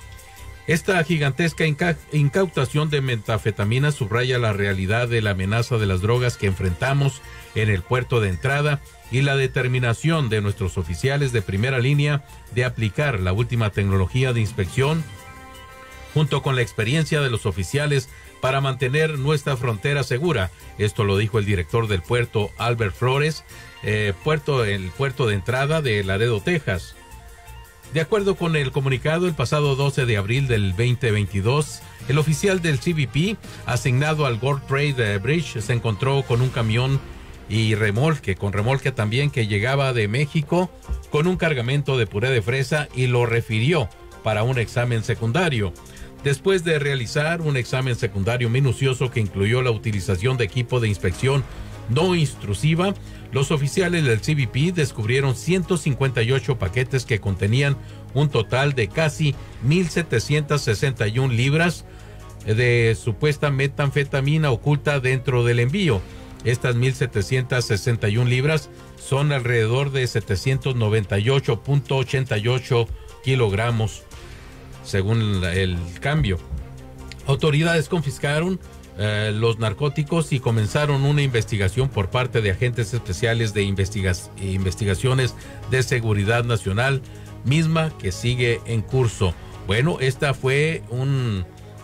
Esta gigantesca inca incautación de metanfetamina subraya la realidad de la amenaza de las drogas que enfrentamos en el puerto de entrada y la determinación de nuestros oficiales de primera línea de aplicar la última tecnología de inspección junto con la experiencia de los oficiales para mantener nuestra frontera segura. Esto lo dijo el director del puerto, Albert Flores, eh, puerto, el puerto de entrada de Laredo, Texas. De acuerdo con el comunicado, el pasado doce de abril del veinte veintidós, el oficial del C B P asignado al World Trade Bridge se encontró con un camión y remolque, con remolque también, que llegaba de México con un cargamento de puré de fresa y lo refirió para un examen secundario. Después de realizar un examen secundario minucioso que incluyó la utilización de equipo de inspección no intrusiva, los oficiales del C B P descubrieron ciento cincuenta y ocho paquetes que contenían un total de casi mil setecientas sesenta y una libras de supuesta metanfetamina oculta dentro del envío. Estas mil setecientas sesenta y una libras son alrededor de setecientos noventa y ocho punto ochenta y ocho kilogramos, según el cambio. Autoridades confiscaron eh, los narcóticos y comenzaron una investigación por parte de agentes especiales de investiga investigaciones de seguridad nacional, misma que sigue en curso. Bueno, esta fue un,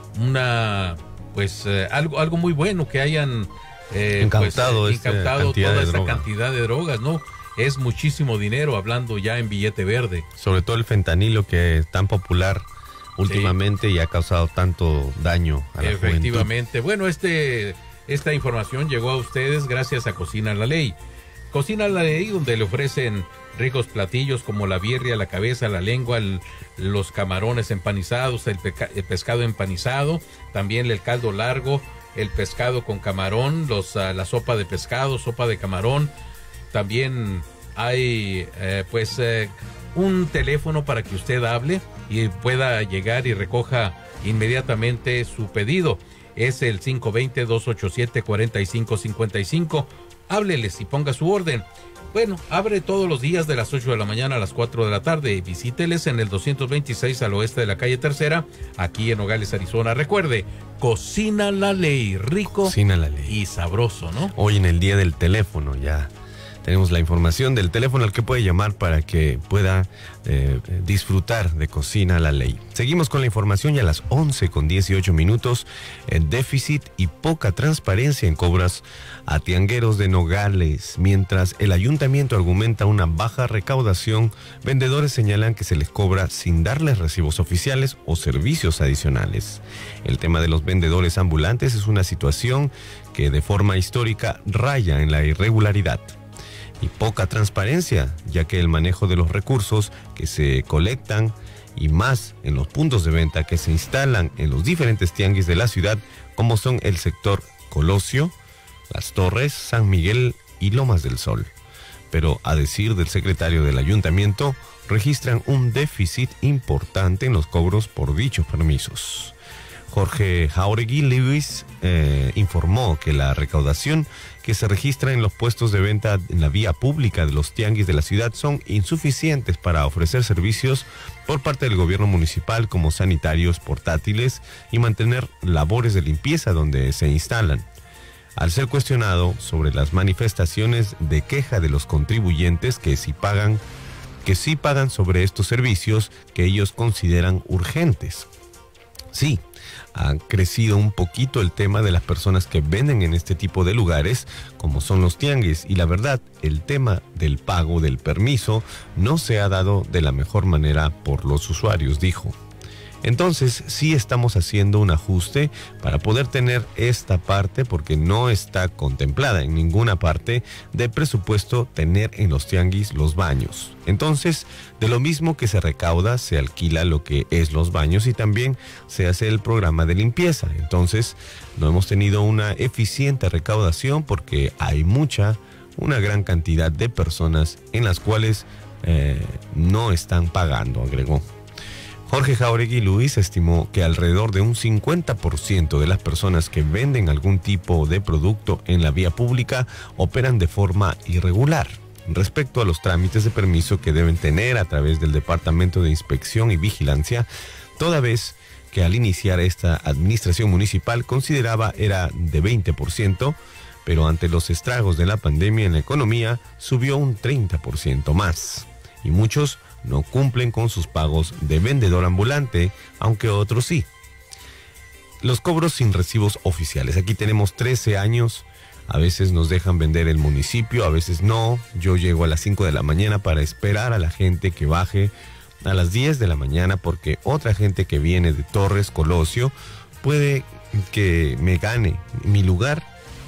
una, pues, eh, algo, algo muy bueno que hayan eh, incautado, pues, incautado toda esta droga. cantidad de drogas, ¿no? Es muchísimo dinero, hablando ya en billete verde. Sobre todo el fentanilo, que es tan popular últimamente, sí, y ha causado tanto daño a la Efectivamente. juventud. Bueno, este, esta información llegó a ustedes gracias a Cocina La Ley. Cocina La Ley, donde le ofrecen ricos platillos como la birria, la cabeza, la lengua, el, los camarones empanizados, el, peca, el pescado empanizado, también el caldo largo, el pescado con camarón, los, uh, la sopa de pescado, sopa de camarón. También hay eh, pues eh, un teléfono para que usted hable y pueda llegar y recoja inmediatamente su pedido. Es el cinco dos cero, dos ocho siete, cuatro cinco cinco cinco. Hábleles y ponga su orden. Bueno, abre todos los días de las ocho de la mañana a las cuatro de la tarde. Visíteles en el doscientos veintiséis al oeste de la calle Tercera, aquí en Nogales, Arizona. Recuerde, Cocina La Ley, rico Cocina La Ley. Y sabroso, ¿no? Hoy en el día del teléfono ya tenemos la información del teléfono al que puede llamar para que pueda eh, disfrutar de Cocina La Ley. Seguimos con la información y a las once con dieciocho minutos, el déficit y poca transparencia en cobras a tiangueros de Nogales. Mientras el ayuntamiento argumenta una baja recaudación, vendedores señalan que se les cobra sin darles recibos oficiales o servicios adicionales. El tema de los vendedores ambulantes es una situación que de forma histórica raya en la irregularidad y poca transparencia, ya que el manejo de los recursos que se colectan y más en los puntos de venta que se instalan en los diferentes tianguis de la ciudad, como son el sector Colosio, Las Torres, San Miguel y Lomas del Sol. Pero a decir del secretario del ayuntamiento, registran un déficit importante en los cobros por dichos permisos. Jorge Jauregui Lewis eh, informó que la recaudación que se registra en los puestos de venta en la vía pública de los tianguis de la ciudad son insuficientes para ofrecer servicios por parte del gobierno municipal como sanitarios portátiles y mantener labores de limpieza donde se instalan. Al ser cuestionado sobre las manifestaciones de queja de los contribuyentes que sí pagan, que sí pagan sobre estos servicios que ellos consideran urgentes. Sí, ha crecido un poquito el tema de las personas que venden en este tipo de lugares, como son los tianguis, y la verdad, el tema del pago del permiso no se ha dado de la mejor manera por los usuarios, dijo. Entonces, sí estamos haciendo un ajuste para poder tener esta parte, porque no está contemplada en ninguna parte de presupuesto tener en los tianguis los baños. Entonces, de lo mismo que se recauda, se alquila lo que es los baños y también se hace el programa de limpieza. Entonces, no hemos tenido una eficiente recaudación porque hay mucha, una gran cantidad de personas en las cuales eh, no están pagando, agregó. Jorge Jauregui Luis estimó que alrededor de un cincuenta por ciento de las personas que venden algún tipo de producto en la vía pública operan de forma irregular. Respecto a los trámites de permiso que deben tener a través del Departamento de Inspección y Vigilancia, toda vez que al iniciar esta administración municipal consideraba era de veinte por ciento, pero ante los estragos de la pandemia en la economía subió un treinta por ciento más. Y muchos no cumplen con sus pagos de vendedor ambulante, aunque otros sí. Los cobros sin recibos oficiales. Aquí tenemos trece años. A veces nos dejan vender el municipio, a veces no. Yo llego a las cinco de la mañana para esperar a la gente que baje a las diez de la mañana porque otra gente que viene de Torres, Colosio, puede que me gane mi lugar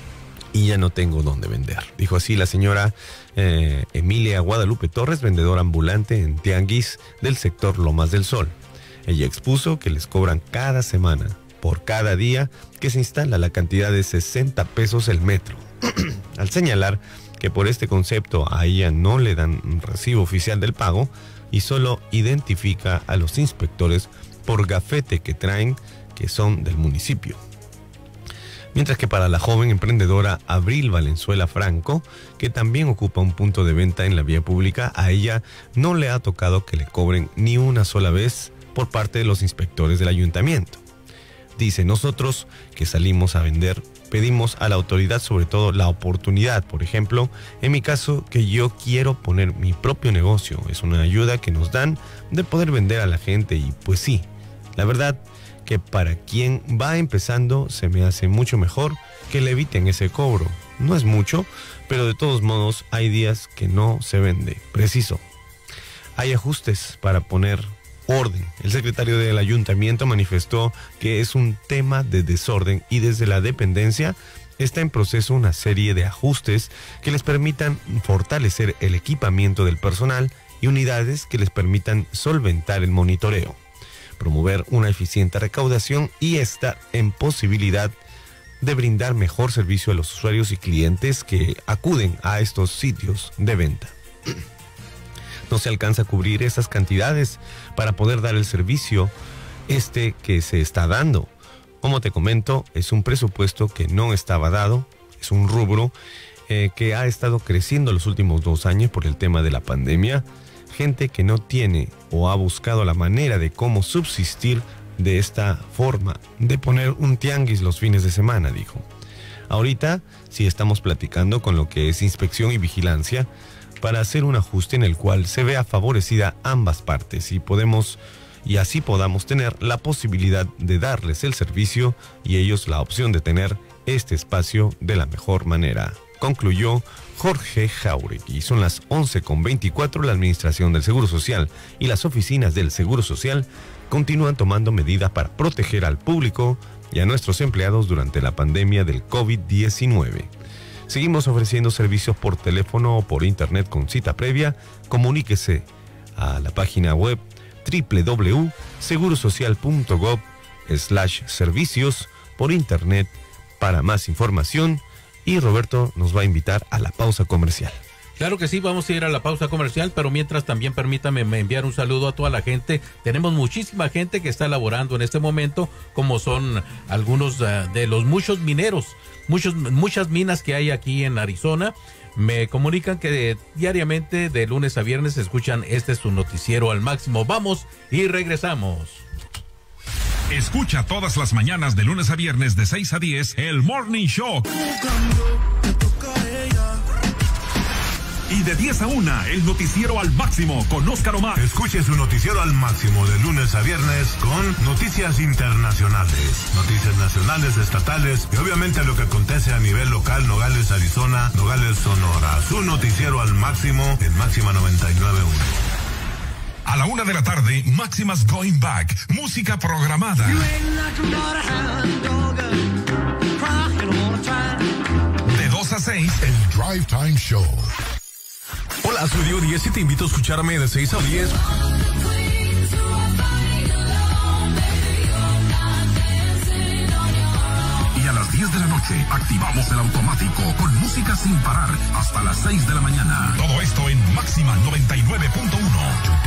y ya no tengo dónde vender. Dijo así la señora eh, Emilia Guadalupe Torres, vendedora ambulante en tianguis del sector Lomas del Sol. Ella expuso que les cobran cada semana, por cada día que se instala, la cantidad de sesenta pesos el metro. Al señalar que por este concepto a ella no le dan un recibo oficial del pago y solo identifica a los inspectores por gafete que traen, que son del municipio. Mientras que para la joven emprendedora Abril Valenzuela Franco, que también ocupa un punto de venta en la vía pública, a ella no le ha tocado que le cobren ni una sola vez por parte de los inspectores del ayuntamiento. Dice, nosotros que salimos a vender, pedimos a la autoridad sobre todo la oportunidad. Por ejemplo, en mi caso, que yo quiero poner mi propio negocio. Es una ayuda que nos dan de poder vender a la gente y pues sí, la verdad que para quien va empezando se me hace mucho mejor que le eviten ese cobro. No es mucho, pero de todos modos hay días que no se vende. Preciso. Hay ajustes para poner orden. El secretario del ayuntamiento manifestó que es un tema de desorden y desde la dependencia está en proceso una serie de ajustes que les permitan fortalecer el equipamiento del personal y unidades que les permitan solventar el monitoreo, promover una eficiente recaudación y estar en posibilidad de brindar mejor servicio a los usuarios y clientes que acuden a estos sitios de venta. No se alcanza a cubrir esas cantidades para poder dar el servicio este que se está dando. Como te comento, es un presupuesto que no estaba dado, es un rubro eh, que ha estado creciendo los últimos dos años por el tema de la pandemia. Gente que no tiene o ha buscado la manera de cómo subsistir de esta forma, de poner un tianguis los fines de semana, dijo. Ahorita sí estamos platicando con lo que es inspección y vigilancia para hacer un ajuste en el cual se vea favorecida ambas partes y podemos y así podamos tener la posibilidad de darles el servicio y ellos la opción de tener este espacio de la mejor manera, concluyó Jorge Jauregui. Son las once con veinticuatro. La Administración del Seguro Social y las oficinas del Seguro Social continúan tomando medidas para proteger al público y a nuestros empleados durante la pandemia del COVID diecinueve. Seguimos ofreciendo servicios por teléfono o por internet con cita previa. Comuníquese a la página web doble u doble u doble u punto segurosocial punto gov slash servicios por internet para más información. Y Roberto nos va a invitar a la pausa comercial. Claro que sí, vamos a ir a la pausa comercial, pero mientras también permítame enviar un saludo a toda la gente. Tenemos muchísima gente que está laborando en este momento, como son algunos uh, de los muchos mineros, muchos, muchas minas que hay aquí en Arizona. Me comunican que diariamente, de lunes a viernes, escuchan este es su noticiero al máximo. Vamos y regresamos. Escucha todas las mañanas de lunes a viernes de seis a diez el Morning Show. Y de diez a una, el noticiero al máximo con Óscar Omar. Escuche su noticiero al máximo de lunes a viernes con noticias internacionales, noticias nacionales, estatales y obviamente lo que acontece a nivel local, Nogales, Arizona, Nogales, Sonora. Su noticiero al máximo en Máxima noventa y nueve punto uno. A la una de la tarde, Máximas Going Back, música programada. De dos a seis, el Drive Time Show. Hola, soy Dio diez y te invito a escucharme de seis a diez. Y a las diez de la noche activamos el automático con música sin parar hasta las seis de la mañana. Todo esto en Máxima noventa y nueve punto uno.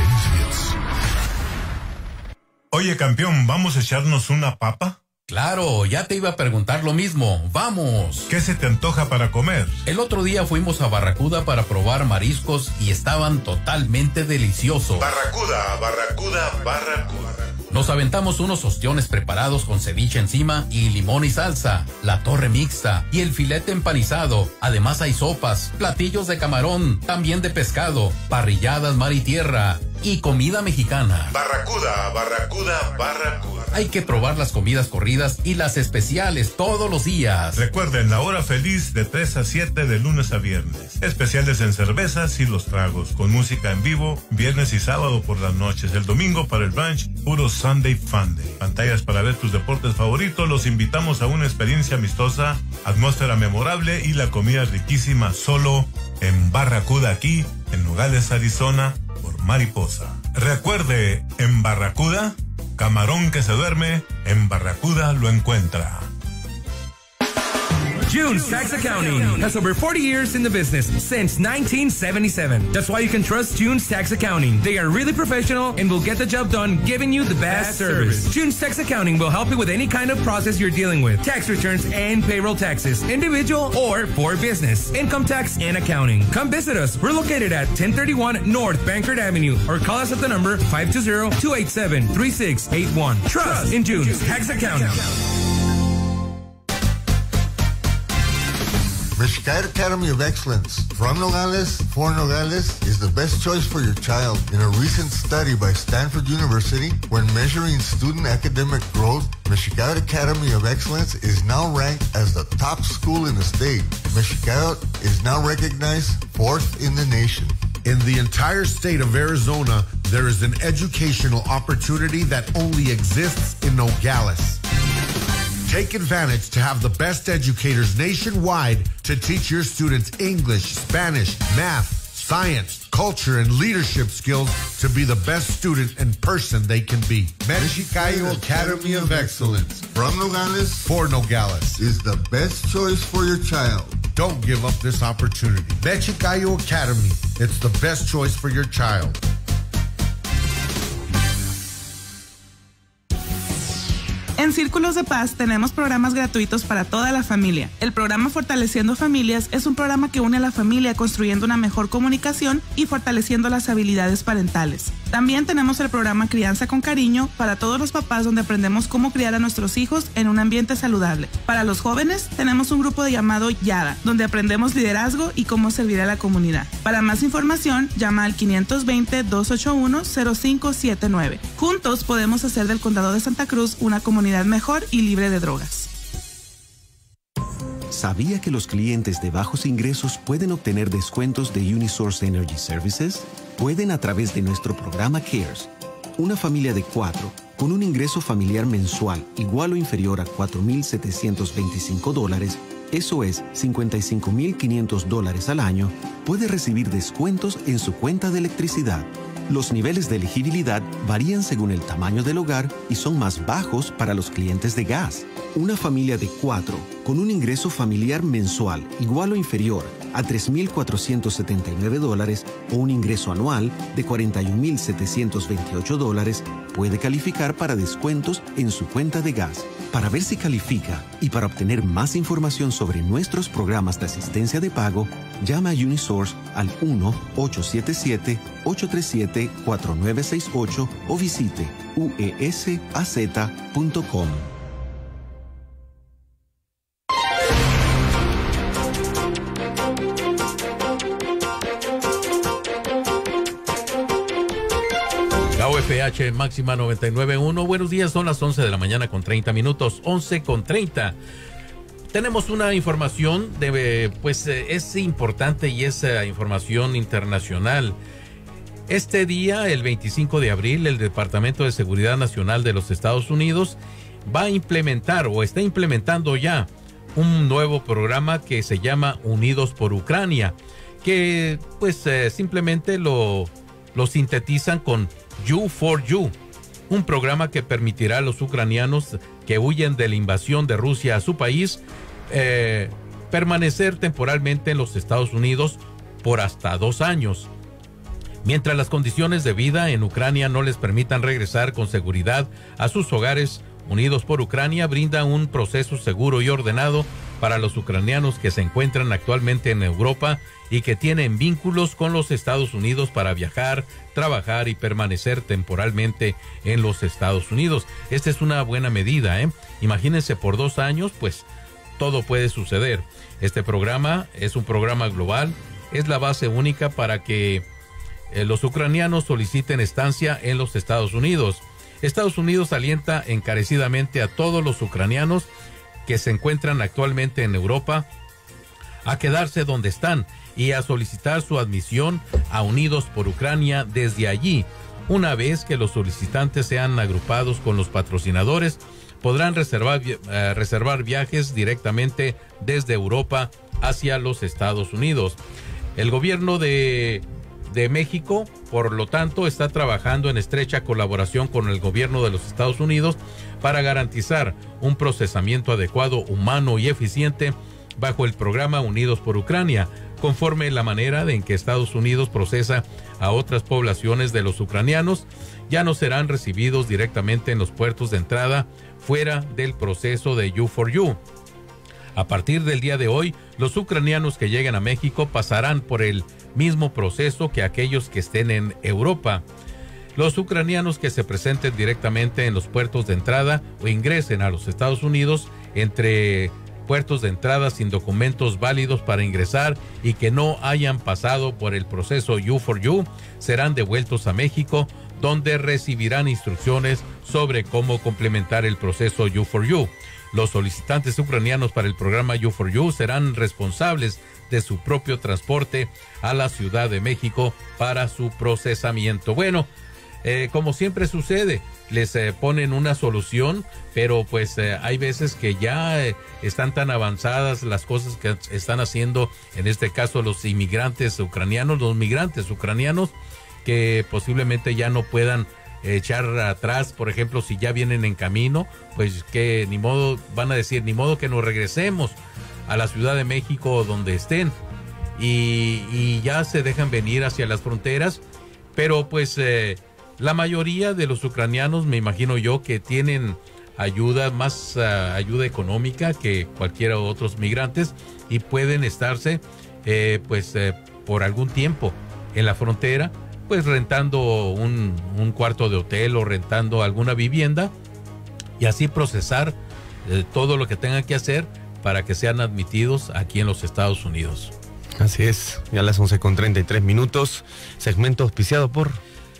Oye, campeón, ¿vamos a echarnos una papa? Claro, ya te iba a preguntar lo mismo. ¡Vamos! ¿Qué se te antoja para comer? El otro día fuimos a Barracuda para probar mariscos y estaban totalmente deliciosos. Barracuda, Barracuda, Barracuda. Nos aventamos unos ostiones preparados con ceviche encima y limón y salsa, la torre mixta y el filete empanizado. Además hay sopas, platillos de camarón, también de pescado, parrilladas mar y tierra y comida mexicana. Barracuda, Barracuda, Barracuda. Hay que probar las comidas corridas y las especiales todos los días. Recuerden la hora feliz de tres a siete de lunes a viernes. Especiales en cervezas y los tragos, con música en vivo, viernes y sábado por las noches. El domingo para el brunch, puro Sunday Funday. Pantallas para ver tus deportes favoritos. Los invitamos a una experiencia amistosa, atmósfera memorable y la comida riquísima solo en Barracuda, aquí en Nogales, Arizona, por Mariposa. Recuerde, en Barracuda, camarón que se duerme, en Barracuda lo encuentra. June's Tax Accounting has over forty years in the business, since nineteen seventy-seven. That's why you can trust June's Tax Accounting. They are really professional and will get the job done, giving you the best service. June's Tax Accounting will help you with any kind of process you're dealing with. Tax returns and payroll taxes, individual or for business, income tax and accounting. Come visit us. We're located at ten thirty-one North Bankert Avenue, or call us at the number five two zero, two eight seven, three six eight one. Trust in June's Tax Accounting. Mexicali Academy of Excellence from Nogales for Nogales is the best choice for your child. In a recent study by Stanford University, when measuring student academic growth, Mexicali Academy of Excellence is now ranked as the top school in the state. Mexicali is now recognized fourth in the nation. In the entire state of Arizona, there is an educational opportunity that only exists in Nogales. Take advantage to have the best educators nationwide to teach your students English, Spanish, math, science, culture, and leadership skills to be the best student and person they can be. Mexicali Academy of Excellence from Nogales for Nogales is the best choice for your child. Don't give up this opportunity. Mexicali Academy, it's the best choice for your child. En Círculos de Paz tenemos programas gratuitos para toda la familia. El programa Fortaleciendo Familias es un programa que une a la familia construyendo una mejor comunicación y fortaleciendo las habilidades parentales. También tenemos el programa Crianza con Cariño para todos los papás, donde aprendemos cómo criar a nuestros hijos en un ambiente saludable. Para los jóvenes tenemos un grupo llamado YADA, donde aprendemos liderazgo y cómo servir a la comunidad. Para más información, llama al quinientos veinte, doscientos ochenta y uno, cero cinco siete nueve. Juntos podemos hacer del Condado de Santa Cruz una comunidad mejor y libre de drogas. ¿Sabía que los clientes de bajos ingresos pueden obtener descuentos de Unisource Energy Services? Pueden a través de nuestro programa CARES. Una familia de cuatro con un ingreso familiar mensual igual o inferior a cuatro mil setecientos veinticinco dólares, eso es cincuenta y cinco mil quinientos dólares al año, puede recibir descuentos en su cuenta de electricidad. Los niveles de elegibilidad varían según el tamaño del hogar y son más bajos para los clientes de gas. Una familia de cuatro con un ingreso familiar mensual igual o inferior a tres mil cuatrocientos setenta y nueve dólares o un ingreso anual de cuarenta y un mil setecientos veintiocho dólares puede calificar para descuentos en su cuenta de gas. Para ver si califica y para obtener más información sobre nuestros programas de asistencia de pago, llama a Unisource al uno ocho siete siete, ocho tres siete, cuatro nueve seis ocho o visite u e s a z punto com. K O F H máxima noventa y nueve punto uno. Buenos días, son las once de la mañana con treinta minutos, once con treinta. Tenemos una información, de, pues es importante y es uh, información internacional. Este día, el veinticinco de abril, el Departamento de Seguridad Nacional de los Estados Unidos va a implementar o está implementando ya un nuevo programa que se llama Unidos por Ucrania, que pues eh, simplemente lo, lo sintetizan con You for You, un programa que permitirá a los ucranianos que huyen de la invasión de Rusia a su país eh, permanecer temporalmente en los Estados Unidos por hasta dos años. Mientras las condiciones de vida en Ucrania no les permitan regresar con seguridad a sus hogares, Unidos por Ucrania brinda un proceso seguro y ordenado para los ucranianos que se encuentran actualmente en Europa y que tienen vínculos con los Estados Unidos para viajar, trabajar y permanecer temporalmente en los Estados Unidos. Esta es una buena medida, ¿eh? Imagínense, por dos años, pues todo puede suceder. Este programa es un programa global, es la base única para que eh, los ucranianos soliciten estancia en los Estados Unidos. Estados Unidos alienta encarecidamente a todos los ucranianos que se encuentran actualmente en Europa a quedarse donde están y a solicitar su admisión a Unidos por Ucrania desde allí. Una vez que los solicitantes sean agrupados con los patrocinadores, podrán reservar, eh, reservar viajes directamente desde Europa hacia los Estados Unidos. El gobierno de de México, por lo tanto, está trabajando en estrecha colaboración con el gobierno de los Estados Unidos para garantizar un procesamiento adecuado, humano y eficiente bajo el programa Unidos por Ucrania, conforme la manera en que Estados Unidos procesa a otras poblaciones de los ucranianos, ya no serán recibidos directamente en los puertos de entrada fuera del proceso de U cuatro U. A partir del día de hoy, los ucranianos que lleguen a México pasarán por el mismo proceso que aquellos que estén en Europa. Los ucranianos que se presenten directamente en los puertos de entrada o ingresen a los Estados Unidos entre puertos de entrada sin documentos válidos para ingresar y que no hayan pasado por el proceso U cuatro U serán devueltos a México, donde recibirán instrucciones sobre cómo complementar el proceso U cuatro U. Los solicitantes ucranianos para el programa U cuatro U serán responsables de su propio transporte a la Ciudad de México para su procesamiento. Bueno, eh, como siempre sucede, les eh, ponen una solución, pero pues eh, hay veces que ya eh, están tan avanzadas las cosas que están haciendo, en este caso los inmigrantes ucranianos, los migrantes ucranianos, que posiblemente ya no puedan echar atrás. Por ejemplo, si ya vienen en camino, pues que ni modo, van a decir, ni modo que nos regresemos a la Ciudad de México donde estén, y, y ya se dejan venir hacia las fronteras. Pero pues eh, la mayoría de los ucranianos, me imagino yo, que tienen ayuda, más uh, ayuda económica que cualquiera otros migrantes, y pueden estarse eh, pues eh, por algún tiempo en la frontera, pues rentando un, un cuarto de hotel o rentando alguna vivienda, y así procesar eh, todo lo que tengan que hacer para que sean admitidos aquí en los Estados Unidos. Así es, ya a las once con treinta y tres minutos, segmento auspiciado por...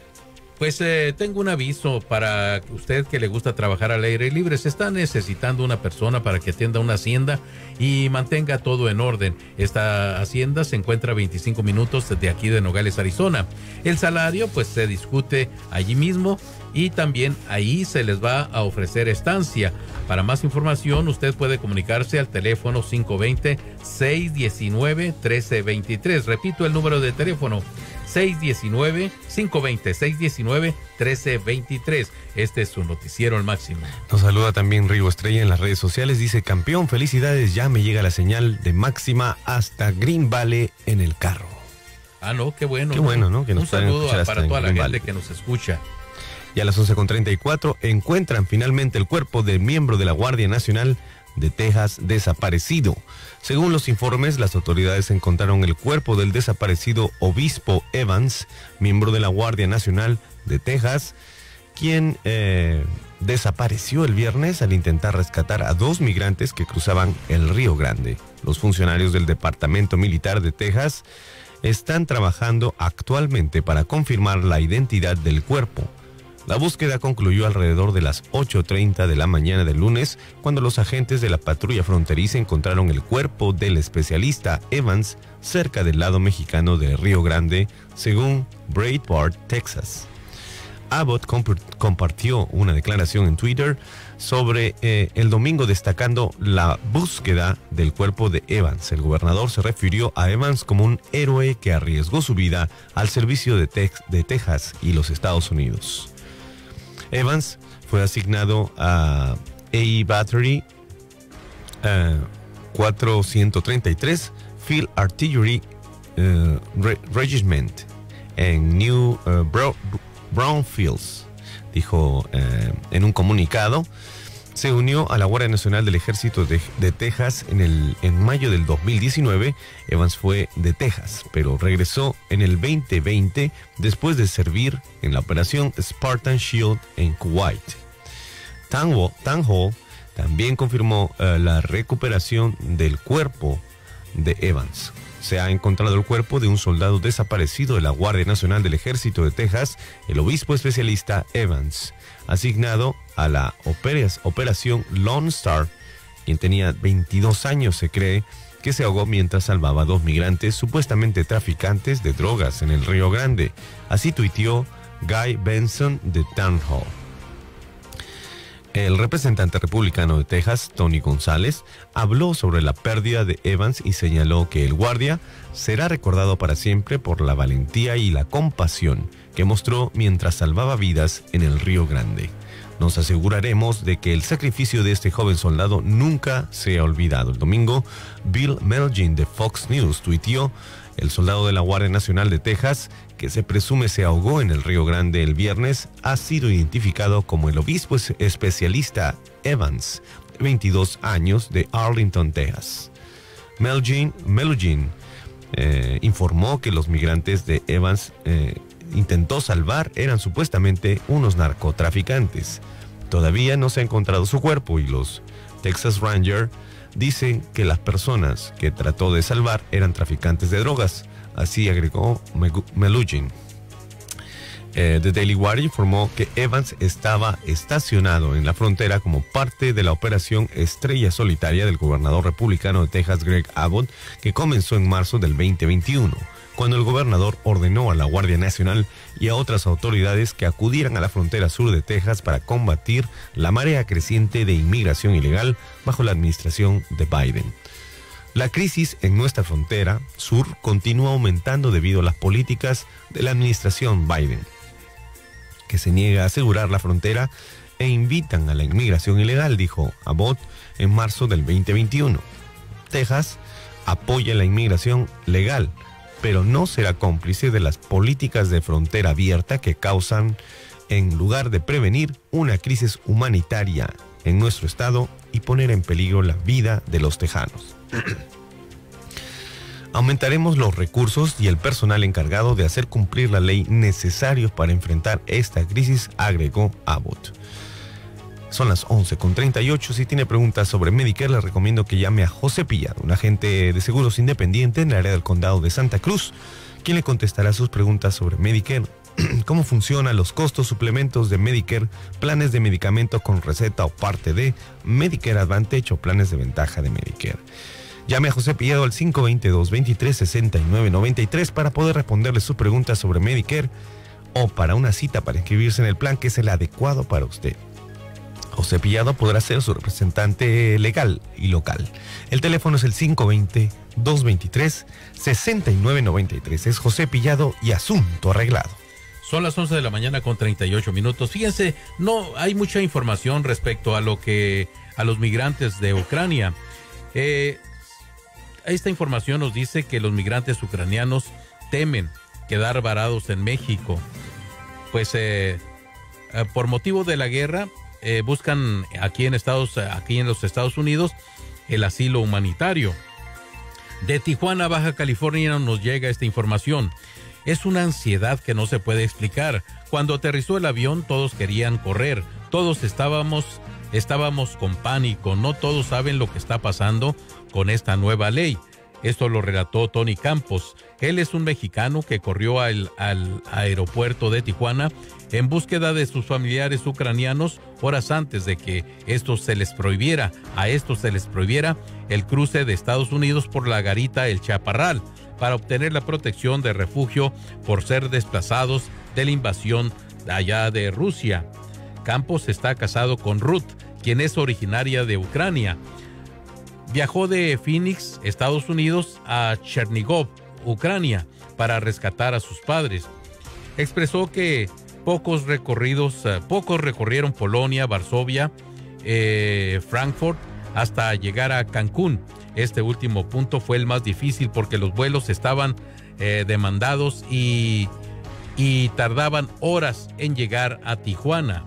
Pues eh, tengo un aviso para usted que le gusta trabajar al aire libre. Se está necesitando una persona para que atienda una hacienda y mantenga todo en orden. Esta hacienda se encuentra a veinticinco minutos de aquí de Nogales, Arizona. El salario pues se discute allí mismo, y también ahí se les va a ofrecer estancia. Para más información, usted puede comunicarse al teléfono cinco dos cero, seis uno nueve, uno tres dos tres. Repito el número de teléfono, seis uno nueve, cinco dos cero, seis uno nueve, uno tres dos tres. Este es su noticiero al máximo. Nos saluda también Rigo Estrella en las redes sociales. Dice: campeón, felicidades, ya me llega la señal de Máxima hasta Green Valley en el carro. Ah, no, qué bueno. Qué bueno, ¿no? Que nos Un saludo a para toda la gente Valley. que nos escucha. Y a las once con treinta y cuatro encuentran finalmente el cuerpo del miembro de la Guardia Nacional de Texas desaparecido. Según los informes, las autoridades encontraron el cuerpo del desaparecido Obispo Evans, miembro de la Guardia Nacional de Texas, quien eh, desapareció el viernes al intentar rescatar a dos migrantes que cruzaban el Río Grande. Los funcionarios del Departamento Militar de Texas están trabajando actualmente para confirmar la identidad del cuerpo. La búsqueda concluyó alrededor de las ocho treinta de la mañana del lunes, cuando los agentes de la patrulla fronteriza encontraron el cuerpo del especialista Evans cerca del lado mexicano del Río Grande, según Breitbart, Texas. Abbott comp- compartió una declaración en Twitter sobre eh, el domingo, destacando la búsqueda del cuerpo de Evans. El gobernador se refirió a Evans como un héroe que arriesgó su vida al servicio de, Tex- de Texas y los Estados Unidos. Evans fue asignado a A Battery uh, cuatrocientos treinta y tres Field Artillery uh, Re- Regiment en New uh, Bro- Brownfields, dijo uh, en un comunicado. Se unió a la Guardia Nacional del Ejército de, de Texas en, el, en mayo del dos mil diecinueve. Evans fue de Texas, pero regresó en el veinte veinte después de servir en la operación Spartan Shield en Kuwait. Tanhall también confirmó uh, la recuperación del cuerpo de Evans. Se ha encontrado el cuerpo de un soldado desaparecido de la Guardia Nacional del Ejército de Texas, el obispo especialista Evans, asignado a la operación Lone Star, quien tenía veintidós años. Se cree que se ahogó mientras salvaba a dos migrantes supuestamente traficantes de drogas en el Río Grande. Así tuiteó Guy Benson de Town Hall. El representante republicano de Texas, Tony González, habló sobre la pérdida de Evans y señaló que el guardia será recordado para siempre por la valentía y la compasión que mostró mientras salvaba vidas en el Río Grande. Nos aseguraremos de que el sacrificio de este joven soldado nunca sea olvidado. El domingo, Bill Melgin de Fox News tuiteó: el soldado de la Guardia Nacional de Texas, que se presume se ahogó en el Río Grande el viernes, ha sido identificado como el obispo especialista Evans, de veintidós años, de Arlington, Texas. Melgin, Melgin eh, informó que los migrantes de Evans eh, intentó salvar eran supuestamente unos narcotraficantes. Todavía no se ha encontrado su cuerpo y los Texas Rangers dicen que las personas que trató de salvar eran traficantes de drogas. Así agregó Melugin. Eh, The Daily Wire informó que Evans estaba estacionado en la frontera como parte de la operación Estrella Solitaria del gobernador republicano de Texas, Greg Abbott, que comenzó en marzo del veinte veintiuno, cuando el gobernador ordenó a la Guardia Nacional y a otras autoridades que acudieran a la frontera sur de Texas para combatir la marea creciente de inmigración ilegal bajo la administración de Biden. La crisis en nuestra frontera sur continúa aumentando debido a las políticas de la administración Biden, que se niega a asegurar la frontera e invitan a la inmigración ilegal, dijo Abbott en marzo del veinte veintiuno. Texas apoya la inmigración legal, pero no será cómplice de las políticas de frontera abierta que causan, en lugar de prevenir, una crisis humanitaria en nuestro estado y poner en peligro la vida de los tejanos. Aumentaremos los recursos y el personal encargado de hacer cumplir la ley necesarios para enfrentar esta crisis, agregó Abbott. Son las once con treinta y ocho. Si tiene preguntas sobre Medicare, le recomiendo que llame a José Pillado, un agente de seguros independiente en el área del condado de Santa Cruz, quien le contestará sus preguntas sobre Medicare, cómo funcionan los costos, suplementos de Medicare, planes de medicamento con receta o parte de Medicare Advantage o planes de ventaja de Medicare. Llame a José Pillado al cinco dos dos, dos tres, seis nueve nueve tres para poder responderle sus preguntas sobre Medicare o para una cita para inscribirse en el plan que es el adecuado para usted. José Pillado podrá ser su representante legal y local. El teléfono es el cinco dos cero, dos dos tres, seis nueve nueve tres. Es José Pillado y asunto arreglado. Son las once de la mañana con treinta y ocho minutos. Fíjense, no hay mucha información respecto a lo que a los migrantes de Ucrania. Eh, esta información nos dice que los migrantes ucranianos temen quedar varados en México. Pues eh, eh, por motivo de la guerra eh, buscan aquí en Estados, aquí en los Estados Unidos el asilo humanitario. De Tijuana, Baja California, nos llega esta información. Es una ansiedad que no se puede explicar. Cuando aterrizó el avión, todos querían correr. Todos estábamos, estábamos con pánico. No todos saben lo que está pasando con esta nueva ley. Esto lo relató Tony Campos. Él es un mexicano que corrió al, al aeropuerto de Tijuana en búsqueda de sus familiares ucranianos horas antes de que esto se les prohibiera, a estos se les prohibiera el cruce de Estados Unidos por la garita El Chaparral, para obtener la protección de refugio por ser desplazados de la invasión allá de Rusia. Campos está casado con Ruth, quien es originaria de Ucrania. Viajó de Phoenix, Estados Unidos, a Chernigov, Ucrania, para rescatar a sus padres. Expresó que pocos recorridos, uh, pocos recorrieron Polonia, Varsovia, eh, Frankfurt, hasta llegar a Cancún. Este último punto fue el más difícil porque los vuelos estaban eh, demandados y, y tardaban horas en llegar a Tijuana.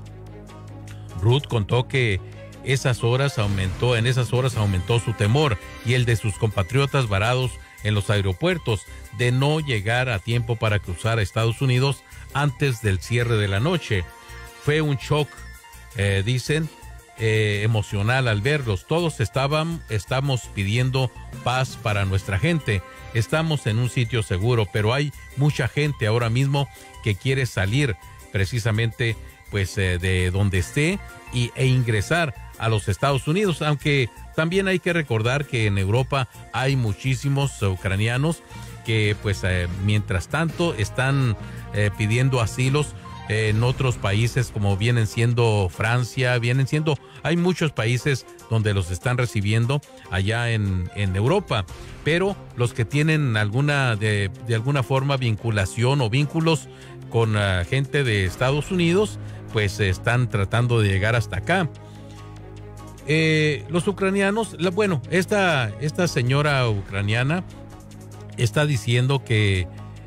Ruth contó que esas horas aumentó, en esas horas aumentó su temor y el de sus compatriotas varados en los aeropuertos de no llegar a tiempo para cruzar a Estados Unidos antes del cierre de la noche. Fue un shock, eh, dicen, Eh, emocional al verlos. Todos estaban, estamos pidiendo paz para nuestra gente. Estamos en un sitio seguro, pero hay mucha gente ahora mismo que quiere salir precisamente pues eh, de donde esté y, e ingresar a los Estados Unidos, aunque también hay que recordar que en Europa hay muchísimos ucranianos que pues eh, mientras tanto están eh, pidiendo asilos en otros países como vienen siendo Francia, vienen siendo, hay muchos países donde los están recibiendo allá en, en Europa, pero los que tienen alguna, de, de alguna forma vinculación o vínculos con uh, gente de Estados Unidos, pues están tratando de llegar hasta acá. Eh, los ucranianos, la, bueno, esta, esta señora ucraniana está diciendo que,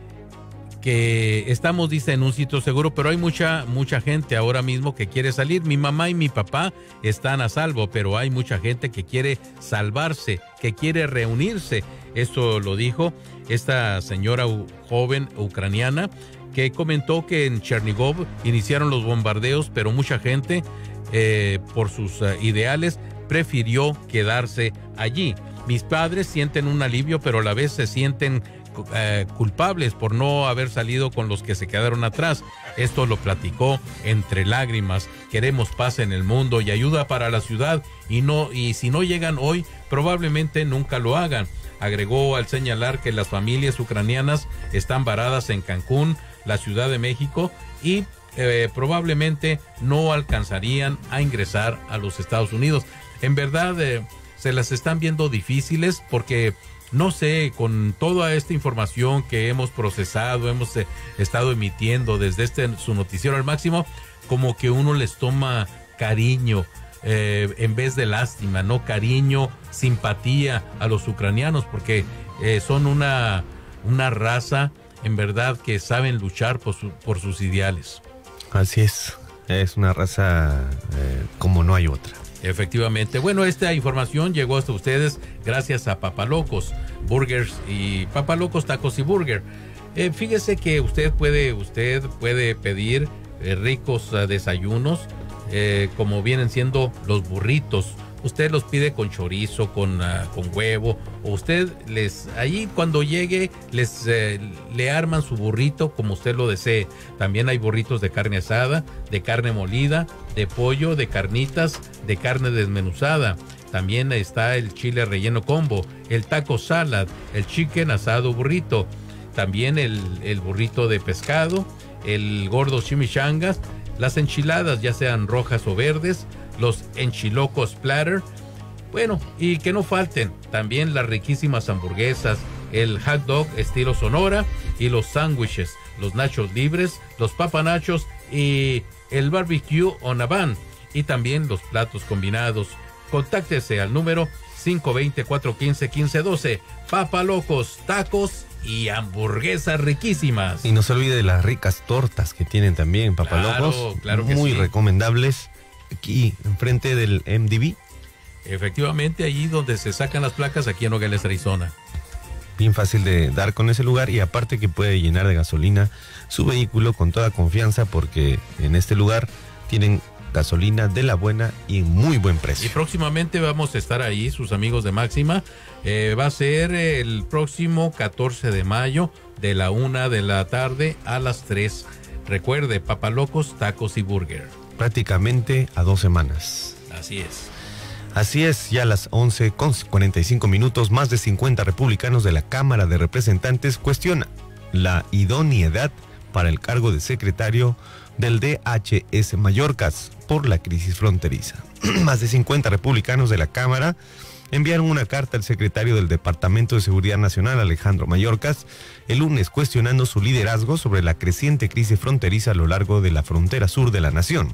que estamos, dice, en un sitio seguro, pero hay mucha, mucha gente ahora mismo que quiere salir. Mi mamá y mi papá están a salvo, pero hay mucha gente que quiere salvarse, que quiere reunirse. Esto lo dijo esta señora u, joven ucraniana, que comentó que en Chernigov iniciaron los bombardeos, pero mucha gente, eh, por sus uh, ideales, prefirió quedarse allí. Mis padres sienten un alivio, pero a la vez se sienten uh, culpables por no haber salido con los que se quedaron atrás. Esto lo platicó entre lágrimas. Queremos paz en el mundo y ayuda para la ciudad, y, no, y si no llegan hoy, probablemente nunca lo hagan. Agregó al señalar que las familias ucranianas están varadas en Cancún, la Ciudad de México, y eh, probablemente no alcanzarían a ingresar a los Estados Unidos. En verdad, eh, se las están viendo difíciles porque, no sé, con toda esta información que hemos procesado, hemos eh, estado emitiendo desde este su noticiero al máximo, como que uno les toma cariño eh, en vez de lástima, ¿no? Cariño, simpatía a los ucranianos, porque eh, son una, una raza, en verdad, que saben luchar por, su, por sus ideales. Así es, es una raza eh, como no hay otra. Efectivamente. Bueno, esta información llegó hasta ustedes gracias a Papalocos Burgers y Papalocos Tacos y Burger. Eh, fíjese que usted puede, usted puede pedir eh, ricos uh, desayunos, eh, como vienen siendo los burritos. Usted los pide con chorizo, con, uh, con huevo, o usted les, allí cuando llegue, les eh, le arman su burrito como usted lo desee. También hay burritos de carne asada, de carne molida, de pollo, de carnitas, de carne desmenuzada. También está el chile relleno combo, el taco salad, el chicken asado burrito. También el, el burrito de pescado, el gordo chimichangas, las enchiladas, ya sean rojas o verdes, los enchilocos platter. Bueno, y que no falten también las riquísimas hamburguesas, el hot dog estilo Sonora y los sándwiches, los nachos libres, los papanachos y el barbecue on a bun, y también los platos combinados. Contáctese al número cinco dos cero, cuatro uno cinco, uno cinco uno dos. Papalocos, tacos y hamburguesas riquísimas. Y no se olvide de las ricas tortas que tienen también Papalocos. Claro, claro que muy sí. recomendables. Aquí, enfrente del M D B. Efectivamente, allí donde se sacan las placas, aquí en Nogales, Arizona. Bien fácil de dar con ese lugar, y aparte que puede llenar de gasolina su vehículo con toda confianza, porque en este lugar tienen gasolina de la buena y en muy buen precio. Y próximamente vamos a estar ahí, sus amigos de Máxima. Eh, va a ser el próximo catorce de mayo, de la una de la tarde a las tres. Recuerde, Papalocos, Tacos y Burger. Prácticamente a dos semanas. Así es. Así es, ya a las once con cuarenta y cinco minutos, más de cincuenta republicanos de la Cámara de Representantes cuestionan la idoneidad para el cargo de secretario del D H S Mallorcas por la crisis fronteriza. Más de cincuenta republicanos de la Cámara enviaron una carta al secretario del Departamento de Seguridad Nacional, Alejandro Mayorkas, el lunes cuestionando su liderazgo sobre la creciente crisis fronteriza a lo largo de la frontera sur de la nación.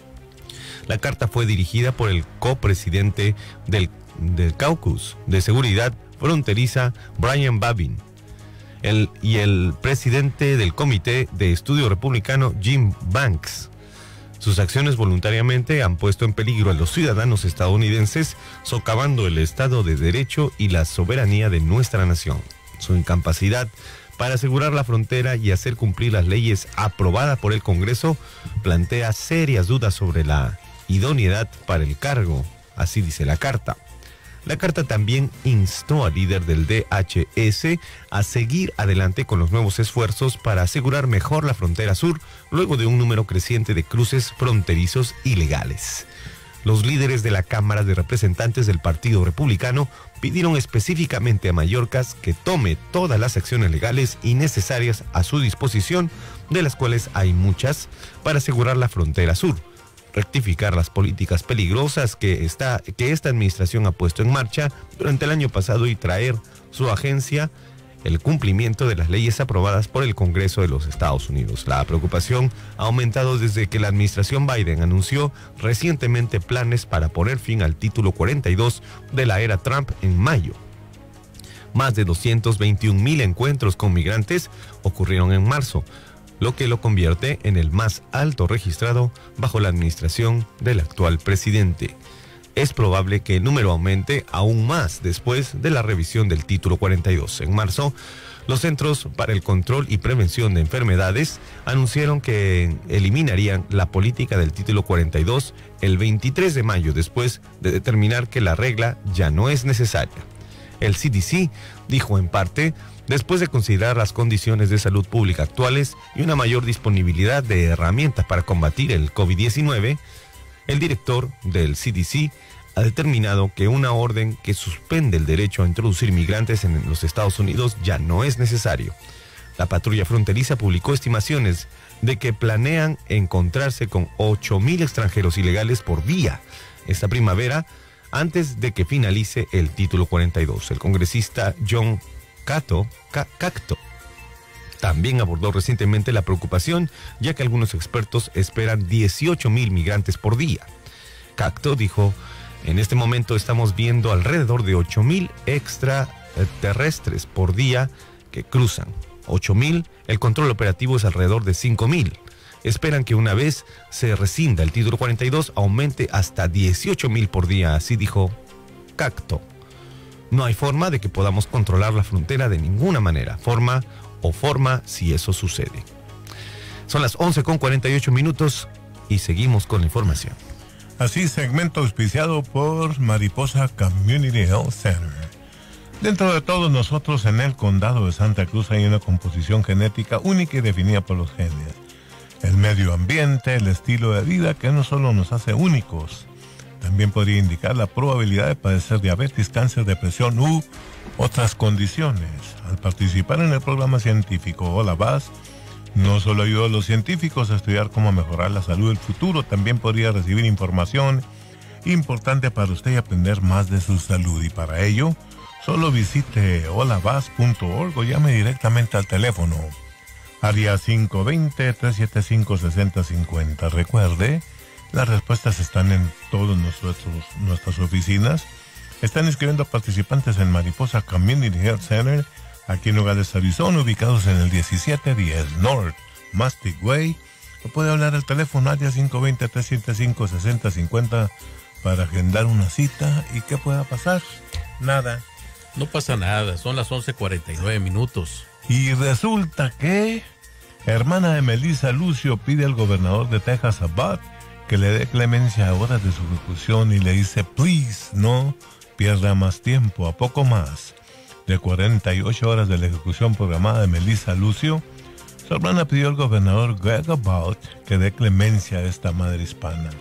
La carta fue dirigida por el copresidente del, del Caucus de Seguridad Fronteriza, Brian Babin, el, y el presidente del Comité de Estudio Republicano, Jim Banks. Sus acciones voluntariamente han puesto en peligro a los ciudadanos estadounidenses, socavando el Estado de Derecho y la soberanía de nuestra nación. Su incapacidad para asegurar la frontera y hacer cumplir las leyes aprobadas por el Congreso plantea serias dudas sobre la idoneidad para el cargo, así dice la carta. La carta también instó al líder del D H S a seguir adelante con los nuevos esfuerzos para asegurar mejor la frontera sur, luego de un número creciente de cruces fronterizos ilegales. Los líderes de la Cámara de Representantes del Partido Republicano pidieron específicamente a Mayorkas que tome todas las acciones legales y necesarias a su disposición, de las cuales hay muchas, para asegurar la frontera sur, rectificar las políticas peligrosas que, está, que esta administración ha puesto en marcha durante el año pasado y traer su agencia el cumplimiento de las leyes aprobadas por el Congreso de los Estados Unidos. La preocupación ha aumentado desde que la administración Biden anunció recientemente planes para poner fin al título cuarenta y dos de la era Trump en mayo. Más de doscientos veintiún mil encuentros con migrantes ocurrieron en marzo, lo que lo convierte en el más alto registrado bajo la administración del actual presidente. Es probable que el número aumente aún más después de la revisión del título cuarenta y dos. En marzo, los Centros para el Control y Prevención de Enfermedades anunciaron que eliminarían la política del título cuarenta y dos el veintitrés de mayo, después de determinar que la regla ya no es necesaria. El C D C dijo en parte, después de considerar las condiciones de salud pública actuales y una mayor disponibilidad de herramientas para combatir el COVID diecinueve, el director del C D C ha determinado que una orden que suspende el derecho a introducir migrantes en los Estados Unidos ya no es necesario. La patrulla fronteriza publicó estimaciones de que planean encontrarse con ocho mil extranjeros ilegales por día esta primavera, antes de que finalice el título cuarenta y dos. El congresista John Cato, Cacto también abordó recientemente la preocupación, ya que algunos expertos esperan dieciocho mil migrantes por día. Cacto dijo, en este momento estamos viendo alrededor de ocho mil extraterrestres por día que cruzan. ocho mil, el control operativo es alrededor de cinco mil. Esperan que una vez se rescinda el título cuarenta y dos aumente hasta dieciocho mil por día, así dijo Cacto. No hay forma de que podamos controlar la frontera de ninguna manera, forma o forma si eso sucede. Son las once con cuarenta y ocho minutos y seguimos con la información. Así, segmento auspiciado por Mariposa Community Health Center. Dentro de todos nosotros en el condado de Santa Cruz hay una composición genética única y definida por los genes. El medio ambiente, el estilo de vida que no solo nos hace únicos, también podría indicar la probabilidad de padecer diabetes, cáncer, depresión u otras condiciones. Al participar en el programa científico Hola Vas, no solo ayudó a los científicos a estudiar cómo mejorar la salud del futuro, también podría recibir información importante para usted y aprender más de su salud. Y para ello, solo visite hola vas punto org o llame directamente al teléfono área cinco dos cero, tres siete cinco, seis cero cinco cero. Recuerde, las respuestas están en todas nuestras oficinas. Están inscribiendo participantes en Mariposa Community Health Center, aquí en Nogales, Arizona, ubicados en el diecisiete diez North Mastic Way. O puede hablar al teléfono área cinco dos cero, tres siete cinco, seis cero cinco cero para agendar una cita. ¿Y qué pueda pasar? Nada. No pasa nada, son las once cuarenta y nueve minutos. Y resulta que hermana de Melissa Lucio pide al gobernador de Texas, Abbott, que le dé clemencia a horas de su ejecución y le dice, please, no pierda más tiempo, a poco más de cuarenta y ocho horas de la ejecución programada de Melissa Lucio. Su hermana pidió al gobernador Greg Abbott que dé clemencia a esta madre hispana.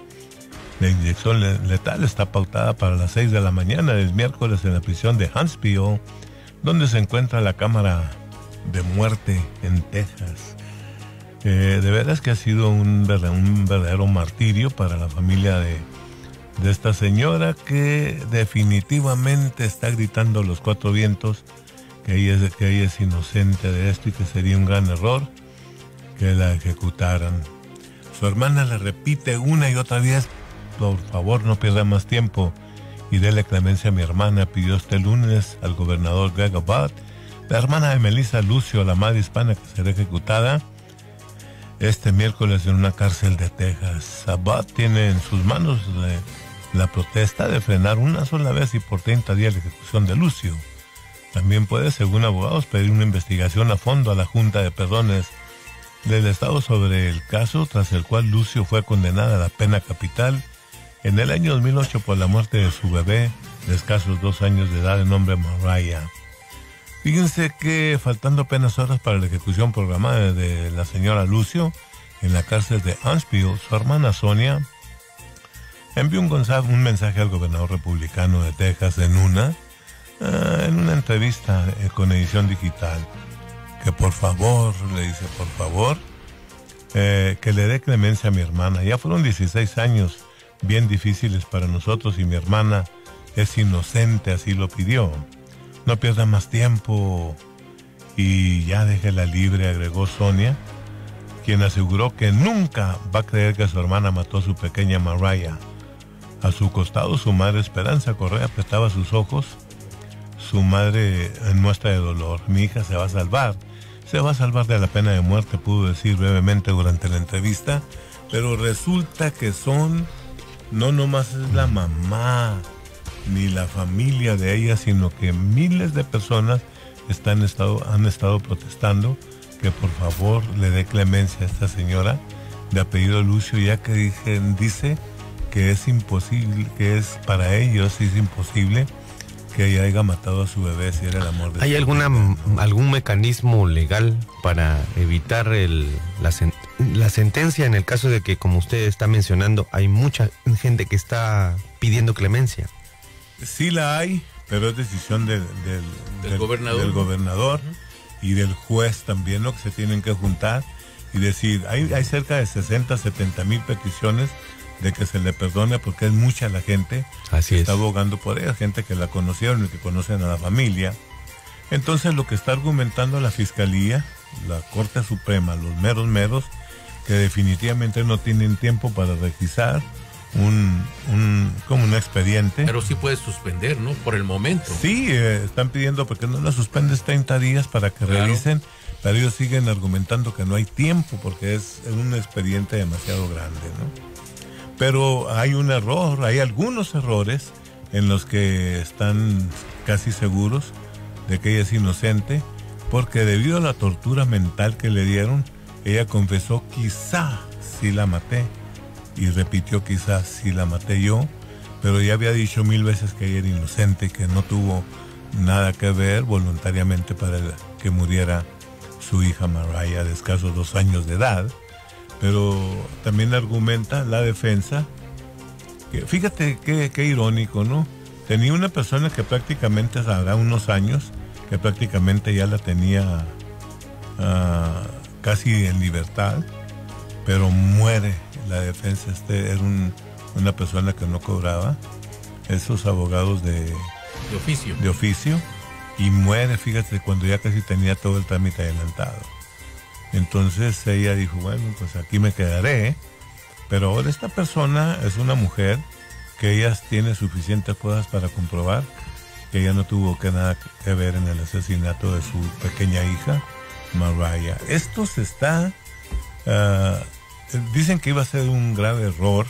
La inyección letal está pautada para las seis de la mañana del miércoles en la prisión de Huntsville, donde se encuentra la cámara de muerte en Texas. Eh, de veras que ha sido un, un verdadero martirio para la familia de, de esta señora, que definitivamente está gritando a los cuatro vientos que ella, es, que ella es inocente de esto y que sería un gran error que la ejecutaran. Su hermana le repite una y otra vez, por favor no pierda más tiempo y dele clemencia a mi hermana, pidió este lunes al gobernador Greg Abbott. La hermana de Melissa Lucio, la madre hispana que será ejecutada este miércoles en una cárcel de Texas. Abbott tiene en sus manos la, la protesta de frenar una sola vez y por treinta días la ejecución de Lucio. También puede, según abogados, pedir una investigación a fondo a la Junta de Perdones del Estado sobre el caso tras el cual Lucio fue condenada a la pena capital en el año dos mil ocho por la muerte de su bebé de escasos dos años de edad de nombre Mariah. Fíjense que faltando apenas horas para la ejecución programada de la señora Lucio en la cárcel de Huntsville, su hermana Sonia envió un, un mensaje al gobernador republicano de Texas en una, uh, en una entrevista eh, con edición digital, que por favor, le dice por favor, eh, que le dé clemencia a mi hermana. Ya fueron dieciséis años bien difíciles para nosotros y mi hermana es inocente, así lo pidió. No pierda más tiempo y ya déjela libre, agregó Sonia, quien aseguró que nunca va a creer que su hermana mató a su pequeña Mariah. A su costado, su madre Esperanza Correa apretaba sus ojos. Su madre en muestra de dolor. Mi hija se va a salvar. Se va a salvar de la pena de muerte, pudo decir brevemente durante la entrevista. Pero resulta que son, no nomás es la mamá, ni la familia de ella, sino que miles de personas están estado, han estado protestando que por favor le dé clemencia a esta señora de apellido Lucio, ya que dije, dice que es imposible, que es para ellos es imposible que ella haya matado a su bebé si era el amor de ¿Hay alguna, vida, ¿no? algún mecanismo legal para evitar el, la, sen, la sentencia en el caso de que, como usted está mencionando, hay mucha gente que está pidiendo clemencia? Sí la hay, pero es decisión del, del, del, del gobernador, del gobernador uh-huh. y del juez también, ¿no? Que se tienen que juntar y decir, hay, hay cerca de sesenta, setenta mil peticiones de que se le perdone, porque es mucha la gente Así que es. está abogando por ella, gente que la conocieron y que conocen a la familia. Entonces lo que está argumentando la Fiscalía, la Corte Suprema, los meros meros, que definitivamente no tienen tiempo para revisar un, un como un expediente. Pero sí puedes suspender, ¿no? Por el momento. Sí, eh, están pidiendo, porque no la suspendes treinta días para que Claro. revisen, pero ellos siguen argumentando que no hay tiempo porque es un expediente demasiado grande, ¿no? Pero hay un error, hay algunos errores en los que están casi seguros de que ella es inocente, porque debido a la tortura mental que le dieron, ella confesó quizá sí la maté, y repitió quizá sí la maté yo, pero ya había dicho mil veces que ella era inocente, que no tuvo nada que ver voluntariamente para que muriera su hija Mariah de escasos dos años de edad. Pero también argumenta la defensa, que fíjate qué, qué irónico, ¿no? Tenía una persona que prácticamente habrá unos años, que prácticamente ya la tenía uh, casi en libertad, pero muere la defensa. Este era un, una persona que no cobraba, esos abogados de, de oficio. de oficio, y muere, fíjate, cuando ya casi tenía todo el trámite adelantado. Entonces ella dijo, bueno, pues aquí me quedaré, pero ahora esta persona es una mujer que ella tiene suficientes pruebas para comprobar que ella no tuvo que nada que ver en el asesinato de su pequeña hija, Mariah. Esto se está, uh, dicen que iba a ser un grave error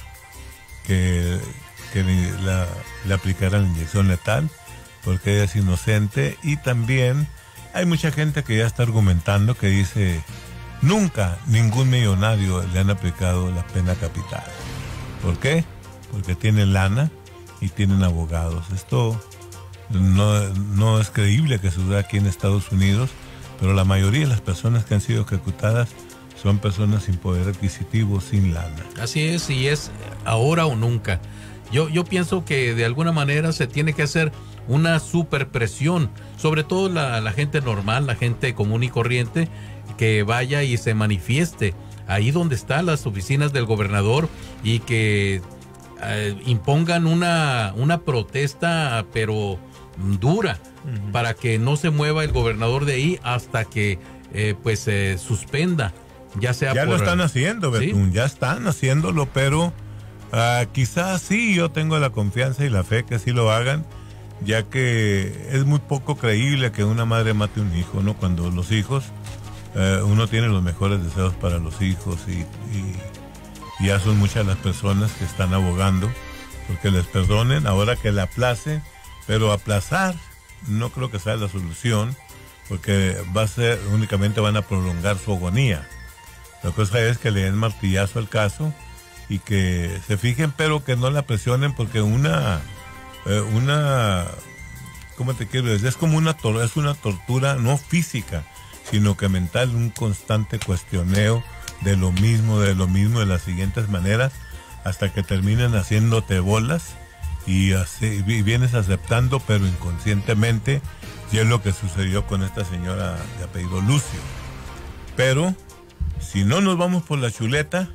que, que la, le aplicaran la inyección letal, porque ella es inocente, y también hay mucha gente que ya está argumentando que dice, nunca ningún millonario le han aplicado la pena capital. ¿Por qué? Porque tienen lana y tienen abogados. Esto no, no es creíble que suceda aquí en Estados Unidos, pero la mayoría de las personas que han sido ejecutadas son personas sin poder adquisitivo, sin lana. Así es, y es ahora o nunca. Yo, yo pienso que de alguna manera se tiene que hacer una superpresión, sobre todo la, la gente normal, la gente común y corriente, que vaya y se manifieste ahí donde están las oficinas del gobernador y que eh, impongan una, una protesta, pero dura, uh-huh. para que no se mueva el gobernador de ahí hasta que eh, pues se eh, suspenda, ya sea ya por... lo están haciendo, Betún, ¿sí? Ya están haciéndolo, pero uh, quizás sí, yo tengo la confianza y la fe que sí lo hagan, ya que es muy poco creíble que una madre mate a un hijo, ¿no? Cuando los hijos, eh, uno tiene los mejores deseos para los hijos, y, y, y ya son muchas las personas que están abogando porque les perdonen, ahora que la aplacen, pero aplazar no creo que sea la solución, porque va a ser, únicamente van a prolongar su agonía. La cosa es que le den martillazo al caso y que se fijen, pero que no la presionen, porque una... Eh, una, ¿cómo te quiero decir? Es como una, tor- es una tortura no física, sino que mental, un constante cuestioneo de lo mismo, de lo mismo, de las siguientes maneras, hasta que terminen haciéndote bolas y, así, y vienes aceptando, pero inconscientemente, y es lo que sucedió con esta señora de apellido Lucio. Pero, si no nos vamos por la chuleta,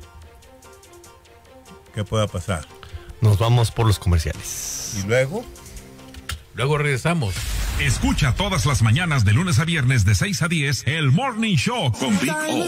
¿qué pueda pasar? Nos vamos por los comerciales. ¿Y luego? Luego regresamos. Escucha todas las mañanas de lunes a viernes de seis a diez el Morning Show con Big O.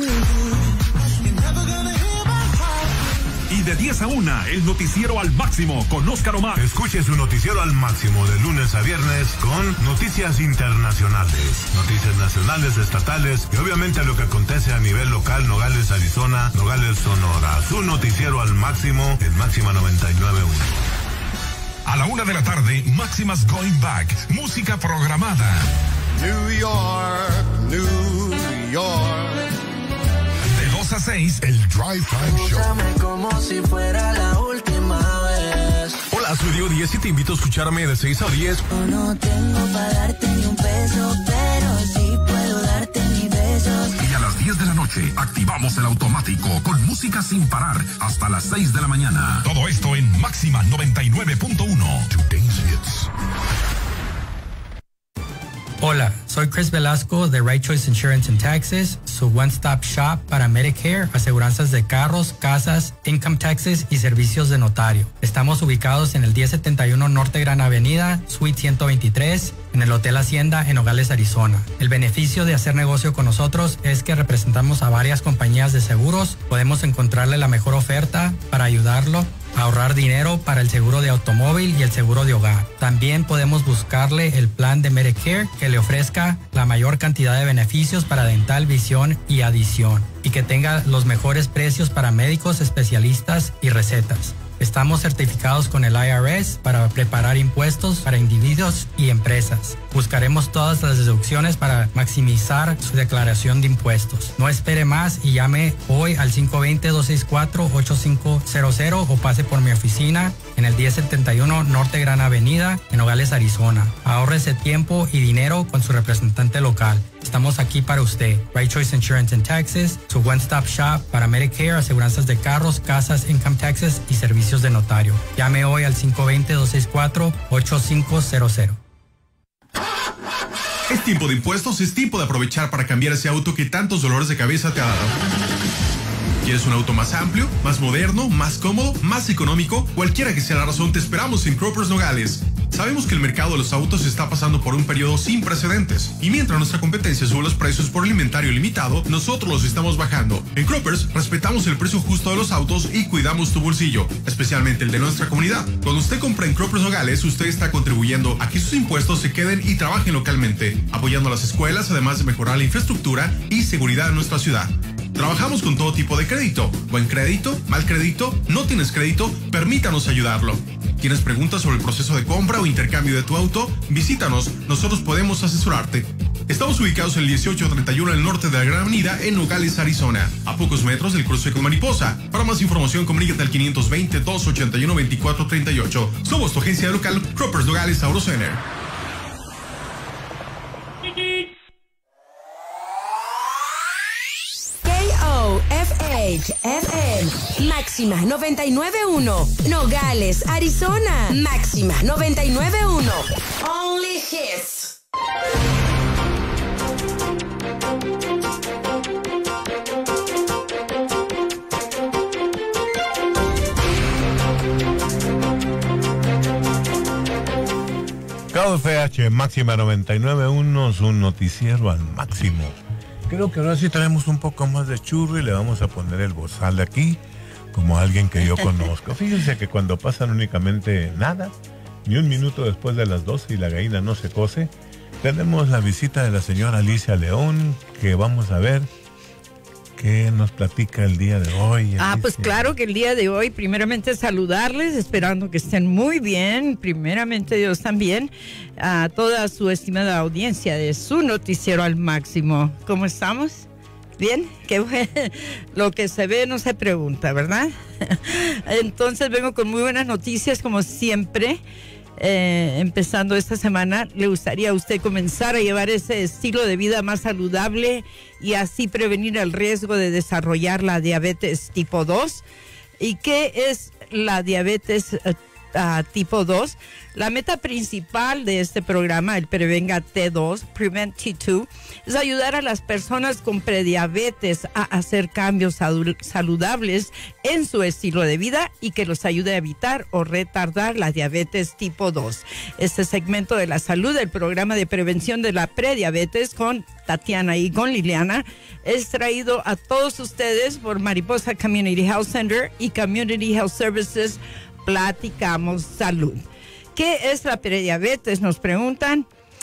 Y de diez a una, el noticiero al máximo con Óscar Omar. Escuche su noticiero al máximo de lunes a viernes con noticias internacionales, noticias nacionales, estatales y obviamente lo que acontece a nivel local, Nogales, Arizona, Nogales, Sonora. Su noticiero al máximo, el Máxima noventa y nueve punto uno. A la una de la tarde, Máximas Going Back, música programada. New York, New York. De dos a seis, el Drive Time Show. Como si fuera la última vez. Hola, soy Diego Díez y te invito a escucharme de seis a diez. Yo no tengo para darte ni un peso, pero sí puedo darte mis besos. Y a las diez de la noche, activamos el automático con música sin parar hasta las seis de la mañana. Todo esto en Máxima noventa y nueve punto uno. Today's Hits. Hola, soy Chris Velasco de Right Choice Insurance and Taxes, su one-stop shop para Medicare, aseguranzas de carros, casas, income taxes y servicios de notario. Estamos ubicados en el diez setenta y uno Norte Gran Avenida, Suite ciento veintitrés, en el Hotel Hacienda en Nogales, Arizona. El beneficio de hacer negocio con nosotros es que representamos a varias compañías de seguros, podemos encontrarle la mejor oferta para ayudarlo a ahorrar dinero para el seguro de automóvil y el seguro de hogar. También podemos buscarle el plan de Medicare que le ofrezca la mayor cantidad de beneficios para dental, visión y adición, y que tenga los mejores precios para médicos, especialistas y recetas. Estamos certificados con el I R S para preparar impuestos para individuos y empresas. Buscaremos todas las deducciones para maximizar su declaración de impuestos. No espere más y llame hoy al cinco dos cero, dos seis cuatro, ocho cinco cero cero o pase por mi oficina en el diez setenta y uno Norte Gran Avenida en Nogales, Arizona. Ahórrese tiempo y dinero con su representante local. Estamos aquí para usted. Right Choice Insurance and Taxes, su one-stop shop para Medicare, aseguranzas de carros, casas, income taxes y servicios de notario. Llame hoy al cinco dos cero, dos seis cuatro, ocho cinco cero cero. Es tiempo de impuestos, es tiempo de aprovechar para cambiar ese auto que tantos dolores de cabeza te ha dado. ¿Quieres un auto más amplio, más moderno, más cómodo, más económico? Cualquiera que sea la razón, te esperamos en Croppers Nogales. Sabemos que el mercado de los autos está pasando por un periodo sin precedentes. Y mientras nuestra competencia sube los precios por el inventario limitado, nosotros los estamos bajando. En Croppers respetamos el precio justo de los autos y cuidamos tu bolsillo, especialmente el de nuestra comunidad. Cuando usted compra en Croppers Nogales, usted está contribuyendo a que sus impuestos se queden y trabajen localmente, apoyando a las escuelas, además de mejorar la infraestructura y seguridad en nuestra ciudad. Trabajamos con todo tipo de crédito. Buen crédito, mal crédito, no tienes crédito, permítanos ayudarlo. ¿Tienes preguntas sobre el proceso de compra o intercambio de tu auto? Visítanos, nosotros podemos asesorarte. Estamos ubicados en el dieciocho treinta y uno del norte de la Gran Avenida en Nogales, Arizona, a pocos metros del cruce con Mariposa. Para más información, comunícate al quinientos veinte, doscientos ochenta y uno, veinticuatro treinta y ocho. Somos tu agencia local, Croppers Nogales Auto Center. F H F M, Máxima noventa y nueve punto uno, Nogales, Arizona, Máxima noventa y nueve punto uno, Only Hits. K F H Máxima noventa y nueve punto uno, su noticiero al máximo. Creo que ahora sí tenemos un poco más de churro y le vamos a poner el bozal de aquí como alguien que yo conozco. Fíjense que cuando pasan únicamente nada, ni un minuto después de las doce y la gallina no se cose, tenemos la visita de la señora Alicia León, que vamos a ver qué nos platica el día de hoy. Alicia. Ah, pues claro que el día de hoy, primeramente saludarles, esperando que estén muy bien, primeramente Dios también, a toda su estimada audiencia de su noticiero al máximo. ¿Cómo estamos? ¿Bien? Qué bueno. Lo que se ve no se pregunta, ¿verdad? Entonces vengo con muy buenas noticias, como siempre. Eh, empezando esta semana, ¿le gustaría a usted comenzar a llevar ese estilo de vida más saludable y así prevenir el riesgo de desarrollar la diabetes tipo dos? ¿Y qué es la diabetes uh, tipo dos. La meta principal de este programa, el Prevenga T dos, Prevent T dos, es ayudar a las personas con prediabetes a hacer cambios saludables en su estilo de vida y que los ayude a evitar o retardar la diabetes tipo dos. Este segmento de la salud del programa de prevención de la prediabetes con Tatiana y con Liliana es traído a todos ustedes por Mariposa Community Health Center y Community Health Services. Platicamos Salud. ¿Qué es la prediabetes? Nos preguntan.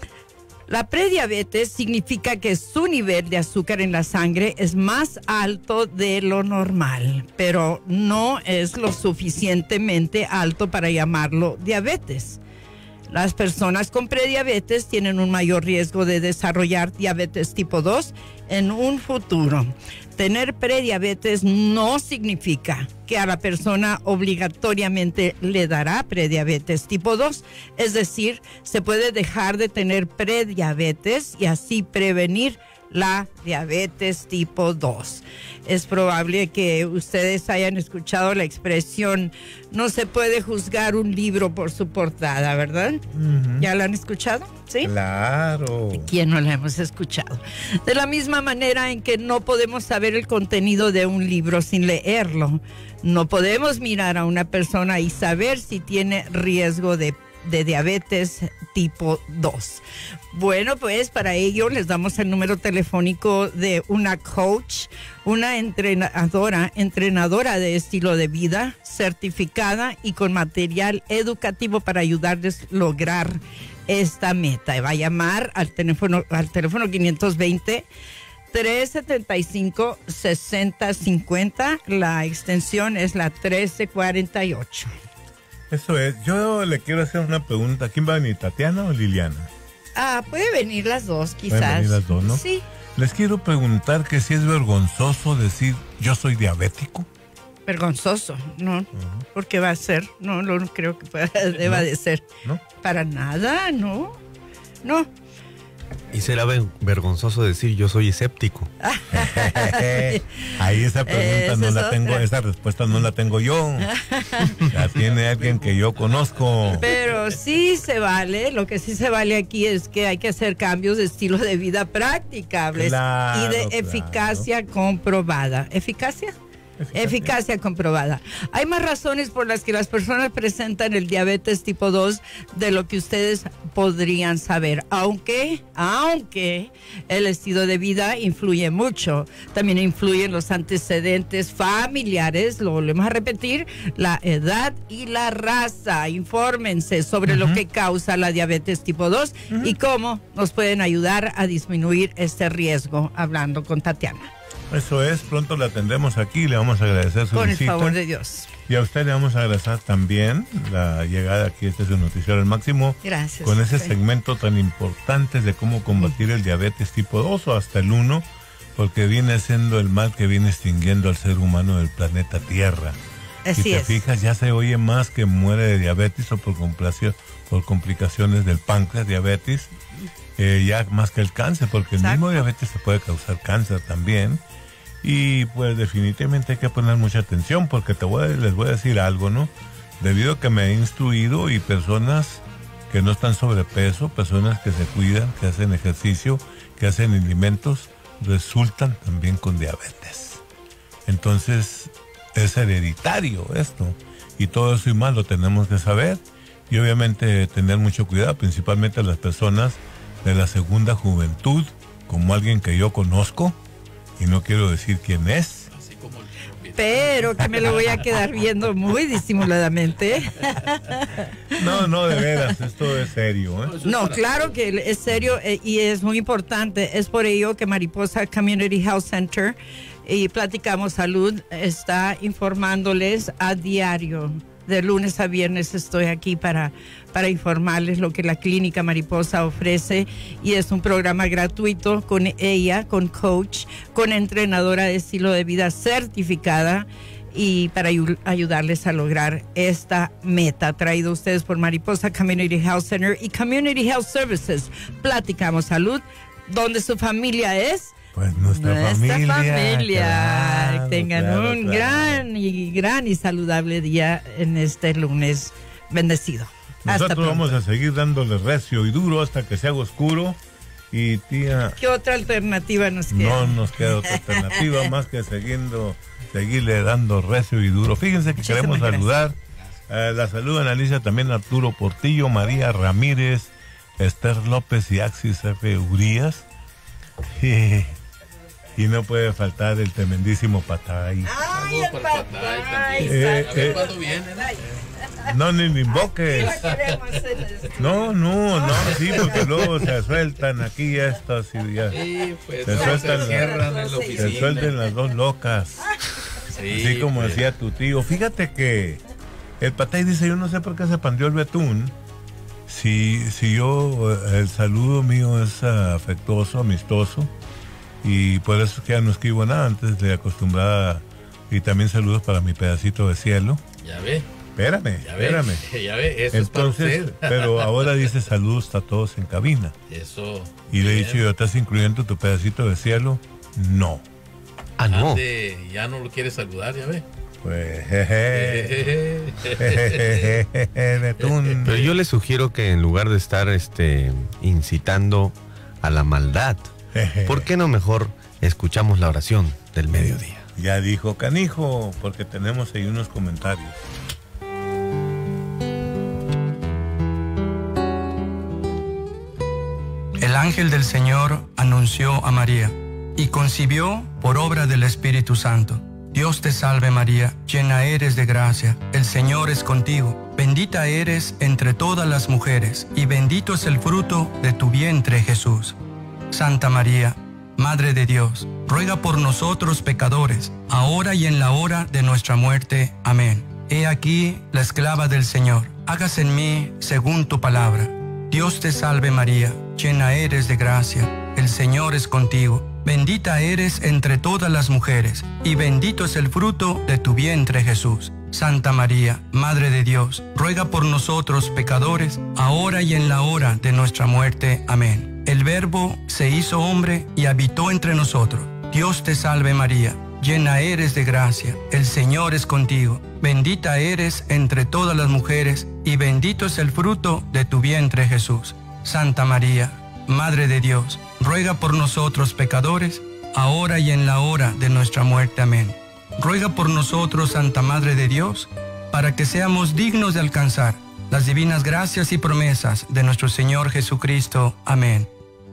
La prediabetes significa que su nivel de azúcar en la sangre es más alto de lo normal, pero no es lo suficientemente alto para llamarlo diabetes. Las personas con prediabetes tienen un mayor riesgo de desarrollar diabetes tipo dos en un futuro. Tener prediabetes no significa que a la persona obligatoriamente le dará prediabetes tipo dos. Es decir, se puede dejar de tener prediabetes y así prevenir la diabetes tipo dos. Es probable que ustedes hayan escuchado la expresión no se puede juzgar un libro por su portada, ¿verdad? Uh-huh. ¿Ya la han escuchado? ¿Sí? Claro. ¿Quién no la hemos escuchado? De la misma manera en que no podemos saber el contenido de un libro sin leerlo. No podemos mirar a una persona y saber si tiene riesgo de de diabetes tipo dos. Bueno, pues para ello les damos el número telefónico de una coach, una entrenadora, entrenadora de estilo de vida, certificada y con material educativo para ayudarles a lograr esta meta. Va a llamar al teléfono, al teléfono quinientos veinte, tres setenta y cinco, sesenta cincuenta. La extensión es la trece cuarenta y ocho. Eso es. Yo le quiero hacer una pregunta. ¿Quién va a venir, Tatiana o Liliana? Ah, puede venir las dos, quizás. Pueden venir las dos, ¿no? Sí. Les quiero preguntar que si es vergonzoso decir yo soy diabético. Vergonzoso, no. Uh-huh. Porque va a ser, no, no creo que pueda, deba ¿No? de ser. ¿No? Para nada, no. No. ¿Y será vergonzoso decir yo soy escéptico? Ahí esa pregunta Esa no es la otra. tengo, esa respuesta no la tengo yo. La tiene alguien que yo conozco. Pero sí se vale, lo que sí se vale aquí es que hay que hacer cambios de estilo de vida practicables Claro, y de claro. eficacia comprobada. ¿Eficacia? Eficacia. Eficacia comprobada. Hay más razones por las que las personas presentan el diabetes tipo dos de lo que ustedes podrían saber, aunque, aunque el estilo de vida influye mucho. También influyen los antecedentes familiares, lo volvemos a repetir, la edad y la raza. Infórmense sobre uh-huh. lo que causa la diabetes tipo dos uh-huh. y cómo nos pueden ayudar a disminuir este riesgo, hablando con Tatiana. Eso es, pronto la tendremos aquí, le vamos a agradecer su Con visita. el favor de Dios. Y a usted le vamos a agradecer también la llegada aquí, este es su noticiero al máximo. Gracias. Con ese sí. segmento tan importante de cómo combatir el diabetes tipo dos o hasta el uno, porque viene siendo el mal que viene extinguiendo al ser humano del planeta Tierra. Así si te es. fijas, ya se oye más que muere de diabetes o por, por complicaciones del páncreas, diabetes, eh, ya más que el cáncer, porque Exacto. el mismo diabetes se puede causar cáncer también. Y pues definitivamente hay que poner mucha atención porque te voy a, les voy a decir algo, ¿no? Debido a que me he instruido y personas que no están sobrepeso, personas que se cuidan, que hacen ejercicio, que hacen alimentos, resultan también con diabetes. Entonces es hereditario esto y todo eso y más lo tenemos que saber y obviamente tener mucho cuidado, principalmente las personas de la segunda juventud, como alguien que yo conozco. Y no quiero decir quién es. Pero que me lo voy a quedar viendo muy disimuladamente. No, no, de veras, esto es serio, ¿eh? No, claro que es serio eh, y es muy importante. Es por ello que Mariposa Community Health Center y Platicamos Salud está informándoles a diario. De lunes a viernes estoy aquí para, para informarles lo que la Clínica Mariposa ofrece y es un programa gratuito con ella, con coach, con entrenadora de estilo de vida certificada y para ayu- ayudarles a lograr esta meta. Traído a ustedes por Mariposa Community Health Center y Community Health Services. Platicamos Salud, donde su familia es... Pues nuestra, nuestra familia. familia. Claro, Tengan claro, un claro. gran y gran y saludable día en este lunes bendecido. Hasta Nosotros pronto. vamos a seguir dándole recio y duro hasta que se haga oscuro. Y tía, ¿Qué otra alternativa nos queda? no nos queda otra alternativa más que siguiendo, seguirle dando recio y duro. Fíjense que Muchísimas queremos gracias. saludar. Eh, la saludan Alicia, también Arturo Portillo, María Ramírez, Esther López y Axis F. Urias. Y, y no puede faltar el tremendísimo Patay. Ay, el Patay. Eh, eh, ¿Cuándo viene? No, ni me invoques. No, no, no, sí, porque luego se sueltan aquí estos y ya. Sí, pues, se no, sueltan, se cierran la- en la se oficina. sueltan las dos locas. Sí, Así como pues. decía tu tío. Fíjate que el Patay dice, yo no sé por qué se pandió el betún. Si, si yo, eh, el saludo mío es uh, afectuoso, amistoso, y por eso es que ya no escribo nada antes de acostumbrada. Y también saludos para mi pedacito de cielo. Ya ve. Espérame, Ya ve, espérame. ya ve, eso Entonces, es para usted. pero ahora dice saludos a todos en cabina. Eso. Y le he bien. dicho, ¿yo estás incluyendo tu pedacito de cielo? No. Ah, no. Ande, ya no lo quiere saludar, ya ve. Pues, jeje. Jejeje, betún. Pero yo le sugiero que en lugar de estar este, incitando a la maldad, ¿por qué no mejor escuchamos la oración del mediodía? Ya dijo Canijo, porque tenemos ahí unos comentarios. El ángel del Señor anunció a María y concibió por obra del Espíritu Santo. Dios te salve María, llena eres de gracia, el Señor es contigo. Bendita eres entre todas las mujeres y bendito es el fruto de tu vientre Jesús. Santa María, Madre de Dios, ruega por nosotros pecadores, ahora y en la hora de nuestra muerte. Amén. He aquí la esclava del Señor, hágase en mí según tu palabra. Dios te salve María, llena eres de gracia, el Señor es contigo. Bendita eres entre todas las mujeres, y bendito es el fruto de tu vientre Jesús. Santa María, Madre de Dios, ruega por nosotros pecadores, ahora y en la hora de nuestra muerte. Amén. El Verbo se hizo hombre y habitó entre nosotros. Dios te salve María, llena eres de gracia, el Señor es contigo. Bendita eres entre todas las mujeres, y bendito es el fruto de tu vientre Jesús. Santa María, Madre de Dios, ruega por nosotros pecadores, ahora y en la hora de nuestra muerte. Amén. Ruega por nosotros, Santa Madre de Dios, para que seamos dignos de alcanzar las divinas gracias y promesas de nuestro Señor Jesucristo. Amén.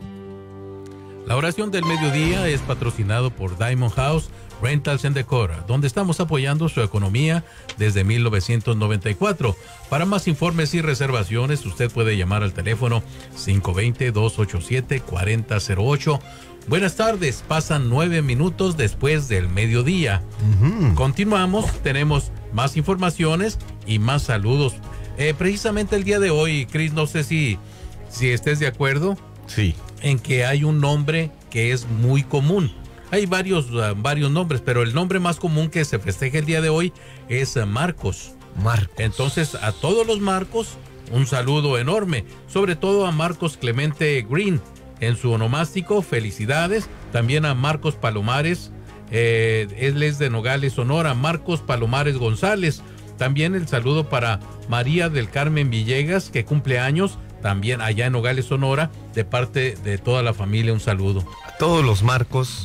La oración del mediodía es patrocinado por Diamond House Rentals and Decor, donde estamos apoyando su economía desde mil novecientos noventa y cuatro. Para más informes y reservaciones, usted puede llamar al teléfono cinco dos cero, dos ocho siete, cuatro cero cero ocho. Buenas tardes, pasan nueve minutos después del mediodía. Uh-huh. Continuamos, tenemos más informaciones y más saludos. Eh, precisamente el día de hoy, Chris, no sé si, si estés de acuerdo. Sí. En que hay un nombre que es muy común. Hay varios, uh, varios nombres, pero el nombre más común que se festeja el día de hoy es uh, Marcos. Marcos. Entonces, a todos los Marcos, un saludo enorme. Sobre todo a Marcos Clemente Green en su onomástico, felicidades. También a Marcos Palomares, eh, él es de Nogales, Sonora. Marcos Palomares González. También el saludo para María del Carmen Villegas, que cumple años, también allá en Nogales, Sonora, de parte de toda la familia, un saludo. A todos los Marcos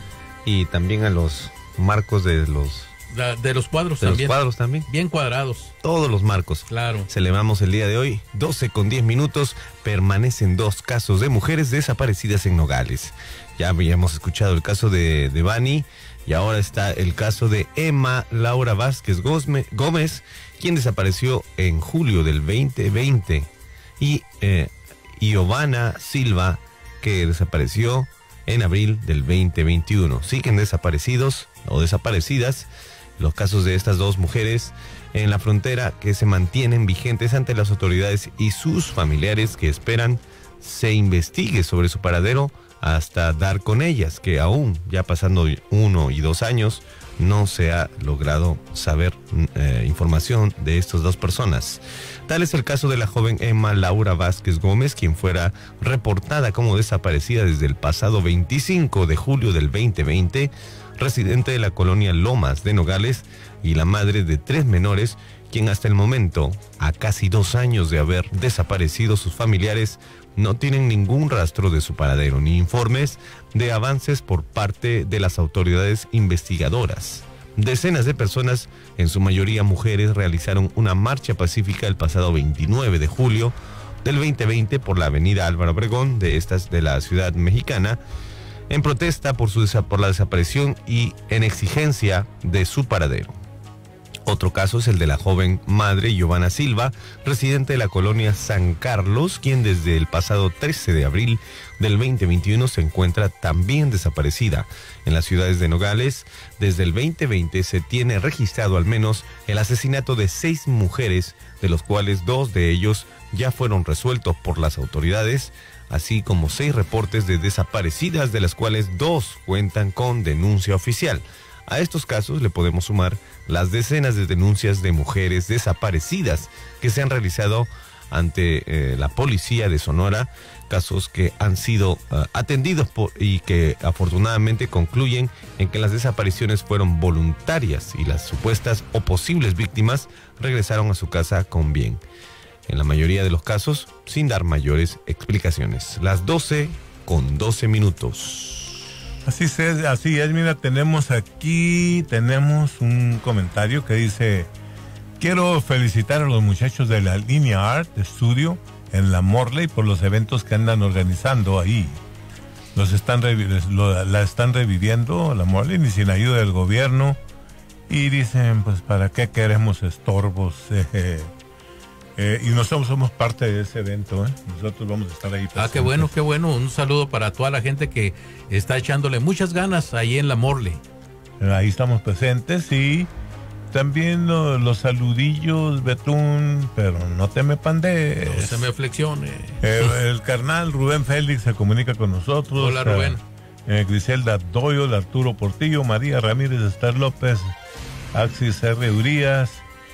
y también a los Marcos de los... De, de los cuadros de también. los cuadros también. Bien cuadrados. Todos los Marcos. Claro. Celebramos el día de hoy, doce con diez minutos, permanecen dos casos de mujeres desaparecidas en Nogales. Ya habíamos escuchado el caso de, de Bani y ahora está el caso de Emma Laura Vázquez Gómez, quien desapareció en julio del veinte veinte. Y eh, Giovanna Silva, que desapareció en abril del veinte veintiuno. Siguen desaparecidos o desaparecidas los casos de estas dos mujeres en la frontera, que se mantienen vigentes ante las autoridades y sus familiares, que esperan se investigue sobre su paradero hasta dar con ellas, que aún ya pasando uno y dos años no se ha logrado saber eh, información de estas dos personas. Tal es el caso de la joven Emma Laura Vázquez Gómez, quien fuera reportada como desaparecida desde el pasado veinticinco de julio del veinte veinte, residente de la colonia Lomas de Nogales y la madre de tres menores, quien hasta el momento, a casi dos años de haber desaparecido sus familiares, no tienen ningún rastro de su paradero ni informes de avances por parte de las autoridades investigadoras. Decenas de personas, en su mayoría mujeres, realizaron una marcha pacífica el pasado veintinueve de julio del veinte veinte por la avenida Álvaro Obregón de, estas, de la ciudad mexicana, en protesta por, su, por la desaparición y en exigencia de su paradero. Otro caso es el de la joven madre Giovanna Silva, residente de la colonia San Carlos, quien desde el pasado trece de abril del veinte veintiuno se encuentra también desaparecida. En las ciudades de Nogales, desde el veinte veinte se tiene registrado al menos el asesinato de seis mujeres, de los cuales dos de ellos ya fueron resueltos por las autoridades, así como seis reportes de desaparecidas, de las cuales dos cuentan con denuncia oficial. A estos casos le podemos sumar las decenas de denuncias de mujeres desaparecidas que se han realizado ante eh, la policía de Sonora, casos que han sido uh, atendidos por, y que afortunadamente concluyen en que las desapariciones fueron voluntarias y las supuestas o posibles víctimas regresaron a su casa con bien. En la mayoría de los casos, sin dar mayores explicaciones. Las doce con doce minutos. Así es, así es, mira, tenemos aquí, tenemos un comentario que dice: quiero felicitar a los muchachos de la Línea Art Studio en la Morley por los eventos que andan organizando ahí. Los están revi- lo, la están reviviendo, la Morley, ni sin ayuda del gobierno. Y dicen, pues, ¿para qué queremos estorbos? Eh, eh, y nosotros somos parte de ese evento, ¿eh? Nosotros vamos a estar ahí presentes. Ah, qué bueno, qué bueno. Un saludo para toda la gente que está echándole muchas ganas ahí en la Morley. Ahí estamos presentes y también lo, los saludillos, Betún, pero no te me pandees. No se me flexione. Eh, el carnal Rubén Félix se comunica con nosotros. Hola, Rubén. Eh, Griselda Doyle, Arturo Portillo, María Ramírez, Esther López, Axis R. Urias.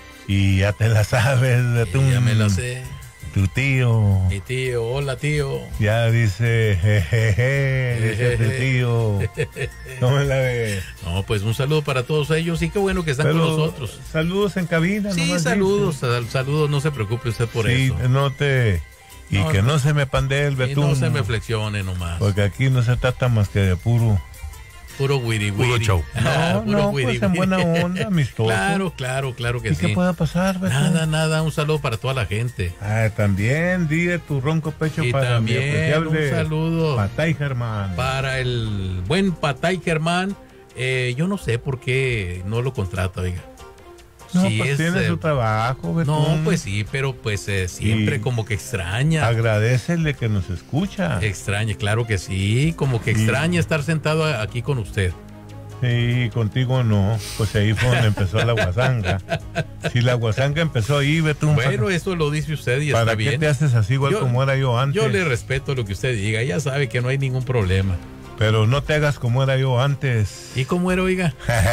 Y ya te la sabes, Betún. Sí, ya me la sé. Tu tío. Mi tío, hola tío. Ya dice, jejeje, dice tu tío. ¿Cómo la ves? No, pues un saludo para todos ellos y qué bueno que están Pero, con nosotros. Saludos en cabina. Sí, saludos, dice. Saludos, no se preocupe usted por sí, eso. No te... Y no, que no, no se me pandee el Betún. Y no se me flexione nomás. Porque aquí no se trata más que de puro... Puro wiri wiri. Puro show. No, Puro no, wiri, pues en buena onda, amistoso. Claro, claro, claro que ¿Y sí. qué pueda pasar, Betún? Nada, nada, un saludo para toda la gente. Ah, también, dile tu ronco pecho y para también mi apreciable un saludo Patay Germán. Para el buen Patay Germán. Eh, yo no sé por qué no lo contrata, oiga. No, sí pues es, tiene eh, su trabajo, Betún. No, pues sí, pero pues eh, siempre Y como que extraña. Agradecele que nos escucha. Extraña, claro que sí, como que extraña estar sentado aquí con usted. Sí, contigo no, pues ahí fue donde empezó la guasanga. Si la guasanga empezó ahí, Betún. Bueno, para, eso lo dice usted y ¿para está qué bien. te haces así igual Yo- como era yo antes? Yo le respeto lo que usted diga, ya sabe que no hay ningún problema. Pero no te hagas como era yo antes. ¿Y cómo era, oiga?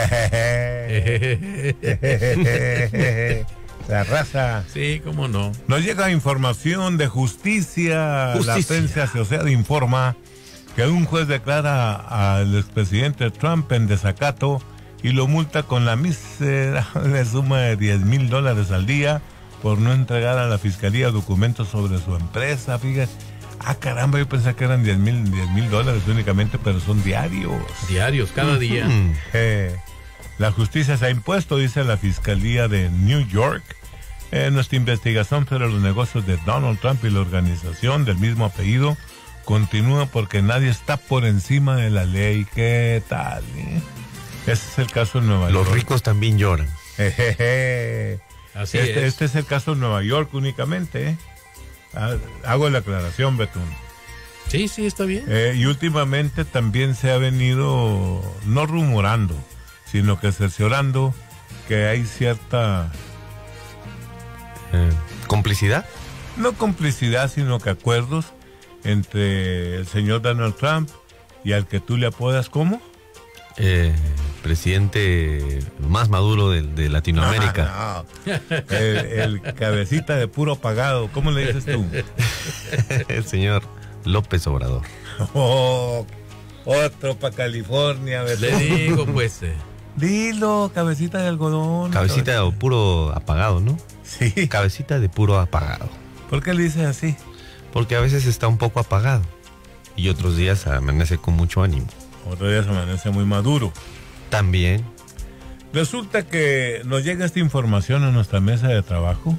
La raza. Sí, cómo no. Nos llega información de justicia. Justicia. La prensa asociada informa que un juez declara al expresidente Trump en desacato y lo multa con la miserable suma de diez mil dólares al día por no entregar a la fiscalía documentos sobre su empresa. Fíjate. Ah, caramba, yo pensé que eran diez mil dólares únicamente, pero son diarios. Diarios, cada día. Eh, la justicia se ha impuesto, dice la Fiscalía de New York. Eh, nuestra investigación sobre los negocios de Donald Trump y la organización del mismo apellido continúa porque nadie está por encima de la ley. ¿Qué tal? eh? Ese es el caso en Nueva Los York. ricos también lloran. Jejeje. Así este, es. este es el caso en Nueva York únicamente. ¿eh? Ah, Hago la aclaración, Betún. Sí, sí, está bien. Eh, y últimamente también se ha venido, no rumorando, sino que cerciorando que hay cierta... Eh, ¿Complicidad? No complicidad, sino que acuerdos entre el señor Donald Trump y al que tú le apodas, ¿cómo? Eh, presidente más maduro de, de Latinoamérica. No, no. El, el cabecita de puro pagado, ¿cómo le dices tú? El señor López Obrador. Oh, otro para California, ¿verdad? Le digo, pues. eh, Dilo, cabecita de algodón. Cabecita de puro apagado, ¿no? Sí. Cabecita de puro apagado. ¿Por qué le dices así? Porque a veces está un poco apagado y otros días amanece con mucho ánimo. Otros días amanece muy maduro. También. Resulta que nos llega esta información a nuestra mesa de trabajo.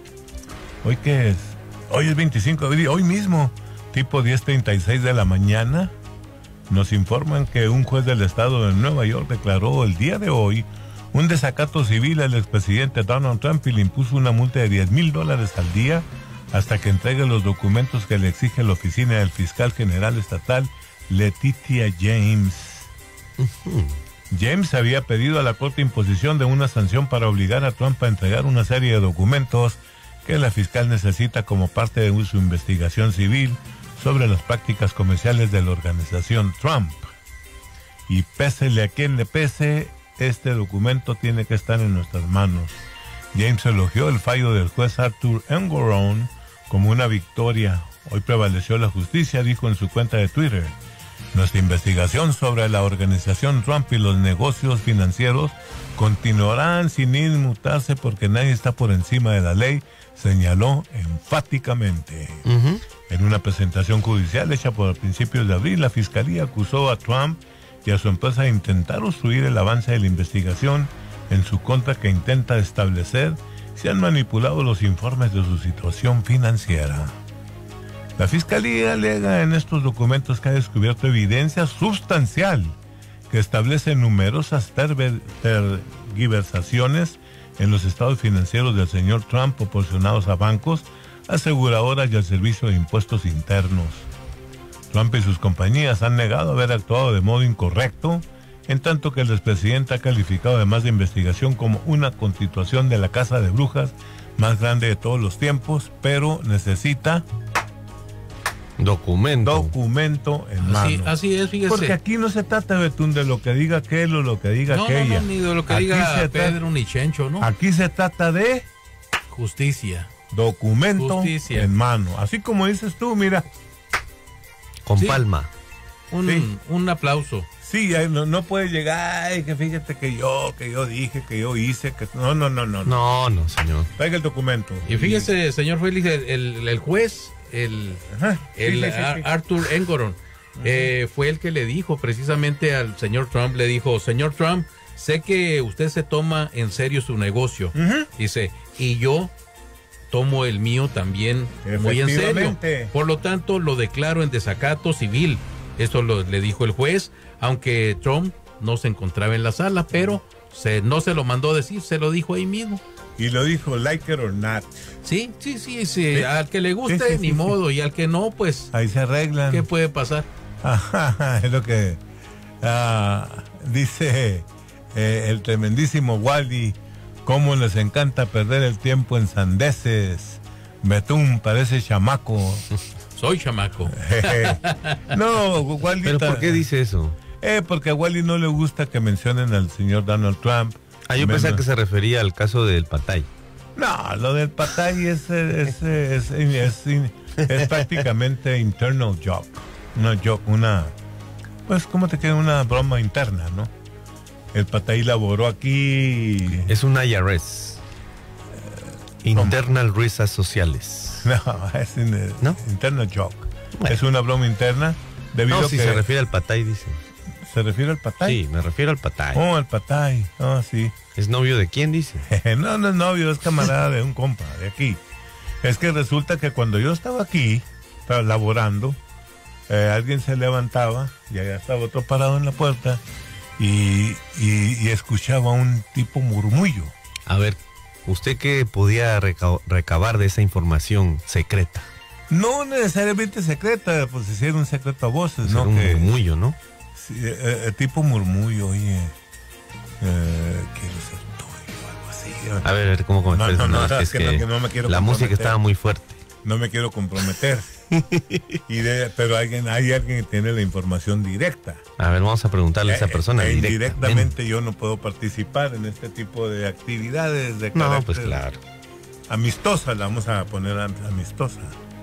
¿Hoy qué es? Hoy es veinticinco de abril, hoy mismo, tipo diez treinta y seis de la mañana, nos informan que un juez del estado de Nueva York declaró el día de hoy un desacato civil al expresidente Donald Trump y le impuso una multa de diez mil dólares al día hasta que entregue los documentos que le exige la oficina del fiscal general estatal, Letitia James. Uh-huh. James había pedido a la corte imposición de una sanción para obligar a Trump a entregar una serie de documentos que la fiscal necesita como parte de su investigación civil sobre las prácticas comerciales de la organización Trump. Y pésele a quien le pese, este documento tiene que estar en nuestras manos. James elogió el fallo del juez Arthur Engoron como una victoria. Hoy prevaleció la justicia, dijo en su cuenta de Twitter. Nuestra investigación sobre la organización Trump y los negocios financieros continuarán sin inmutarse porque nadie está por encima de la ley, señaló enfáticamente. Uh-huh. En una presentación judicial hecha por principios de abril, la fiscalía acusó a Trump y a su empresa de intentar obstruir el avance de la investigación en su contra, que intenta establecer si han manipulado los informes de su situación financiera. La fiscalía alega en estos documentos que ha descubierto evidencia sustancial que establece numerosas tergiversaciones en los estados financieros del señor Trump proporcionados a bancos, aseguradoras y al servicio de impuestos internos. Trump y sus compañías han negado haber actuado de modo incorrecto, en tanto que el expresidente ha calificado además de investigación como una constitución de la casa de brujas más grande de todos los tiempos, pero necesita documento, documento en así, mano. Así es, fíjese. Porque aquí no se trata, Betún, de lo que diga aquel o lo que diga no, aquella. No, no, ni de lo que aquí diga Pedro ni Chencho, ¿no? Aquí se trata de justicia. Documento justicia. En mano. Así como dices tú, mira. Con sí. palma. Un, sí. un aplauso. Sí, no, no puede llegar, ay, que fíjate que yo, que yo dije, que yo hice, que no, no, no, no. No, no, señor. Traiga el documento. Y fíjese, señor Félix, el, el, el juez, el, Ajá, el sí, sí, sí, sí. Arthur Engoron, eh, fue el que le dijo precisamente al señor Trump, le dijo, señor Trump, sé que usted se toma en serio su negocio. Uh-huh. Dice, y yo tomo el mío también muy en serio. Por lo tanto, lo declaro en desacato civil. Esto lo, le dijo el juez, aunque Trump no se encontraba en la sala, pero se, no se lo mandó decir, se lo dijo ahí mismo. Y lo dijo, like it or not. Sí, sí, sí, sí. ¿Sí? Al que le guste, sí, sí, ni sí, modo, sí. Y al que no, pues... ahí se arreglan. ¿Qué puede pasar? Ajá, es lo que uh, dice eh, el tremendísimo Wally, cómo les encanta perder el tiempo en sandeces. Betún parece chamaco. Soy chamaco. No, Wally. ¿Pero por qué dice eso? Eh, porque a Wally no le gusta que mencionen al señor Donald Trump. Ah, yo pensaba que se refería al caso del Patay. No, lo del Patay es, es, es, es, es, es prácticamente internal joke. Una joke, una... Pues, ¿cómo te queda? Una broma interna, ¿no? El Patay laboró aquí... Es un I R S. Uh, internal Risas Sociales. No, es in, ¿no? Internal joke. Bueno. Es una broma interna. Debido no, si que se refiere al Patay, dice. ¿Se refiere al Patay? Sí, me refiero al Patay. Oh, al Patay. Oh, sí. ¿Es novio de quién, dice? No, no es novio, es camarada de un compa de aquí. Es que resulta que cuando yo estaba aquí, estaba laborando, eh, alguien se levantaba y allá estaba otro parado en la puerta y, y, y escuchaba un tipo murmullo. A ver, ¿usted qué podía reca- recabar de esa información secreta? No necesariamente secreta, pues si era un secreto a voces, pues ¿no? Un que, murmullo, ¿no? Sí, eh, eh, tipo murmullo, oye, eh, quiero ser tuyo o algo así. A ver, a ver, ¿cómo comentar? No, no, no, no, es es que, que, no, que no me quiero la música estaba muy fuerte. No me quiero comprometer. y de, pero alguien, hay alguien que tiene la información directa. A ver, vamos a preguntarle a esa persona. Eh, indirectamente yo no puedo participar en este tipo de actividades de No, carácter pues claro. Amistosa, la vamos a poner amistosa.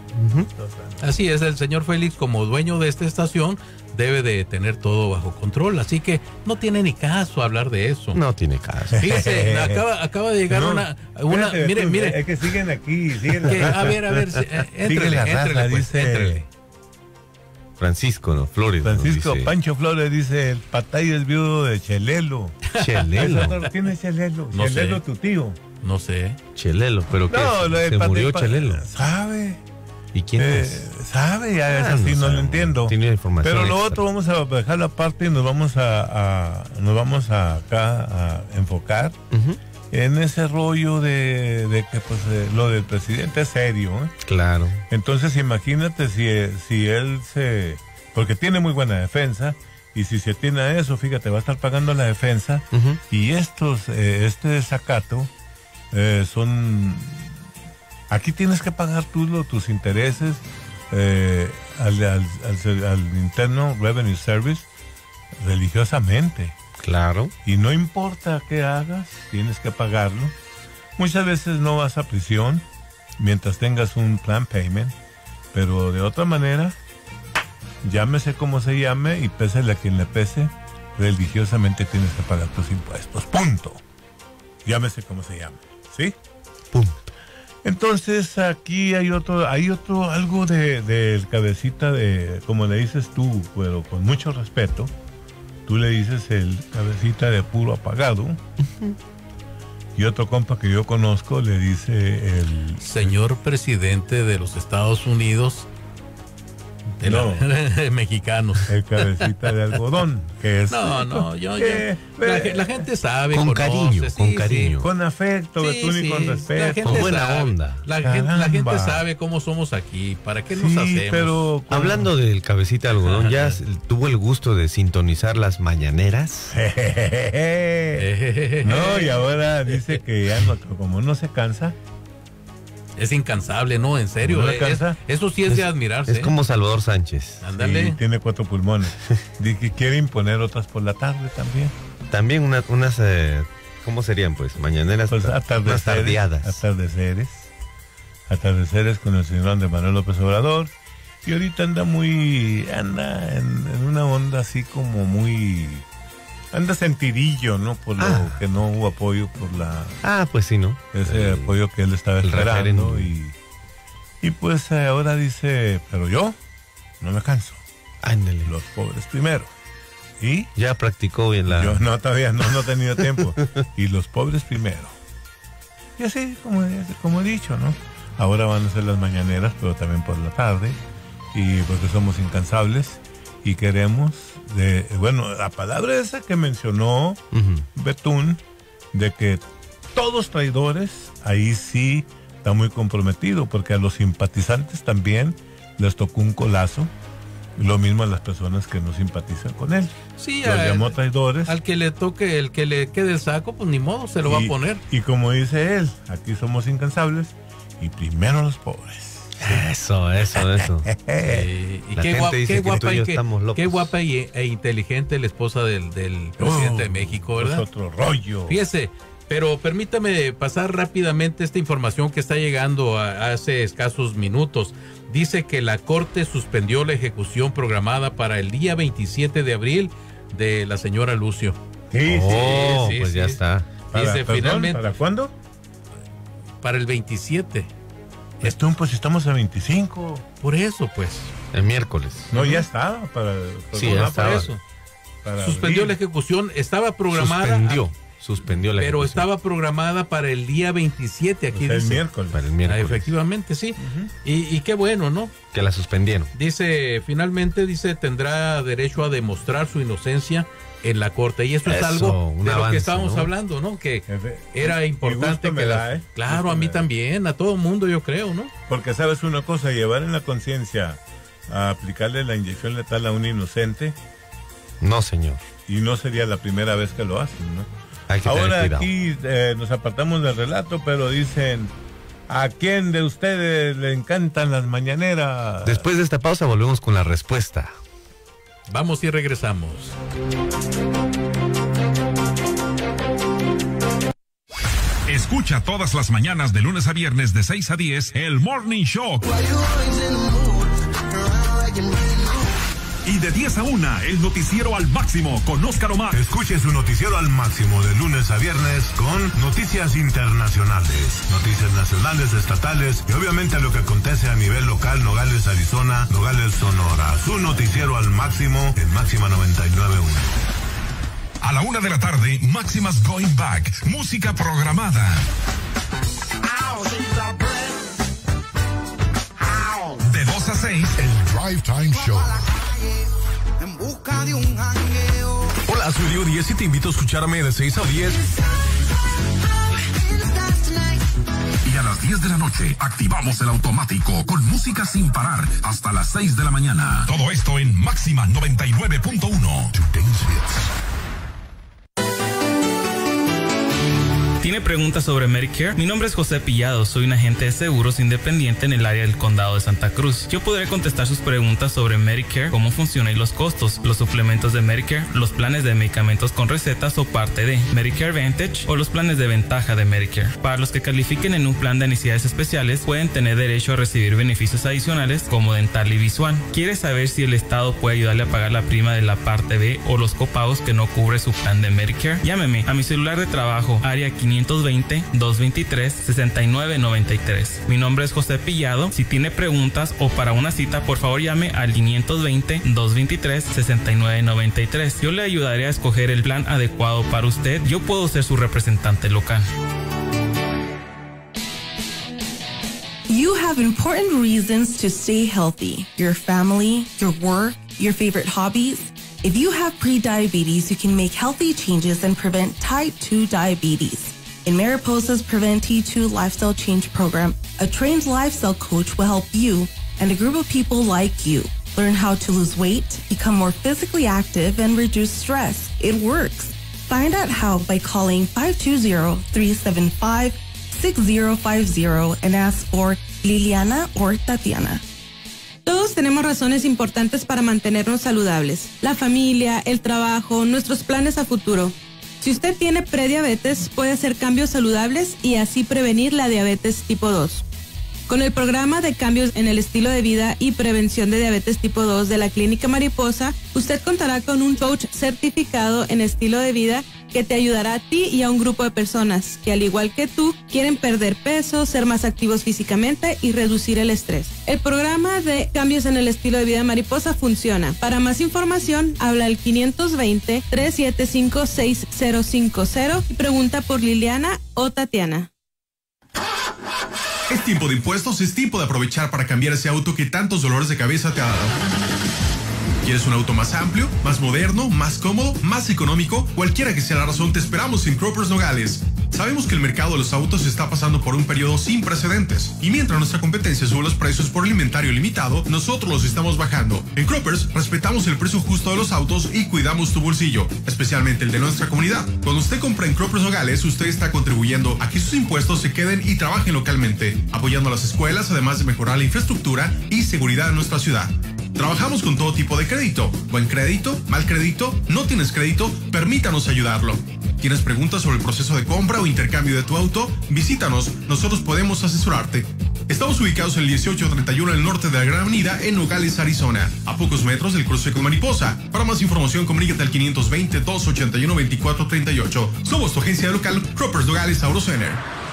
Uh-huh. Así es, el señor Félix, como dueño de esta estación, debe de tener todo bajo control, así que no tiene ni caso hablar de eso. No tiene caso. Fíjese, acaba, acaba de llegar No, una, una espérate, mire, tú, mire. Es que siguen aquí, siguen la Que, raza. a ver, a ver, eh, Sigue éntrele, la raza, éntrele, pues, dice éntrele. Francisco, ¿no? Flores. Francisco nos dice. Pancho Flores dice, el Patay es viudo de Chelelo. Chelelo. ¿Quién es Chelelo? No Chelelo, sé. tu tío. No sé. Chelelo, pero ¿qué? No, ¿Se, lo de se Patay- murió pa- Chelelo? ¿Sabe? ¿Y quién Eh, es? ¿Sabe? Ya Ah, es así, no no, lo sabe. entiendo. Tiene información Pero lo extra. otro vamos a dejarlo aparte y nos vamos a, a- nos vamos a acá a enfocar Ujú. en ese rollo de, de que pues eh, lo del presidente es serio, ¿eh? Claro. Entonces imagínate si, si él se... Porque tiene muy buena defensa y si se tiene a eso, fíjate, va a estar pagando la defensa Ujú. y estos, eh, este desacato eh, son... Aquí tienes que pagar tú lo- tus intereses eh, al, al, al, al interno Revenue Service religiosamente. Claro. Y no importa qué hagas, tienes que pagarlo. Muchas veces no vas a prisión mientras tengas un plan payment, pero de otra manera, llámese como se llame y pésele a quien le pese, religiosamente tienes que pagar tus impuestos. Punto. Llámese como se llame. ¿Sí? Punto. Entonces aquí hay otro, hay otro algo de del cabecita de, como le dices tú, pero con mucho respeto. Tú le dices el cabecita de puro apagado. Y otro compa que yo conozco le dice el... Señor presidente de los Estados Unidos, de No. la- mexicanos. El cabecita de algodón, que es... No, no, yo, yo- Eh, la, eh, ge- la gente sabe, con conoce, cariño, sí, con sí. cariño. Con afecto, Sí, Betún, y sí, con la respeto. gente Con buena sabe, onda. La gente, la gente Caramba. sabe cómo somos aquí. ¿Para qué nos Sí, hacemos? pero... con- Hablando del cabecita de algodón, ¿ya s- tuvo el gusto de sintonizar las mañaneras? No, y ahora dice que ya no, como no se cansa. Es incansable, ¿no? En serio. ¿No le es- cansa? eso sí es, de admirarse. Es como Salvador Sánchez. Ándale. Sí, tiene cuatro pulmones. Dice que quiere imponer otras por la tarde también. También una- unas, eh, ¿cómo serían pues? Mañaneras, Pues unas atardeceres, tardeadas. atardeceres. Atardeceres con el señor Andrés Manuel López Obrador. Y ahorita anda muy, anda en, en una onda así como muy, anda sentidillo, ¿no? Por lo Ah. que no hubo apoyo por la, Ah, pues sí, ¿no? ese El- apoyo que él estaba el esperando. referéndum. Y, y pues eh, ahora dice, pero yo no me canso. Ándale. Los pobres primero. ¿Y? Ya practicó bien la... Yo no, todavía no, no he tenido tiempo. Y los pobres primero. Y así, como, como he dicho, ¿no? Ahora van a ser las mañaneras, pero también por la tarde. Y porque somos incansables y queremos, de, bueno, la palabra esa que mencionó Ujú. Betún, de que todos traidores, ahí sí está muy comprometido, porque a los simpatizantes también les tocó un colazo. Lo mismo a las personas que no simpatizan con él. Sí, Los a- llamó traidores. Al que le toque, el que le quede el saco, pues ni modo, se lo va y, a poner. Y como dice él, aquí somos incansables y primero los pobres. Eso, eso, eso. Eh, y La qué, gente guapa, dice qué que guapa tú y yo y qué- estamos locos. qué guapa y, e inteligente la esposa del, del presidente de México, ¿verdad? Es otro rollo. Fíjese, pero permítame pasar rápidamente esta información que está llegando a- hace escasos minutos. Dice que la Corte suspendió la ejecución programada para el día veintisiete de abril de la señora Lucio. Sí, Oh, sí, pues sí. ya está. Para, Dice, perdón, finalmente, ¿para cuándo? para el veintisiete. Esto, pues estamos a veinticinco. Por eso, pues. El miércoles. No, ya estaba. Para, Sí, para- ya Ah, estaba. por eso. para Suspendió abril. la ejecución. Estaba programada. Suspendió. Suspendió la Pero ejecución. estaba programada para el día veintisiete. Aquí O sea, el dice. miércoles. Para el Ah, miércoles. efectivamente, sí. y, y qué bueno, ¿no? Que la suspendieron. Dice, finalmente, dice, tendrá derecho a demostrar su inocencia en la corte. Y eso es Eso, algo un de lo avance, que estábamos ¿no? hablando, ¿no? Que Jefe, era y importante gusto me que da, la- ¿eh? Claro, Gusto a me mí da. también, a todo mundo, yo creo, ¿no? Porque sabes una cosa, llevar en la conciencia a aplicarle la inyección letal a un inocente, No, señor. y no sería la primera vez que lo hacen, ¿no? Hay que tener Ahora cuidado. aquí eh, nos apartamos del relato, pero dicen, ¿a quién de ustedes le encantan las mañaneras? Después de esta pausa volvemos con la respuesta. Vamos y regresamos. Escucha todas las mañanas de lunes a viernes de seis a diez el Morning Show. Y de diez a una, el noticiero al máximo con Óscar Omar. Escuche su noticiero al máximo de lunes a viernes con noticias internacionales, noticias nacionales, estatales y obviamente lo que acontece a nivel local, Nogales, Arizona, Nogales, Sonora. Su noticiero al máximo en Máxima noventa y nueve punto uno. A la una de la tarde, Máximas Going Back, música programada. De dos a seis, el Drive Time Show. En busca de un jangueo. Hola, soy Dio diez y te invito a escucharme de seis a diez. Y a las diez de la noche activamos el automático con música sin parar hasta las seis de la mañana. Todo esto en Máxima noventa y nueve punto uno. Today's Hits. ¿Tiene preguntas sobre Medicare? Mi nombre es José Pillado, soy un agente de seguros independiente en el área del condado de Santa Cruz. Yo podré contestar sus preguntas sobre Medicare, cómo funciona y los costos, los suplementos de Medicare, los planes de medicamentos con recetas o parte de Medicare Advantage o los planes de ventaja de Medicare. Para los que califiquen en un plan de necesidades especiales, pueden tener derecho a recibir beneficios adicionales como dental y visual. ¿Quiere saber si el Estado puede ayudarle a pagar la prima de la parte B o los copagos que no cubre su plan de Medicare? Llámeme a mi celular de trabajo, área quinientos veinte, doscientos veintitrés, sesenta y nueve noventa y tres. Mi nombre es José Pillado. Si tiene preguntas o para una cita, por favor llame al quinientos veinte, doscientos veintitrés, sesenta y nueve noventa y tres. Yo le ayudaré a escoger el plan adecuado para usted. Yo puedo ser su representante local. You have important reasons to stay healthy. Your family, your work, your favorite hobbies. If you have prediabetes, you can make healthy changes and prevent type two diabetes. In Mariposa's Prevent T two Lifestyle Change Program, a trained lifestyle coach will help you and a group of people like you learn how to lose weight, become more physically active, and reduce stress. It works. Find out how by calling five two zero, three seven five, six zero five zero and ask for Liliana or Tatiana. Todos tenemos razones importantes para mantenernos saludables. La familia, el trabajo, nuestros planes a futuro. Si usted tiene prediabetes, puede hacer cambios saludables y así prevenir la diabetes tipo dos. Con el programa de cambios en el estilo de vida y prevención de diabetes tipo dos de la Clínica Mariposa, usted contará con un coach certificado en estilo de vida que te ayudará a ti y a un grupo de personas que, al igual que tú, quieren perder peso, ser más activos físicamente y reducir el estrés. El programa de cambios en el estilo de vida Mariposa funciona. Para más información, habla al quinientos veinte, trescientos setenta y cinco, sesenta cincuenta y pregunta por Liliana o Tatiana. Es tiempo de impuestos, es tiempo de aprovechar para cambiar ese auto que tantos dolores de cabeza te ha dado. ¿Quieres un auto más amplio, más moderno, más cómodo, más económico? Cualquiera que sea la razón, te esperamos en Croppers Nogales. Sabemos que el mercado de los autos está pasando por un periodo sin precedentes. Y mientras nuestra competencia sube los precios por el inventario limitado, nosotros los estamos bajando. En Croppers respetamos el precio justo de los autos y cuidamos tu bolsillo, especialmente el de nuestra comunidad. Cuando usted compra en Croppers Nogales, usted está contribuyendo a que sus impuestos se queden y trabajen localmente, apoyando a las escuelas, además de mejorar la infraestructura y seguridad en nuestra ciudad. Trabajamos con todo tipo de crédito. Buen crédito, mal crédito, no tienes crédito, permítanos ayudarlo. ¿Tienes preguntas sobre el proceso de compra o intercambio de tu auto? Visítanos, nosotros podemos asesorarte. Estamos ubicados en el dieciocho treinta y uno al norte de la Gran Avenida en Nogales, Arizona, a pocos metros del cruce con Mariposa. Para más información, comunícate al quinientos veinte, doscientos ochenta y uno, veinticuatro treinta y ocho. Somos tu agencia local, Croppers Nogales Auto Center.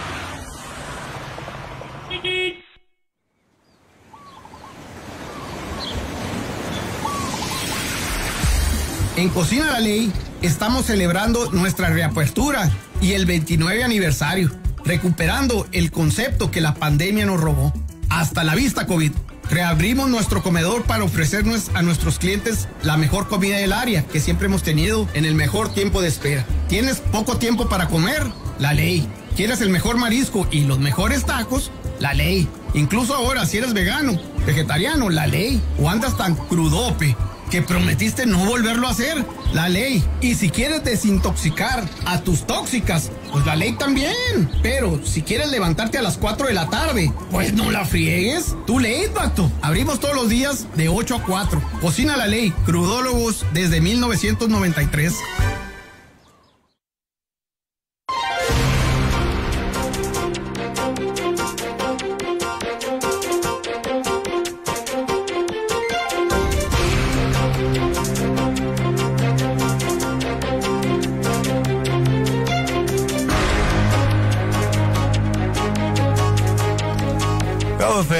En Cocina La Ley estamos celebrando nuestra reapertura y el veintinueve aniversario, recuperando el concepto que la pandemia nos robó. Hasta la vista, COVID. Reabrimos nuestro comedor para ofrecernos a nuestros clientes la mejor comida del área que siempre hemos tenido en el mejor tiempo de espera. ¿Tienes poco tiempo para comer? La Ley. ¿Quieres el mejor marisco y los mejores tacos? La Ley. Incluso ahora, si eres vegano, vegetariano, La Ley. O andas tan crudope que prometiste no volverlo a hacer, La Ley. Y si quieres desintoxicar a tus tóxicas, pues La Ley también. Pero si quieres levantarte a las cuatro de la tarde, pues no la friegues. Tu ley, vato. Abrimos todos los días de ocho a cuatro. Cocina La Ley, crudólogos desde mil novecientos noventa y tres.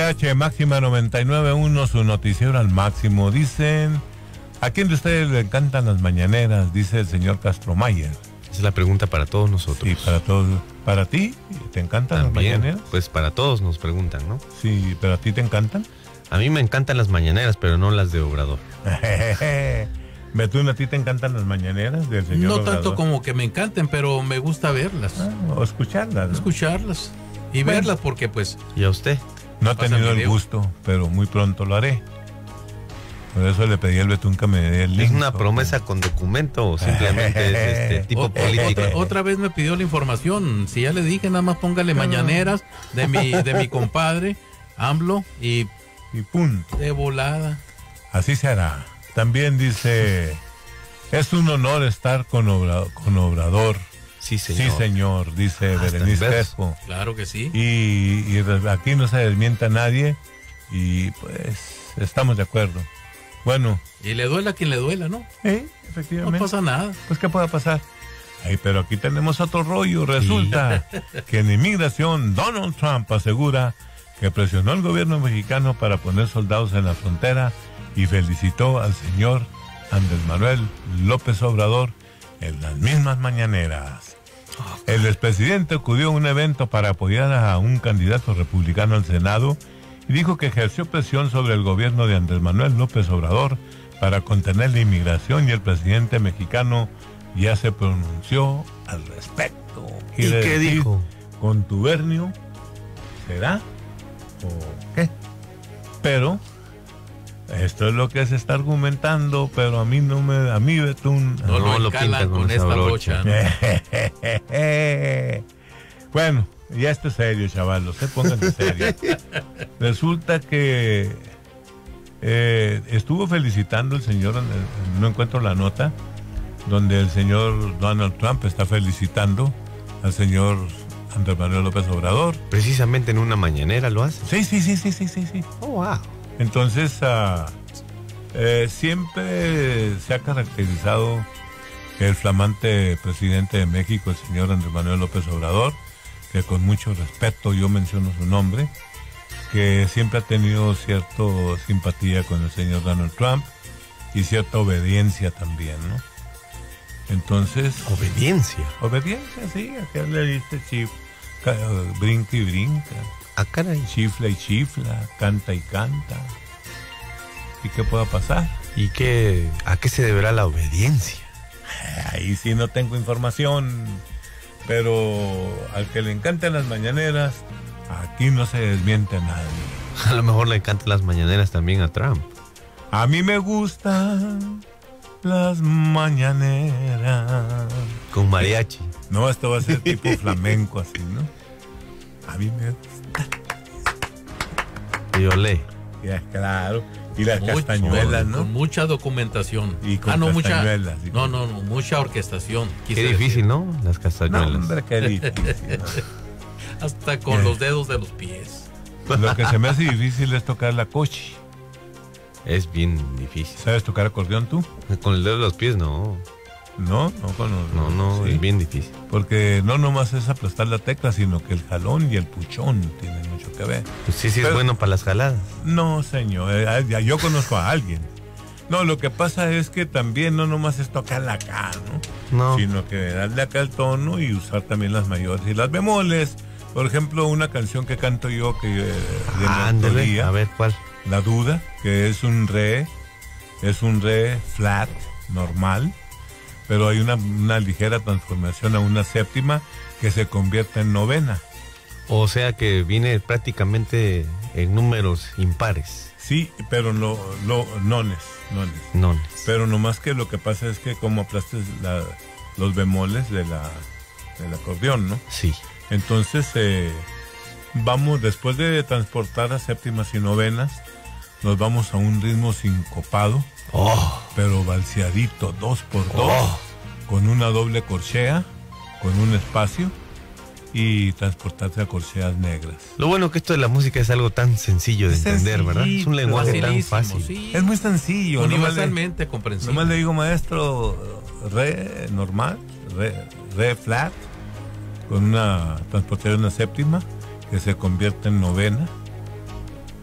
H Máxima noventa y nueve punto uno, su noticiero al máximo. Dicen, ¿a quién de ustedes le encantan las mañaneras? Dice el señor Castro Mayer. Esa es la pregunta para todos nosotros. Sí, para todos. ¿Para ti? ¿Te encantan También, las mañaneras? Pues para todos nos preguntan, ¿no? Sí, ¿pero a ti te encantan? A mí me encantan las mañaneras, pero no las de Obrador. Betún, ¿a ti te encantan las mañaneras del señor No Obrador? tanto como que me encanten, pero me gusta verlas. Ah, o escucharlas. ¿no? Escucharlas y Bueno. verlas porque pues... ¿Y a usted? No he Pasa tenido el video. gusto, pero muy pronto lo haré. Por eso le pedí al Betún que me dé el link. ¿Es una promesa con documento o simplemente es este tipo O- político? Otra, otra vez me pidió la información. Si ya le dije, nada más póngale mañaneras de mi, de mi compadre, AMLO, y, y punto. De volada. Así se hará. También dice, es un honor estar con, Obra- con Obrador. Sí, señor. Sí, señor, dice Hasta Berenice en verso. Crespo. Claro que sí. Y, y aquí no se desmienta a nadie y pues estamos de acuerdo. Bueno. Y le duela a quien le duela, ¿no? Sí, efectivamente. No pasa nada. Pues, ¿qué puede pasar? Ay, pero aquí tenemos otro rollo. Resulta que en inmigración Donald Trump asegura que presionó al gobierno mexicano para poner soldados en la frontera y felicitó al señor Andrés Manuel López Obrador en las mismas mañaneras. El expresidente acudió a un evento para apoyar a un candidato republicano al Senado y dijo que ejerció presión sobre el gobierno de Andrés Manuel López Obrador para contener la inmigración y el presidente mexicano ya se pronunció al respecto. ¿Y Quiere qué decir, dijo? ¿Contubernio será o qué? Pero esto es lo que se está argumentando, pero a mí no me, a mí Betún No lo encalan con esta brocha, ¿no? Bueno, ya esto es serio, chavalos, se pongan en serio. Resulta que eh, estuvo felicitando el señor, eh, no encuentro la nota, donde el señor Donald Trump está felicitando al señor Andrés Manuel López Obrador. Precisamente en una mañanera lo hace. Sí, sí, sí, sí, sí, sí, sí. Oh, wow. Entonces, uh, eh, siempre se ha caracterizado el flamante presidente de México, el señor Andrés Manuel López Obrador, que con mucho respeto yo menciono su nombre, que siempre ha tenido cierta simpatía con el señor Donald Trump y cierta obediencia también, ¿no? Entonces... ¿Obediencia? Obediencia, sí, acá le dice chif, ca- brinca y brinca. Ah, caray. Chifla y chifla, canta y canta. ¿Y qué pueda pasar? ¿Y qué, a qué se deberá la obediencia? Ahí sí no tengo información, pero al que le encantan las mañaneras, aquí no se desmiente a nadie. A lo mejor le encantan las mañaneras también a Trump. A mí me gustan las mañaneras. Con mariachi. No, esto va a ser tipo flamenco así, ¿no? A mí me gusta. Y olé. Ya, claro. Y las Mucho, castañuelas, ¿no? Con mucha documentación. Y con ah, no, mucha, castañuelas, y no, con- no, no, mucha orquestación. Qué quise difícil, decir. ¿no? Las castañuelas. No, hombre, qué difícil. Hasta con Eh. los dedos de los pies. Lo que se me hace difícil es tocar la cochi. Es bien difícil. ¿Sabes tocar acordeón tú? Con el dedo de los pies, no. No, no con los... No, no, sí. es bien difícil. Porque no nomás es aplastar la tecla, sino que el jalón y el puchón tienen mucho que ver. Pues sí, sí es Pero- bueno para las jaladas. No, señor, eh, ya yo conozco a alguien. No, lo que pasa es que también no nomás es tocarla acá, ¿no? No. Sino que darle acá el tono y usar también las mayores y las bemoles. Por ejemplo, una canción que canto yo que eh, de mi Ándale, autoría, a ver cuál. La Duda, que es un re, es un re flat, normal, pero hay una, una ligera transformación a una séptima que se convierte en novena. O sea que viene prácticamente en números impares. Sí, pero no, no, nones, nones. Nones. Pero nomás que lo que pasa es que como aplastes la- los bemoles de la, del acordeón, ¿no? Sí. Entonces, eh, vamos, después de transportar a séptimas y novenas, nos vamos a un ritmo sincopado, Oh. pero balseadito, dos por dos, Oh. con una doble corchea, con un espacio, y transportarse a corcheas negras. Lo bueno que esto de la música es algo tan sencillo de Es entender, ¿verdad? Es un sencillito, lenguaje tan facilísimo, fácil. sí. Es muy sencillo. Universalmente Nomás comprensible. le, nomás le digo, maestro, re normal, re, re flat, con una transportar una séptima, que se convierte en novena,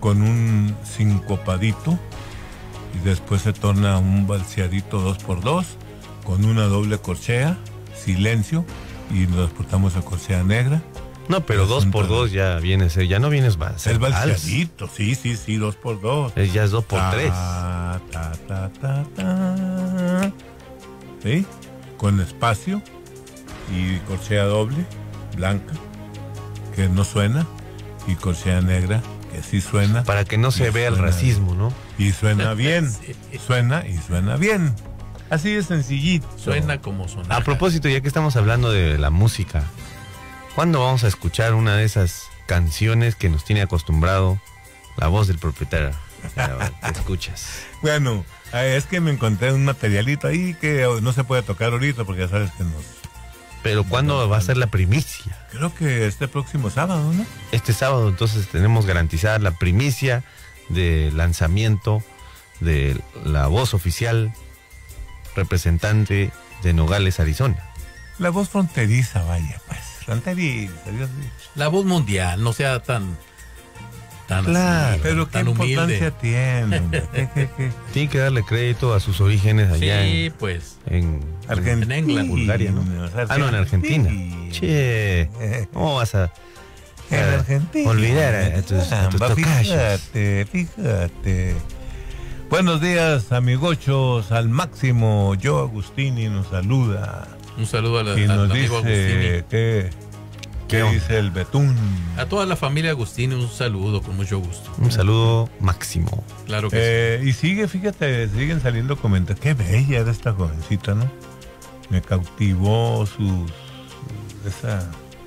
con un sincopadito y después se torna un balseadito dos por dos con una doble corchea, silencio, y nos transportamos a corchea negra. No, pero dos por dos ya vienes, ya no vienes más. Es balseadito, sí, sí, sí, dos por dos. Es, ya es dos por ta, tres. Ta, ta, ta, ta. ¿Sí? Con espacio y corchea doble, blanca, que no suena, y corchea negra, que sí suena. Para que no se vea el racismo, ¿no? Y suena bien, sí. Suena y suena bien. Así de sencillito. Suena como suena. A propósito, ya que estamos hablando de la música, ¿cuándo vamos a escuchar una de esas canciones que nos tiene acostumbrado la voz del propietario? Te escuchas. Bueno, es que me encontré un materialito ahí que no se puede tocar ahorita porque ya sabes que nos... Pero ¿cuándo va a ser la primicia? Creo que este próximo sábado, ¿no? Este sábado entonces tenemos garantizada la primicia de lanzamiento de la voz oficial representante de Nogales, Arizona. La voz fronteriza, vaya, pues. Fronteriza, Dios mío. La voz mundial, no sea tan... Tan claro, así, pero tan qué humilde. Importancia tiene, hombre. ¿Qué, qué, qué? Tiene que darle crédito a sus orígenes allá sí, en, pues. en, Argentina, en England, Bulgaria, ¿no? Ah, no, en Argentina. Che, ¿cómo vas a, en a Argentina olvidar a, a tus, a tus tocayos? Fíjate, fíjate. Buenos días, amigochos, al máximo. Yo Agustini nos saluda. Un saludo a la, y al nos amigo dice Agustini. Que, ¿Qué dice el Betún? A toda la familia Agustini un saludo, con mucho gusto. Un saludo máximo. Claro que eh, sí. Y sigue, fíjate, siguen saliendo comentarios. Qué bella era esta jovencita, ¿no? Me cautivó sus... esa...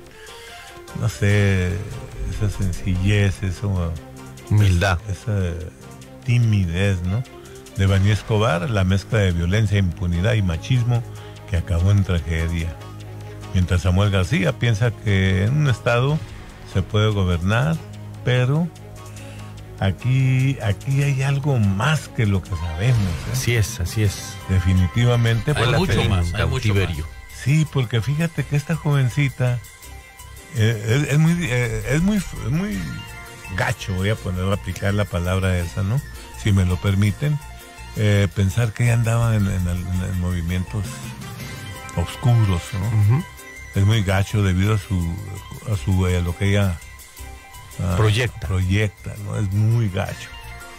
no sé, esa sencillez, esa... humildad. Esa, esa timidez, ¿no? De Bani Escobar, la mezcla de violencia, impunidad y machismo que acabó en tragedia. Mientras Samuel García piensa que en un estado se puede gobernar, pero aquí, aquí hay algo más que lo que sabemos. ¿eh? Así es, así es. Definitivamente. Hay por mucho la más, hay mucho más. Sí, porque fíjate que esta jovencita eh, es, es, muy, eh, es muy, es muy gacho, voy a poner a aplicar la palabra esa, ¿no? Si me lo permiten, eh, pensar que ella andaba en, en, en movimientos oscuros, ¿no? Uh-huh. Es muy gacho debido a su a su a lo que ella uh, proyecta proyecta, ¿no? Es muy gacho.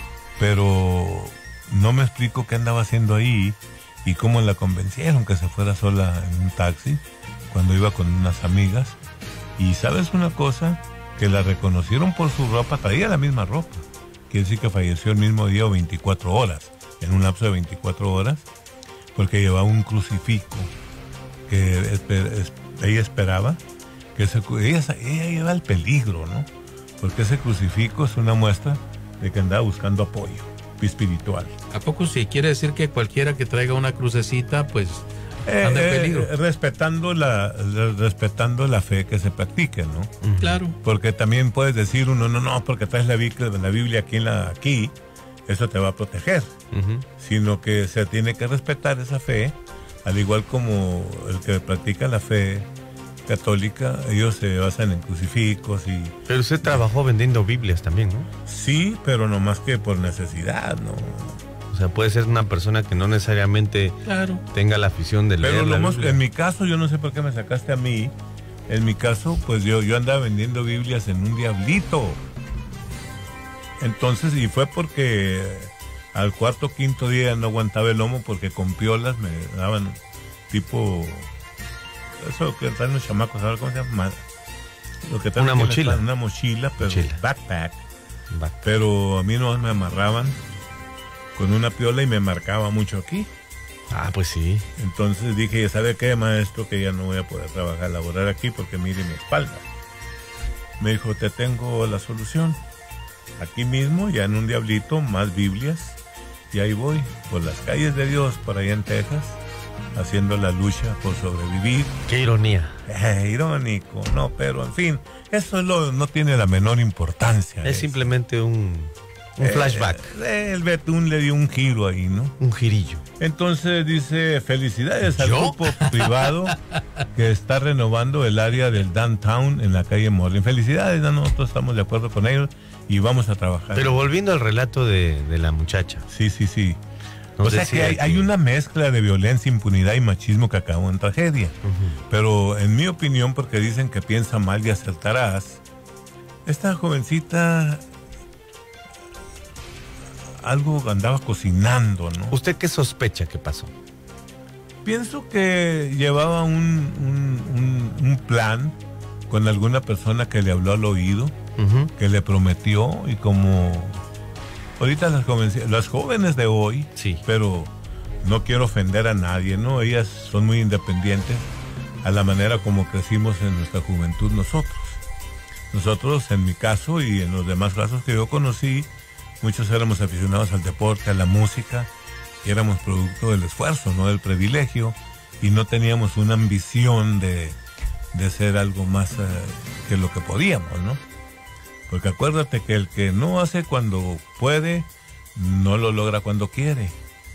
Pero no me explico qué andaba haciendo ahí y cómo la convencieron que se fuera sola en un taxi cuando iba con unas amigas. Y ¿sabes una cosa? Que la reconocieron por su ropa, traía la misma ropa. Quiere decir que falleció el mismo día o veinticuatro horas, en un lapso de veinticuatro horas, porque llevaba un crucifijo que esper, es, ella esperaba, que ese, ella, ella iba al peligro, ¿no? Porque ese crucifijo es una muestra de que andaba buscando apoyo espiritual. ¿A poco sí? Quiere decir que cualquiera que traiga una crucecita, pues, eh, anda en peligro. Eh, respetando, la, respetando la fe que se practique, ¿no? Uh-huh. Claro. Porque también puedes decir uno, no, no, porque traes la Biblia, la Biblia aquí, en la, aquí, eso te va a proteger. Uh-huh. Sino que se tiene que respetar esa fe. Al igual como el que practica la fe católica, ellos se basan en crucifijos y... Pero usted trabajó vendiendo Biblias también, ¿no? Sí, pero no más que por necesidad, ¿no? O sea, puede ser una persona que no necesariamente claro. tenga la afición de leer pero la lo más, Biblia. En mi caso, yo no sé por qué me sacaste a mí, en mi caso, pues yo, yo andaba vendiendo Biblias en un diablito. Entonces, y fue porque... al cuarto o quinto día no aguantaba el lomo porque con piolas me daban tipo eso que traen los chamacos, ¿sabes cómo se llama? Lo que una mochila. La, una mochila, pero mochila. Backpack. backpack. Pero a mí no me amarraban con una piola y me marcaba mucho aquí. Ah, pues sí. Entonces dije, ¿sabe qué, maestro? Que ya no voy a poder trabajar, laborar aquí porque mire mi espalda. Me dijo, te tengo la solución. Aquí mismo, ya en un diablito, más Biblias. Y ahí voy, por las calles de Dios, por allá en Texas, haciendo la lucha por sobrevivir. Qué ironía. Eh, irónico, no, pero en fin, eso lo, no tiene la menor importancia. Es, es. simplemente un, un eh, flashback. Eh, el Betún le dio un giro ahí, ¿no? Un girillo. Entonces dice, felicidades al ¿Yo? grupo privado que está renovando el área del downtown en la calle Morlin. Felicidades, ¿no? Nosotros estamos de acuerdo con ellos. y vamos a trabajar. Pero volviendo al relato de, de la muchacha. Sí, sí, sí. Nos o sea decía que hay, que- hay una mezcla de violencia, impunidad y machismo que acabó en tragedia. Pero en mi opinión, porque dicen que piensa mal y acertarás, esta jovencita algo andaba cocinando, ¿no? ¿Usted qué sospecha que pasó? Pienso que llevaba un, un, un- un plan con alguna persona que le habló al oído, Ujú. que le prometió, y como ahorita las jóvenes, las jóvenes de hoy, sí, pero no quiero ofender a nadie, ¿no? Ellas son muy independientes a la manera como crecimos en nuestra juventud nosotros. Nosotros, en mi caso y en los demás casos que yo conocí, muchos éramos aficionados al deporte, a la música, y éramos producto del esfuerzo, no del privilegio, y no teníamos una ambición de, de ser algo más eh, que lo que podíamos, ¿no? Porque acuérdate que el que no hace cuando puede, no lo logra cuando quiere.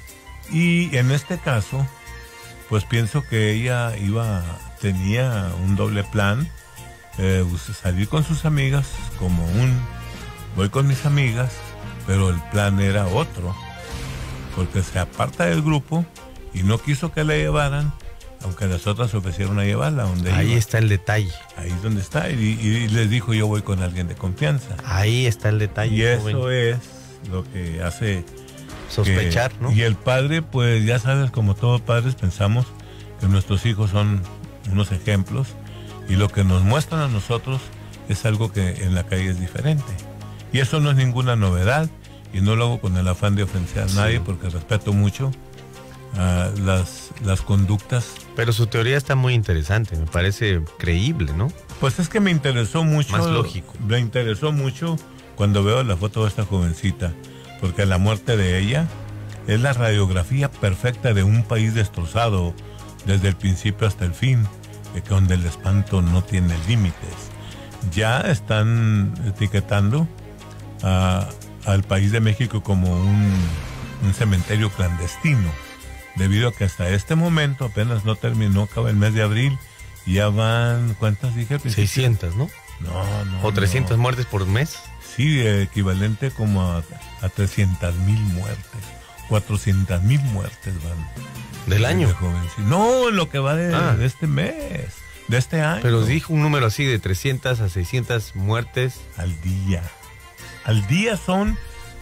Y en este caso, pues pienso que ella iba, tenía un doble plan, eh, salir con sus amigas como un, voy con mis amigas, pero el plan era otro, porque se aparta del grupo y no quiso que la llevaran, aunque las otras se ofrecieron a llevarla. Donde Ahí iba. está el detalle. Ahí es donde está, y, y les dijo, yo voy con alguien de confianza. Ahí está el detalle. Y eso joven. es lo que hace Sospechar, que- ¿no? Y el padre, pues ya sabes, como todos padres, pensamos que nuestros hijos son unos ejemplos, y lo que nos muestran a nosotros es algo que en la calle es diferente. Y eso no es ninguna novedad, y no lo hago con el afán de ofender a Sí. nadie, porque respeto mucho ah, las, las conductas. Pero su teoría está muy interesante, me parece creíble, ¿no? Pues es que me interesó mucho. Más lógico. Me interesó mucho cuando veo la foto de esta jovencita, porque la muerte de ella es la radiografía perfecta de un país destrozado desde el principio hasta el fin, eh, donde el espanto no tiene límites. Ya están etiquetando a- al país de México como un, un cementerio clandestino, debido a que hasta este momento apenas no terminó, acaba el mes de abril, y ya van, ¿cuántas dije al principio? seiscientas, ¿no? No, no. ¿O trescientas no. muertes por mes? Sí, eh, equivalente como a, a trescientas mil muertes, cuatrocientas mil muertes van. ¿Del año? De joven, sí. No, en lo que va de, Ah. de este mes, de este año. Pero dijo un número así de trescientas a seiscientas muertes al día. Al día son,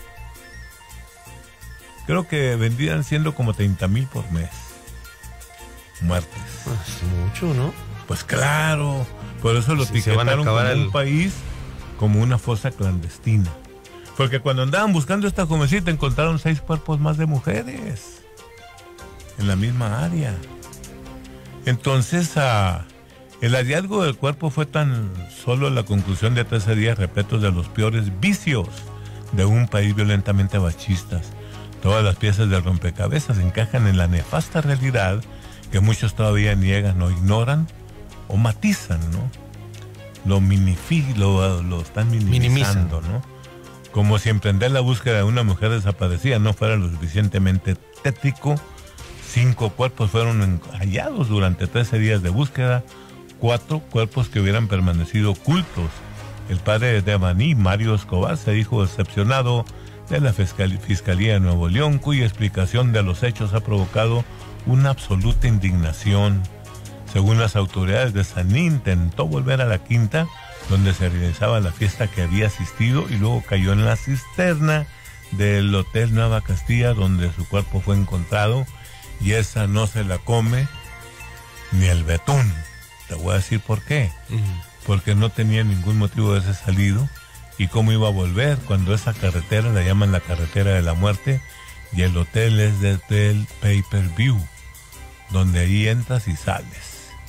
creo que vendrían siendo como treinta mil por mes. Muertes. Es mucho, ¿no? Pues claro, por eso lo Sí, se van a etiquetaron acabar como el- un país, como una fosa clandestina. Porque cuando andaban buscando a esta jovencita encontraron seis cuerpos más de mujeres en la misma área. Entonces, ah, el hallazgo del cuerpo fue tan solo la conclusión de trece días repletos de los peores vicios de un país violentamente machistas. Todas las piezas del rompecabezas encajan en la nefasta realidad que muchos todavía niegan o ignoran o matizan, ¿no? Lo minifi, lo, lo están minimizando, ¿no? Como si emprender la búsqueda de una mujer desaparecida no fuera lo suficientemente tétrico. Cinco cuerpos fueron en- hallados durante trece días de búsqueda, cuatro cuerpos que hubieran permanecido ocultos. El padre de Devani, Mario Escobar, se dijo decepcionado de la Fiscal- Fiscalía de Nuevo León, cuya explicación de los hechos ha provocado una absoluta indignación. Según las autoridades de Saní, intentó volver a la quinta, donde se realizaba la fiesta que había asistido, y luego cayó en la cisterna del Hotel Nueva Castilla, donde su cuerpo fue encontrado, y esa no se la come ni el betún. Te voy a decir por qué. Porque no tenía ningún motivo de ese salido, y cómo iba a volver cuando esa carretera la llaman la carretera de la muerte, y el hotel es de hotel pay-per-view, donde ahí entras y sales.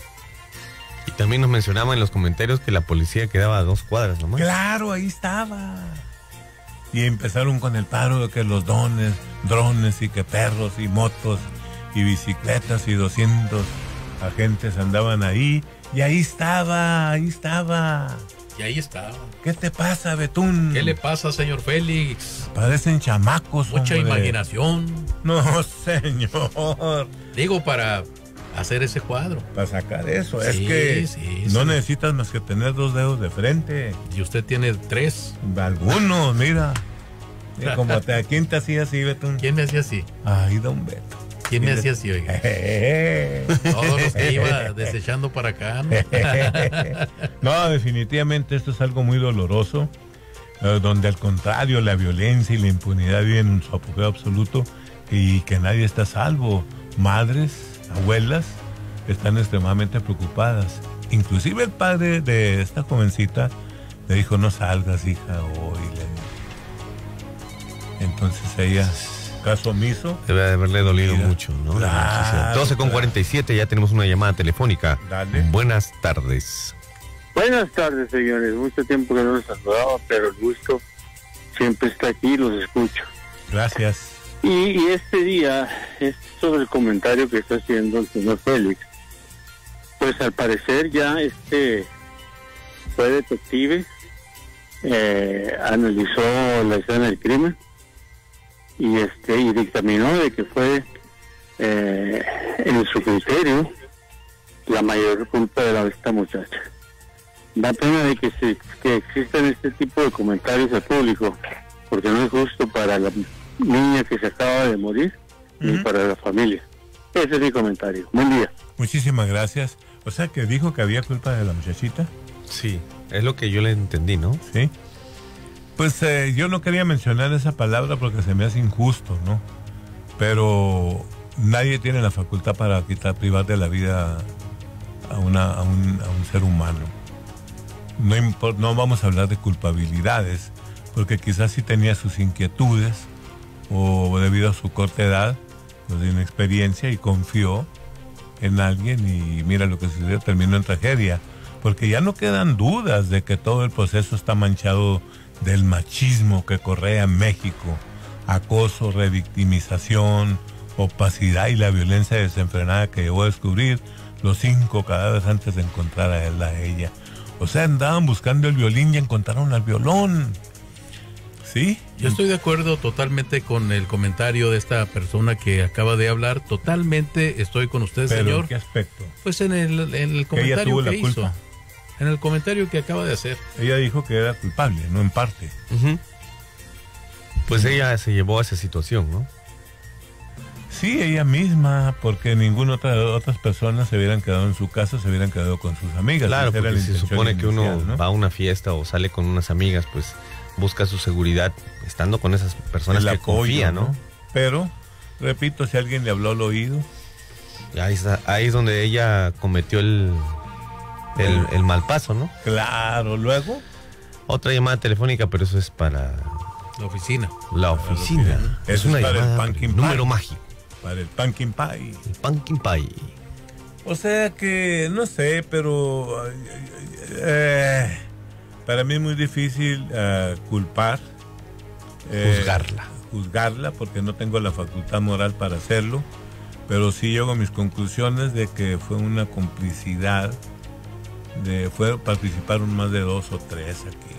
Y también nos mencionaba en los comentarios que la policía quedaba a dos cuadras nomás. Claro, ahí estaba. Y empezaron con el paro de que los dones, drones y que perros y motos y bicicletas y doscientos agentes andaban ahí. Y ahí estaba, ahí estaba. Y ahí estaba. ¿Qué te pasa, Betún? ¿Qué le pasa, señor Félix? Parecen chamacos, Mucha hombre. imaginación. No, señor. Digo, para hacer ese cuadro. Para sacar eso. Sí, es que sí, no sí. necesitas más que tener dos dedos de frente. Y usted tiene tres. Algunos, mira. Y como te, ¿a quién te hacía así, Betún? ¿Quién me hacía así? Ay, don Beto. ¿Quién me hacía así, oiga? Todos los que iba desechando para acá, ¿no? No, definitivamente esto es algo muy doloroso, eh, donde al contrario la violencia y la impunidad viven en su apogeo absoluto y que nadie está a salvo. Madres, abuelas, están extremadamente preocupadas. Inclusive el padre de esta jovencita le dijo, no salgas, hija, hoy. Le... Entonces ella... caso omiso. Debe de haberle dolido Mira, mucho, ¿no? Claro, doce con cuarenta y siete, ya tenemos una llamada telefónica. Dale. Buenas tardes. Buenas tardes, señores. Mucho tiempo que no los saludaba, pero el gusto siempre está aquí, los escucho. Gracias. Y, y este día es sobre el comentario que está haciendo el señor Félix. Pues al parecer ya este fue detective, eh, analizó la escena del crimen y este y dictaminó de que fue eh, en su criterio la mayor culpa de la, esta muchacha. Da pena de que se que existan este tipo de comentarios al público, porque no es justo para la niña que se acaba de morir ni Ujú. para la familia. Ese es mi comentario. Buen día. Muchísimas gracias. O sea que dijo que había culpa de la muchachita. Sí, es lo que yo le entendí, ¿no? Sí. Pues eh, yo no quería mencionar esa palabra porque se me hace injusto, ¿no? Pero nadie tiene la facultad para quitar, privar de la vida a, una, a, un, a un ser humano. No, impor- no vamos a hablar de culpabilidades, porque quizás sí tenía sus inquietudes o debido a su corta edad, pues de inexperiencia, y confió en alguien y mira lo que sucedió, terminó en tragedia. Porque ya no quedan dudas de que todo el proceso está manchado del machismo que correa en México, acoso, revictimización, opacidad y la violencia desenfrenada que llegó a descubrir los cinco cadáveres antes de encontrar a él, a ella. O sea, andaban buscando el violín y encontraron al violón. ¿Sí? Yo estoy de acuerdo totalmente con el comentario de esta persona que acaba de hablar. Totalmente estoy con usted, ¿Pero señor. en qué aspecto? Pues en el, en el Que ella comentario tuvo que la hizo. culpa. En el comentario que acaba de hacer. Ella dijo que era culpable, no en parte. Ujú. Pues ella se llevó a esa situación, ¿no? Sí, ella misma, porque ninguna otra otras personas se hubieran quedado en su casa, se hubieran quedado con sus amigas. Claro, Esa era porque la se intención supone que uno inicial, ¿no? va a una fiesta o sale con unas amigas, pues busca su seguridad estando con esas personas El que apoyo, confía, ¿no? ¿no? Pero, repito, si alguien le habló al oído. Y ahí, está, ahí es donde ella cometió el, el, el mal paso, ¿no? Claro, luego. Otra llamada telefónica, pero eso es para La oficina. la oficina. Eso Es una es para el llamada, pumpkin número pie. mágico. Para el pumpkin pie. El pumpkin pie. O sea que, no sé, pero eh, eh, para mí es muy difícil eh, culpar. eh, Juzgarla. Juzgarla porque no tengo la facultad moral para hacerlo, pero sí llego a mis conclusiones de que fue una complicidad, de fue participaron más de dos o tres aquí.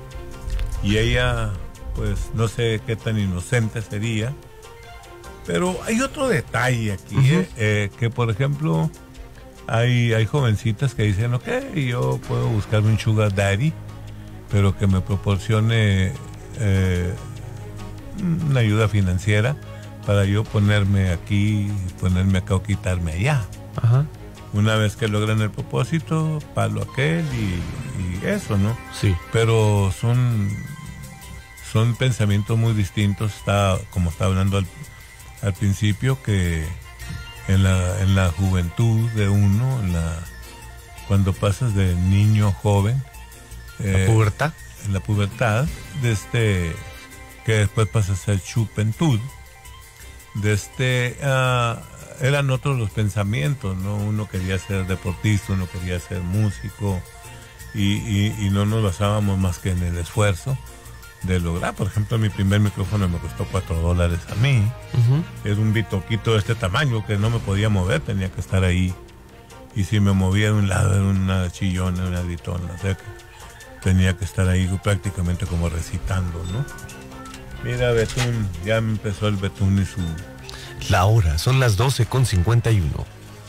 Y ella, pues no sé qué tan inocente sería. Pero hay otro detalle aquí, Ujú. eh, eh, que por ejemplo hay, hay jovencitas que dicen, ok, yo puedo buscar un sugar daddy, pero que me proporcione eh, una ayuda financiera para yo ponerme aquí, ponerme acá o quitarme allá. Ajá. Una vez que logran el propósito, palo aquel y, y eso, ¿no? Sí. Pero son, son pensamientos muy distintos, está, como estaba hablando al al principio, que en la, en la juventud de uno, en la, cuando pasas de niño a joven, La pubertad. en la pubertad, de este, que después pasas a ser chupentud, de este, ah, eran otros los pensamientos, ¿no? Uno quería ser deportista, uno quería ser músico, y, y, y no nos basábamos más que en el esfuerzo de lograr. Por ejemplo, mi primer micrófono me costó cuatro dólares a mí. Ujú. Era un bitoquito de este tamaño que no me podía mover, tenía que estar ahí. Y si me movía de un lado era una chillona, una gritona, o sea que tenía que estar ahí prácticamente como recitando, ¿no? Mira, Betún, ya empezó el Betún y su... La hora, son las doce con cincuenta y uno.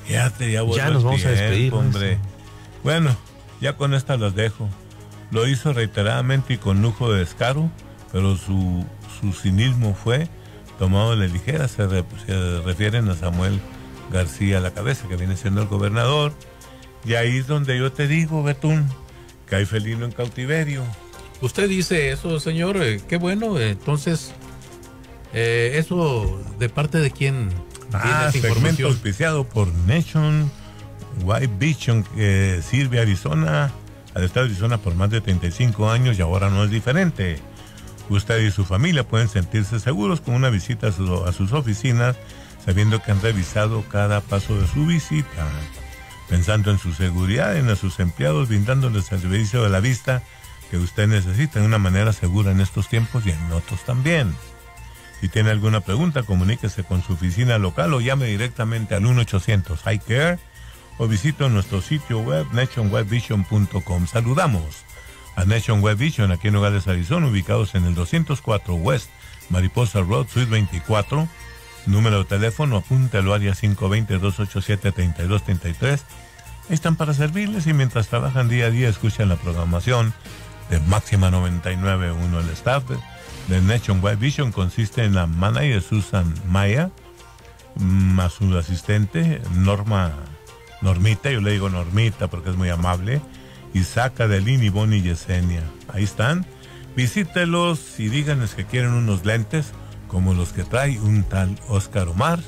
Fíjate, ya, ya nos vamos tiempo, a despedir, hombre. ¿no? Bueno, ya con esta las dejo. Lo hizo reiteradamente y con lujo de descaro, pero su, su cinismo fue tomado de la ligera. Se, re, se refieren a Samuel García La Cabeza, que viene siendo el gobernador. Y ahí es donde yo te digo, Betún, que hay felino en cautiverio. Usted dice eso, señor, eh, qué bueno. eh, entonces, eh, eso de parte de quién viene Ah, esa segmento información. auspiciado por Nation White Vision, que sirve a Arizona, al estado de Arizona por más de treinta y cinco años, y ahora no es diferente. Usted y su familia pueden sentirse seguros con una visita a, su, a sus oficinas, sabiendo que han revisado cada paso de su visita, pensando en su seguridad, en sus empleados, brindándoles el servicio de la vista que usted necesita de una manera segura en estos tiempos y en otros también. Si tiene alguna pregunta, comuníquese con su oficina local o llame directamente al uno ochocientos I C A R E o visite nuestro sitio web nation web vision punto com. Saludamos a Nation Web Vision aquí en Nogales, Arizona, ubicados en el doscientos cuatro West Mariposa Road, Suite veinticuatro. Número de teléfono, apúntalo, área cinco dos cero, dos ocho siete, tres dos tres tres. Ahí están para servirles y mientras trabajan día a día escuchan la programación de Máxima noventa y nueve punto uno. El staff de, de Nation Web Vision consiste en la manager Susan Maya, más su asistente Norma, Normita, yo le digo Normita porque es muy amable, Isaac, Adelín, Ivonne y Yesenia. Ahí están, visítelos y díganles que quieren unos lentes como los que trae un tal Oscar Omar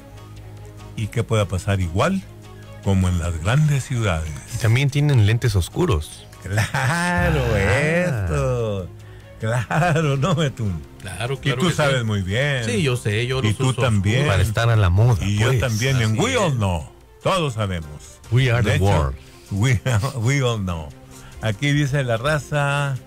y que pueda pasar igual como en las grandes ciudades. Y también tienen lentes oscuros. Claro, ah. esto. Claro, ¿no, Betún? Claro, claro. Y tú que sabes sí. muy bien. Sí, yo sé, yo Y los tú uso también. oscuros. Para estar a la moda. Y pues. yo también. En Así We es. All Know. Todos sabemos. We are De the hecho, world. We, we all know. Aquí dice la raza.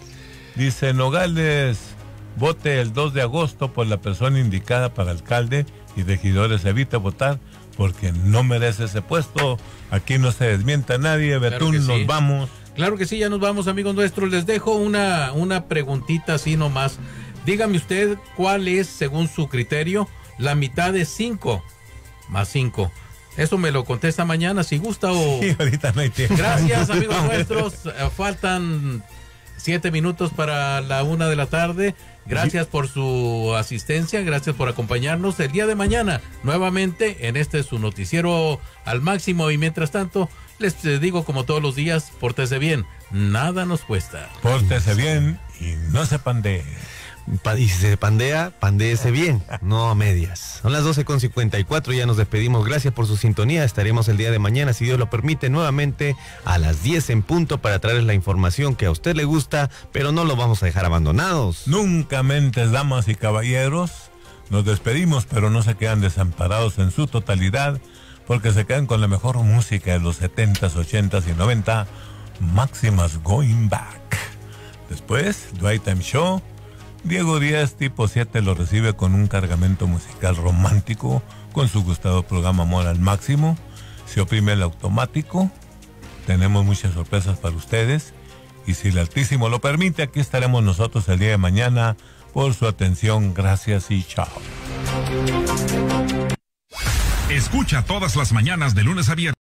Dice Nogales. Vote el dos de agosto por la persona indicada para alcalde y regidores. Evita votar porque no merece ese puesto. Aquí no se desmienta nadie. Betún, Claro que sí. nos vamos. Claro que sí, ya nos vamos, amigos nuestros. Les dejo una, una preguntita así nomás. Dígame usted cuál es, según su criterio, la mitad de cinco más cinco. Eso me lo contesta mañana si gusta o... Sí, ahorita no hay tiempo. Gracias, amigos nuestros. Eh, Faltan siete minutos para la una de la tarde. Gracias por su asistencia, gracias por acompañarnos el día de mañana nuevamente en este su noticiero al máximo. Y mientras tanto, les eh, digo como todos los días, pórtese bien, nada nos cuesta. Pórtese bien y no se pandee. Pa- Y si se pandea, pandéese bien, no a medias. Son las doce con cincuenta y cuatro, ya nos despedimos. Gracias por su sintonía. Estaremos el día de mañana, si Dios lo permite, nuevamente a las diez en punto para traerles la información que a usted le gusta, pero no lo vamos a dejar abandonados. Nunca mentes, damas y caballeros. Nos despedimos, pero no se quedan desamparados en su totalidad, porque se quedan con la mejor música de los setentas, ochentas y noventa. Máximas Going Back. Después, Dwight Time Show. Diego Díaz, tipo siete, lo recibe con un cargamento musical romántico con su gustado programa Amor al Máximo. Se oprime el automático. Tenemos muchas sorpresas para ustedes. Y si el Altísimo lo permite, aquí estaremos nosotros el día de mañana. Por su atención, gracias y chao. Escucha todas las mañanas de lunes a viernes